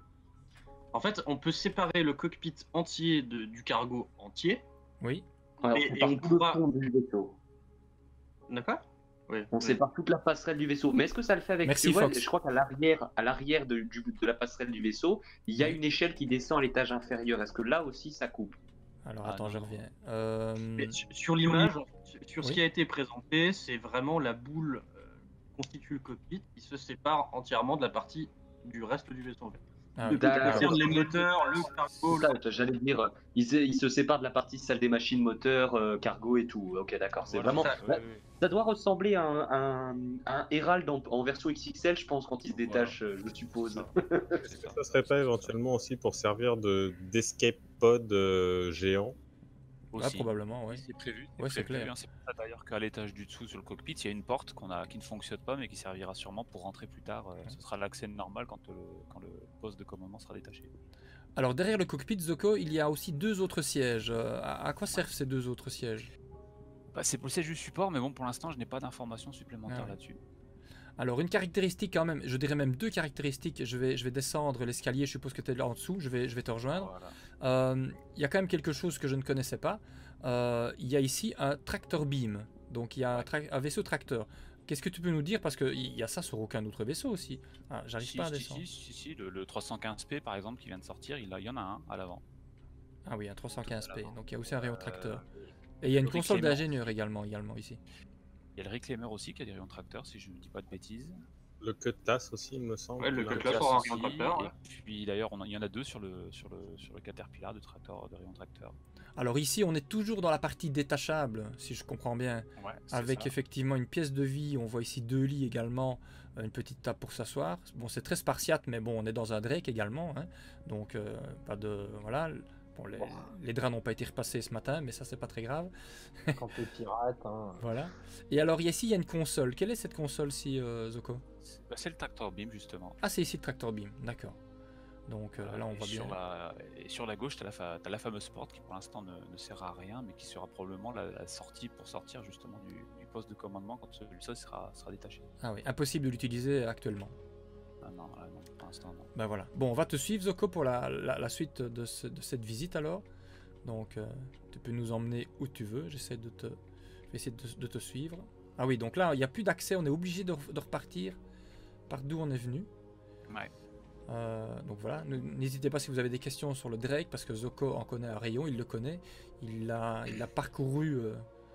En fait, on peut séparer le cockpit entier de- du cargo entier. Oui. Ouais, Et- on et sépare on tout pourra- le fond du vaisseau. D'accord. Oui. On oui. sépare toute la passerelle du vaisseau. Mais est-ce que ça le fait avec Merci, ouais, Fox. Je crois qu'à l'arrière, à l'arrière de, du- de la passerelle du vaisseau, il y a Oui. une échelle qui descend à l'étage inférieur. Est-ce que là aussi ça coupe? Alors Ah, attends, non, je non. reviens. Euh, Mais sur- sur l'image, sur, sur ce Oui. qui a été présenté, c'est vraiment la boule euh, qui constitue le cockpit qui se sépare entièrement de la partie du reste du vaisseau. En fait. ah, De oui. ce qui D'accord. concerne les moteurs, le cargo, C'est ça, j'allais dire, euh, il se, il se sépare de la partie salle des machines, moteur, euh, cargo et tout. Ok, d'accord. C'est Voilà, vraiment. ça, bah, ouais, ouais. Ça doit ressembler à un, un, un Herald en, en version X X L, je pense, quand il se détache, euh, je suppose. Ça. Est-ce que ça serait pas éventuellement aussi pour servir de d'escape pod euh, géant? Ouais, Aussi. probablement, oui. C'est prévu. Ouais, c'est prévu, clair. hein. C'est pour ça d'ailleurs qu'à l'étage du dessous, sur le cockpit, il y a une porte qu'on a, qui ne fonctionne pas, mais qui servira sûrement pour rentrer plus tard. Euh, ce sera l'accès normal quand le, quand le poste de commandement sera détaché. Alors derrière le cockpit Zoko, il y a aussi deux autres sièges. Euh, À, à quoi servent ces deux autres sièges? Bah, c'est pour le siège du support, mais bon, pour l'instant, je n'ai pas d'informations supplémentaires Ah ouais. là-dessus. Alors une caractéristique quand même, je dirais même deux caractéristiques. Je vais, je vais descendre l'escalier, je suppose que tu es là en dessous, je vais, je vais te rejoindre. Voilà. Euh, Il y a quand même quelque chose que je ne connaissais pas. Euh, Il y a ici un tractor beam, donc il y a un, tra- un vaisseau tracteur. Qu'est-ce que tu peux nous dire? Parce qu'il y a ça sur aucun autre vaisseau aussi. Ah, J'arrive Si, pas à si, descendre. si, si, si, le, le trois cent quinze P par exemple qui vient de sortir, il, a- il y en a un à l'avant. Ah oui, un trois cent quinze P, Tout à donc il y a aussi un rayon Euh, tracteur. Et il y a une le console reclaimer d'ingénieur aussi. également, également ici. Il y a le Reclaimer aussi qui a des rayons tracteurs, si je ne dis pas de bêtises. Le cutlass aussi, il me semble. Ouais, le qu'il a un cutlass classe. aura un Aussi, rayon tracteur, ouais. Et puis d'ailleurs, on a- il y en a deux sur le, sur le, sur le Caterpillar de, tracteur, de rayon tracteur. Alors ici, on est toujours dans la partie détachable, si je comprends bien. Ouais, c'est Avec ça. effectivement une pièce de vie, on voit ici deux lits également, euh, une petite table pour s'asseoir. Bon, c'est très spartiate, mais bon, on est dans un Drake également, hein. Donc euh, pas de voilà. Bon, les, les draps n'ont pas été repassés ce matin, mais ça c'est pas très grave. Quand t'es pirate, hein. Voilà. Et alors ici, il y a une console. Quelle est cette console-ci, euh, Zoko? Bah, c'est le tractor beam justement. Ah, c'est ici le tractor beam, d'accord. Donc euh, là, on Et voit sur bien. La, et sur la gauche, tu as, as la fameuse porte qui pour l'instant ne, ne sert à rien, mais qui sera probablement la, la sortie pour sortir justement du, du poste de commandement quand celui-ci sera, sera détaché. Ah oui, impossible de l'utiliser actuellement. Ah non, là, non, pour l'instant non. Ben voilà. Bon, on va te suivre, Zoko, pour la, la- la suite de, ce- de cette visite alors. Donc, euh, tu peux nous emmener où tu veux. J'essaie de te, je vais essayer de, de te suivre. Ah oui, donc là, il n'y a plus d'accès. On est obligé de, re- de repartir par d'où on est venu. Ouais. Euh, donc voilà. Ne- N'hésitez pas si vous avez des questions sur le Drake, parce que Zoko en connaît un rayon, il le connaît. Il l'a il l'a parcouru euh,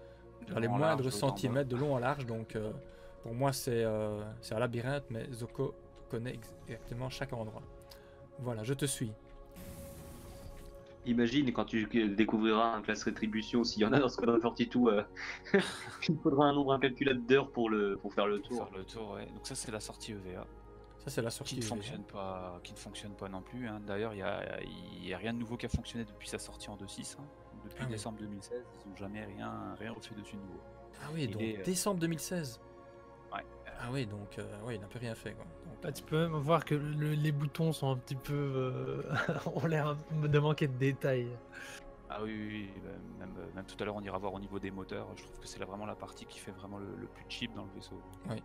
De dans les long en moindres large, de haut en bas. centimètres, de long en large. Donc, euh, pour moi, c'est euh, c'est un labyrinthe, mais Zoko connaît ex- exactement chaque endroit. Voilà, je te suis. Imagine quand tu découvriras un classe rétribution, s'il y en a dans Squadron quarante-deux, euh, il faudra un nombre incalculable d'heures pour, le, pour faire le Pour tour. faire le tour, ouais. Donc ça c'est la sortie E V A Ça, c'est la qui sortie. ne V A. fonctionne pas, qui ne fonctionne pas non plus. Hein. D'ailleurs, il y a, il y a rien de nouveau qui a fonctionné depuis sa sortie en deux point six. Hein. Depuis Ah oui. décembre deux mille seize, ils n'ont jamais rien, rien refait dessus de nouveau. Ah oui, Il donc est, euh, décembre deux mille seize. Ouais. Ah oui, donc euh, ouais, il n'a plus rien fait. Quoi. Donc, Bah, tu peux même voir que le- les boutons sont un petit peu. euh, ont l'air un- de manquer de détails. Ah oui, oui, oui, bah, même, euh, même tout à l'heure on ira voir au niveau des moteurs, je trouve que c'est là vraiment la partie qui fait vraiment le, le plus cheap dans le vaisseau.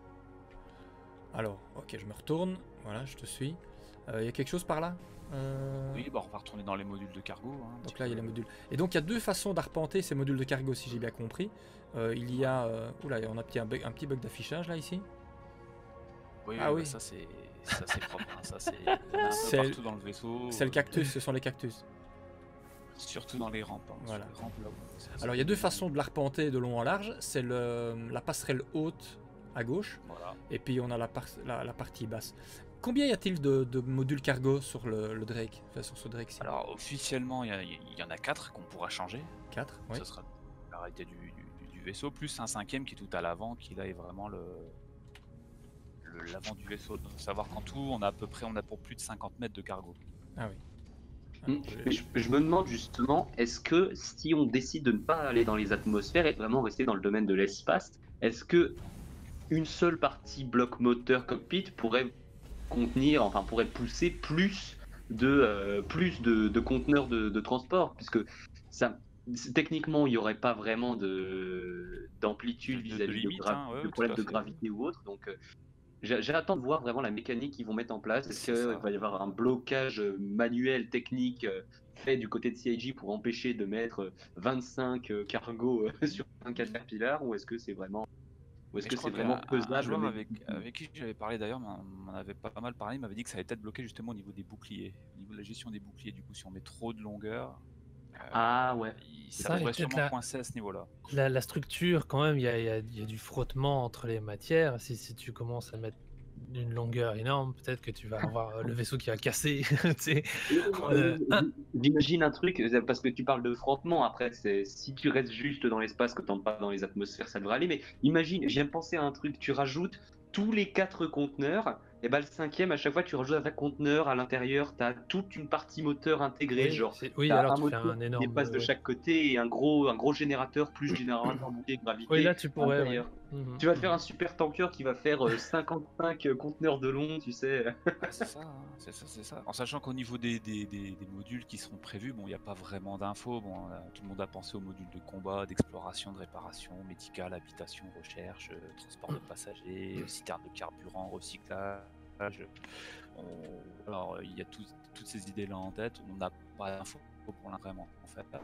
alors, ok, je me retourne. Voilà, je te suis. Il y a quelque chose par là Euh, Oui, bah on va retourner dans les modules de cargo. Hein, un Donc petit là, il y a peu. les modules. Et donc, il y a deux façons d'arpenter ces modules de cargo, si j'ai bien compris. Euh, il y a... euh, Oula, on a petit- un, bug- un petit bug d'affichage, là, ici. Oui, Ah bah, oui. ça c'est ça c'est propre, hein, ça c'est il y en a un peu C'est- partout dans le vaisseau. C'est le euh, cactus, ce sont les cactus. Surtout dans les rampes. Hein, Voilà. sur les rampes, là, où- c'est- Alors, il y a deux façons de l'arpenter de long en large. C'est le- la passerelle haute à gauche, Voilà. et puis on a la, par- la, la partie basse. Combien y a-t-il de, de modules cargo sur le, le Drake, enfin, sur ce Drake-ci? Alors officiellement il y, a- il y en a quatre qu'on pourra changer. quatre, oui. Ce sera la réalité du, du- du vaisseau, plus un cinquième qui est tout à l'avant, qui là est vraiment le le- l'avant du vaisseau. Donc savoir qu'en tout on a à peu près on a pour plus de cinquante mètres de cargo. Ah oui. Hmm. Alors, Mais je- je, je me demande justement, est-ce que si on décide de ne pas aller dans les atmosphères et vraiment rester dans le domaine de l'espace, est-ce que une seule partie bloc moteur cockpit pourrait contenir, enfin pourrait pousser plus de euh, plus de, de conteneurs de, de transport, puisque ça techniquement il n'y aurait pas vraiment de d'amplitude De- de- de vis-à-vis de, limite, gra- hein, ouais, de tout problèmes à de fait. gravité ou autre. Donc euh, J'ai- J'attends de voir vraiment la mécanique qu'ils vont mettre en place. Est-ce C'est qu'il ça. va y avoir un blocage euh, manuel, technique euh, fait du côté de C I G pour empêcher de mettre euh, vingt-cinq euh, cargos euh, sur un Caterpillar, ou est-ce que c'est vraiment, ou est-ce Mais que je crois c'est qu'il y a vraiment un- un, faisable joueur mais- avec, avec qui j'avais parlé d'ailleurs, m'en m'en avait pas mal parlé, il m'avait dit que ça allait être bloqué justement au niveau des boucliers, au niveau de la gestion des boucliers. Du coup, si on met trop de longueur, euh, Ah ouais. il- Ça, ça et pourrait peut-être sûrement la- coincer à ce niveau-là. La, la structure, quand même, il y a, il y a- il y a du frottement entre les matières. Si, si tu commences à mettre une longueur énorme, peut-être que tu vas avoir euh, le vaisseau qui va casser. tu sais. Euh, ah. J'imagine un truc, euh, parce que tu parles de frottement, après, c'est si tu restes juste dans l'espace, que tu n'entres pas dans les atmosphères, ça devrait aller, mais imagine, je viens de penser à un truc, tu rajoutes tous les quatre conteneurs, et bah le cinquième, à chaque fois, tu rajoutes un conteneur à l'intérieur, tu as toute une partie moteur intégrée, Oui, genre, c'est- oui, t'as alors un tu fais moteur un qui énorme. dépasse de ouais. chaque côté et un gros, un gros générateur plus générateur bouclier gravité Oui, là tu à pourrais. Ouais. l'intérieur. Mhm, Tu vas te faire mhm. un super tanker qui va faire euh, cinquante-cinq conteneurs de long, tu sais. Ah, c'est ça, hein, c'est ça, c'est ça. En sachant qu'au niveau des, des, des- des modules qui seront prévus, bon, il n'y a pas vraiment d'infos. Bon, on a- tout le monde a pensé aux modules de combat, d'exploration, de réparation, médicale, habitation, recherche, euh, transport de passagers, euh, citerne de carburant, recyclage. On- Alors, euh, il y a tout- toutes ces idées-là en tête. On n'a pas d'infos pour l'instant, vraiment. En fait, là.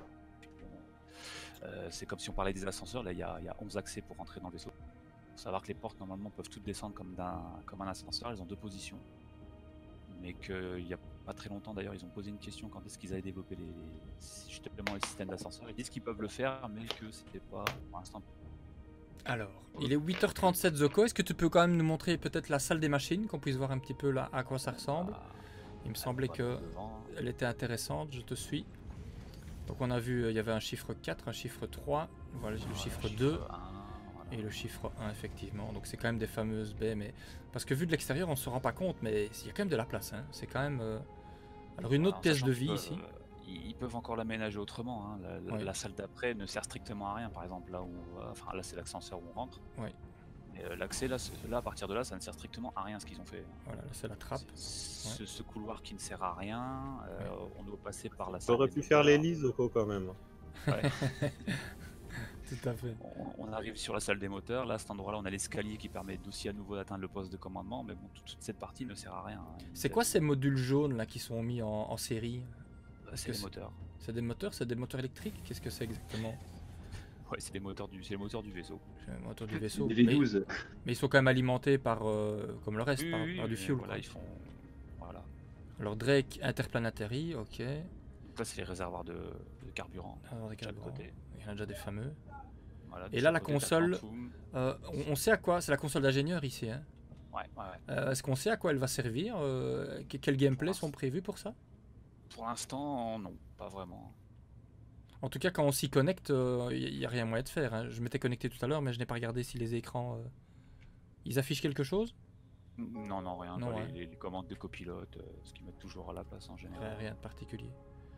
Bon, euh, c'est comme si on parlait des ascenseurs. Là, il y a, il y a onze accès pour rentrer dans le vaisseau. Faut savoir que les portes normalement peuvent toutes descendre comme, d'un, comme un ascenseur, elles ont deux positions. Mais qu'il n'y a pas très longtemps d'ailleurs, ils ont posé une question quand est-ce qu'ils allaient développer les, justement les systèmes d'ascenseurs. Ils disent qu'ils peuvent le faire, mais que c'était pas pour l'instant. Alors, il est huit heures trente-sept, Zoko. Est-ce que tu peux quand même nous montrer peut-être la salle des machines, qu'on puisse voir un petit peu là à quoi ça ressemble? Ah, Il me semblait que elle était intéressante, je te suis. Donc on a vu, euh, il y avait un chiffre quatre, un chiffre trois, voilà le chiffre deux et le chiffre un effectivement. Donc c'est quand même des fameuses baies, mais parce que vu de l'extérieur on se rend pas compte, mais il y a quand même de la place, hein. C'est quand même... euh, Alors une autre pièce de vie ici. Ils ils peuvent encore l'aménager autrement. Hein. La, la- Oui. la salle d'après ne sert strictement à rien. Par exemple, là où, euh, enfin là c'est l'ascenseur où on rentre. Oui. Et, euh, l'accès là, c'est- là, à partir de là, ça ne sert strictement à rien ce qu'ils ont fait. Voilà, là c'est la trappe. C'est- Ce, ce couloir qui ne sert à rien, euh, on doit passer par la Tu salle. aurais des pu faire moteurs. l'hélice, Oko, quand même. Ouais. Tout à fait. On, on arrive sur la salle des moteurs. Là, à cet endroit-là, on a l'escalier qui permet aussi à nouveau d'atteindre le poste de commandement. Mais bon, toute, toute cette partie ne sert à rien. hein. C'est quoi ces modules jaunes là qui sont mis en, en série? C'est que les c'est- moteurs. C'est des moteurs, c'est des moteurs électriques? Qu'est-ce que c'est exactement? Ouais, c'est les moteurs du, c'est les moteurs du vaisseau. C'est un moteur du vaisseau. Des Mais, V douze. mais ils sont quand même alimentés par, euh, comme le reste, Oui, par, oui, par du mais fuel. Voilà, quoi. ils font. Voilà. Alors Drake Interplanetary, ok. Donc là, c'est les réservoirs de, de carburant. Alors, des de chaque carburants. côté. Il y en a déjà des fameux. Voilà, de Et chaque là, la côté, t'as console, Quantum. Euh, on, on sait à quoi, c'est la console d'ingénieur ici. Hein. Ouais, ouais, ouais. Euh, Est-ce qu'on sait à quoi elle va servir? euh, que- Quel gameplay Pour sont prévus pour ça? Pour l'instant, non, pas vraiment. En tout cas, quand on s'y connecte, il n'y a rien moyen de faire. Hein. Je m'étais connecté tout à l'heure, mais je n'ai pas regardé si les écrans... euh, Ils affichent quelque chose? Non, non, rien. Non, quoi, hein. les, les- les commandes de copilote, euh, ce qu'ils mettent toujours à la place en général. Rien, rien de particulier.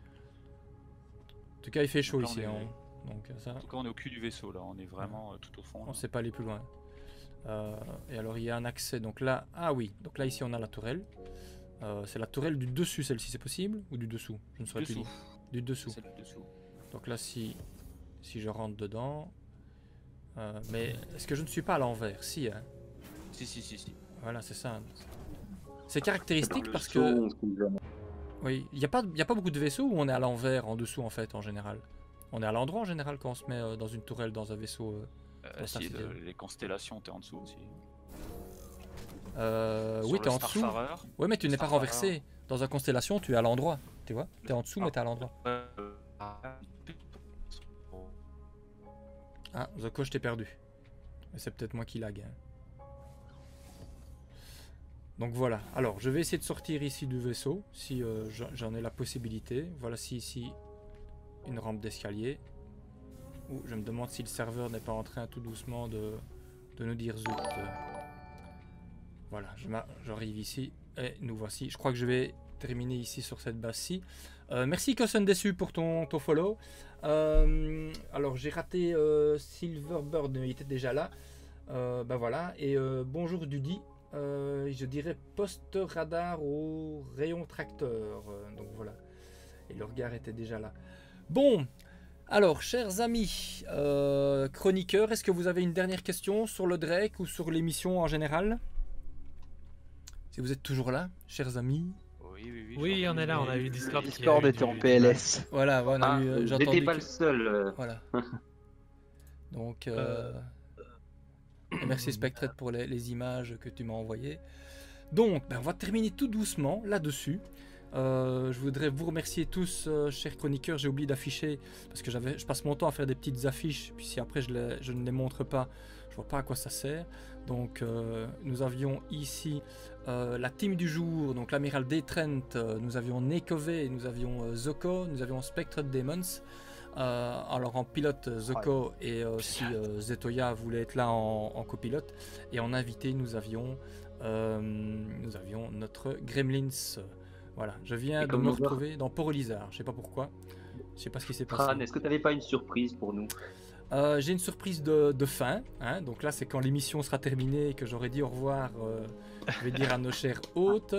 En tout cas, il fait chaud Donc là, ici. on est- hein. Donc ça, En tout cas, on est au cul du vaisseau là, on est vraiment euh, tout au fond. on là. ne sait pas aller plus loin. Euh, et alors il y a un accès, donc là, ah oui, donc là ici on a la tourelle. Euh, c'est la tourelle du dessus, celle-ci, c'est possible? Ou du dessous? Je ne saurais plus Dessous. dire. Du dessous. C'est le dessous. Donc là, si, si je rentre dedans... Euh, mais est-ce que je ne suis pas à l'envers? Si, hein. Si, si, si, si. Voilà, c'est ça. C'est caractéristique Le parce saut, que... on sait jamais. Oui, il n'y a, pas- y a pas beaucoup de vaisseaux où on est à l'envers, en dessous, en fait, en général. On est à l'endroit, en général, quand on se met euh, dans une tourelle, dans un vaisseau... euh, Euh, Bon, si, ça, c'est le- bien. les constellations, t'es en dessous aussi. Euh, Sur oui, le t'es en dessous. Starfarer, Ouais, mais tu le n'es pas Starfarer. renversé. Dans une constellation, tu es à l'endroit. Tu vois? T'es en dessous, mais t'es à l'endroit. euh, Ah, Zoko, je t'ai perdu. Mais c'est peut-être moi qui lag. hein. Donc voilà. Alors, je vais essayer de sortir ici du vaisseau, si euh, j'en- j'en ai la possibilité. Voilà, si ici, une rampe d'escalier. Ouh, je me demande si le serveur n'est pas en train tout doucement de, de nous dire zut. euh. Voilà, je m'a- j'arrive ici et nous voici. Je crois que je vais terminer ici sur cette base-ci. Euh, merci Cousin Dessus pour ton, ton follow. Euh, alors j'ai raté euh, Silverbird, il était déjà là. Euh, ben voilà, et euh, bonjour Dudy. Euh, je dirais poste radar au rayon tracteur. Euh, donc voilà, et le regard était déjà là. Bon, alors chers amis, euh, chroniqueurs, est-ce que vous avez une dernière question sur le Drake ou sur l'émission en général? Si vous êtes toujours là, chers amis. Oui, oui, oui. Oui, j'en- on est là, on a eu Discord qui a Discord eu était en du- P L S. Voilà, on a Ah, eu, euh, j'ai j'étais entendu pas que- le seul. euh, Voilà. Donc, euh, et merci Spectred pour les, les images que tu m'as envoyées. Donc, ben, on va terminer tout doucement là-dessus. Euh, je voudrais vous remercier tous, euh, chers chroniqueurs. J'ai oublié d'afficher parce que j'avais, je passe mon temps à faire des petites affiches. Puis si après je, les- je ne les montre pas, je vois pas à quoi ça sert. Donc, euh, nous avions ici euh, la team du jour, donc l'amiral D. Trent, euh, nous avions Nekove, nous avions euh, Zoko, nous avions Spectred Demons. Euh, alors en pilote, Zoko et euh, aussi euh, Zetoya voulaient être là en, en copilote. Et en invité, nous avions, euh, nous avions notre Gremlins. Voilà, je viens Et de comme me on voit- retrouver dans Port-Olizard. Je sais pas pourquoi. Je sais pas ce qui s'est passé. Tran, est-ce que t'avais pas une surprise pour nous? Euh, J'ai une surprise de, de fin. Hein, donc là, c'est quand l'émission sera terminée et que j'aurai dit au revoir. euh, je vais dire à nos chers hôtes.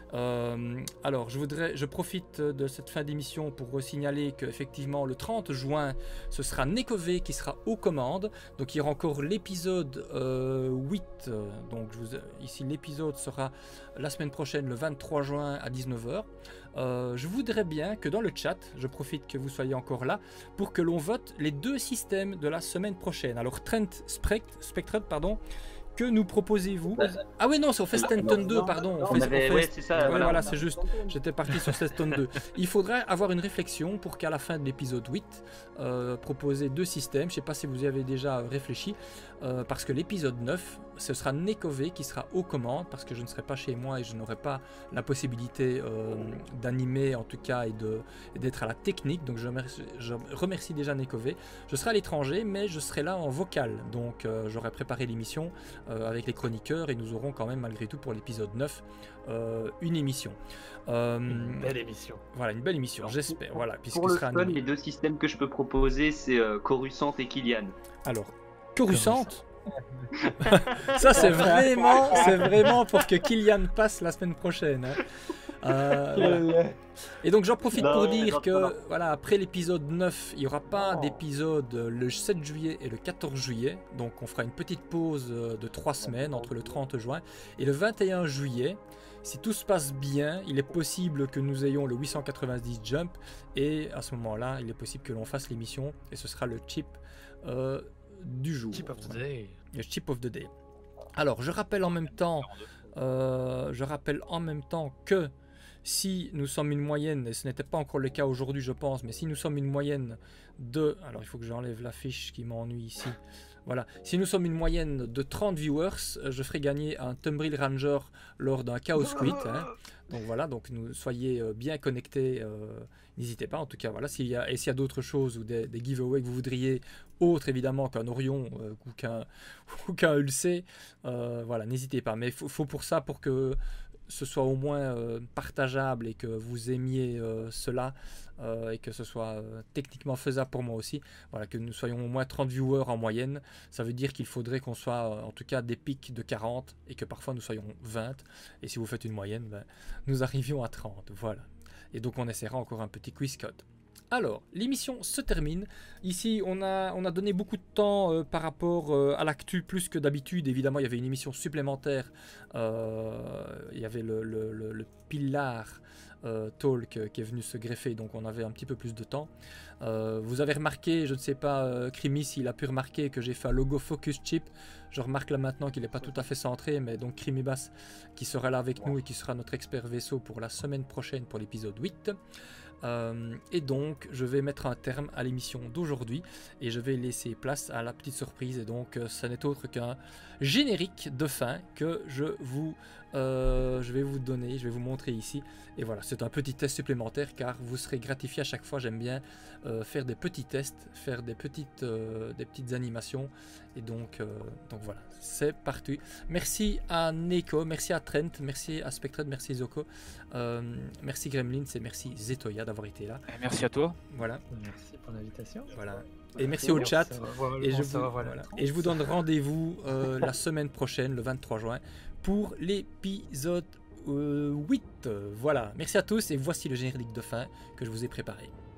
Euh, alors, je voudrais, je profite de cette fin d'émission pour signaler qu'effectivement, le trente juin, ce sera Nekove qui sera aux commandes. Donc, il y aura encore l'épisode euh, huit. Donc, je vous, ici, l'épisode sera la semaine prochaine, le vingt-trois juin à dix-neuf heures. Euh, je voudrais bien que dans le chat, je profite que vous soyez encore là, pour que l'on vote les deux systèmes de la semaine prochaine. Alors, Trent Spect- Spectred, pardon, que nous proposez-vous? Ah oui, non, c'est on fait Stanton deux, pardon. On On fait, avait- on fait- ouais, c'est ça, Ouais, voilà. voilà, c'est juste. J'étais parti sur Stanton deux. Il faudrait avoir une réflexion pour qu'à la fin de l'épisode huit, euh, proposer deux systèmes. Je ne sais pas si vous y avez déjà réfléchi, euh, parce que l'épisode neuf, ce sera Nekove qui sera aux commandes, parce que je ne serai pas chez moi et je n'aurai pas la possibilité euh, d'animer en tout cas et de- et d'être à la technique. Donc je remercie, je remercie déjà Nekove. Je serai à l'étranger, mais je serai là en vocal. Donc euh, j'aurai préparé l'émission euh, avec les chroniqueurs et nous aurons quand même malgré tout pour l'épisode neuf euh, une émission. Euh, Une belle émission. Voilà, une belle émission, j'espère. Voilà, puisqu'il Pour le sera fun, animé. les deux systèmes que je peux proposer, c'est euh, Coruscant et Kylian. Alors, Coruscant. Ça c'est vraiment, c'est vraiment pour que Kylian passe la semaine prochaine. hein. Euh, voilà. Et donc j'en profite Non, pour ouais, dire non, que non. voilà, après l'épisode neuf, il n'y aura pas Oh. d'épisode le sept juillet et le quatorze juillet. Donc on fera une petite pause euh, de trois semaines entre le trente juin et le vingt et un juillet. Si tout se passe bien, il est possible que nous ayons le huit cent quatre-vingt-dix Jump et à ce moment-là, il est possible que l'on fasse l'émission et ce sera le chip euh, du jour. Chip of the Voilà. day. Le chip of the day. Alors, je rappelle en même temps, euh, je rappelle en même temps que si nous sommes une moyenne, et ce n'était pas encore le cas aujourd'hui, je pense, mais si nous sommes une moyenne de, alors il faut que j'enlève la fiche qui m'ennuie ici. Voilà, si nous sommes une moyenne de trente viewers, euh, je ferai gagner un Tumbril Ranger lors d'un Chaos Quit. hein. Donc voilà, donc nous soyez euh, bien connectés. euh, N'hésitez pas, en tout cas, voilà. S'il y a, et s'il y a d'autres choses ou des, des giveaways que vous voudriez, autres évidemment qu'un Orion euh, ou qu'un ou qu'un Ulcé, euh, voilà, n'hésitez pas. Mais il faut, faut pour ça, pour que ce soit au moins euh, partageable et que vous aimiez euh, cela euh, et que ce soit euh, techniquement faisable pour moi aussi. Voilà, que nous soyons au moins trente viewers en moyenne. Ça veut dire qu'il faudrait qu'on soit euh, en tout cas des pics de quarante et que parfois nous soyons vingt. Et si vous faites une moyenne, ben, nous arrivions à trente. Voilà. Et donc on essaiera encore un petit quiz code. Alors, l'émission se termine. Ici, on a, on a donné beaucoup de temps euh, par rapport euh, à l'actu, plus que d'habitude. Évidemment, il y avait une émission supplémentaire. Euh, il y avait le, le, le, le Pilar euh, Talk euh, qui est venu se greffer, donc on avait un petit peu plus de temps. Euh, vous avez remarqué, je ne sais pas, euh, Crimi, s'il a pu remarquer que j'ai fait un logo Focus Chip. Je remarque là maintenant qu'il n'est pas tout à fait centré, mais donc Crimi Bass qui sera là avec nous et qui sera notre expert vaisseau pour la semaine prochaine pour l'épisode huit. Euh, et donc je vais mettre un terme à l'émission d'aujourd'hui et je vais laisser place à la petite surprise, et donc euh, ça n'est autre qu'un générique de fin que je vous euh, je vais vous donner, je vais vous montrer ici. Et voilà, c'est un petit test supplémentaire car vous serez gratifié à chaque fois. J'aime bien euh, faire des petits tests, faire des petites, euh, des petites animations, et donc, euh, donc voilà, c'est parti. Merci à Neko, merci à Trent, merci à Spectred, merci Zoko, euh, merci Gremlins et merci Zetoya d'avoir été là. Et merci à toi. Voilà. Merci pour l'invitation. Voilà. Et merci au chat. Et je, vous, voilà. voilà. et je vous donne rendez-vous euh, la semaine prochaine, le vingt-trois juin, pour l'épisode euh, huit. Voilà. Merci à tous et voici le générique de fin que je vous ai préparé.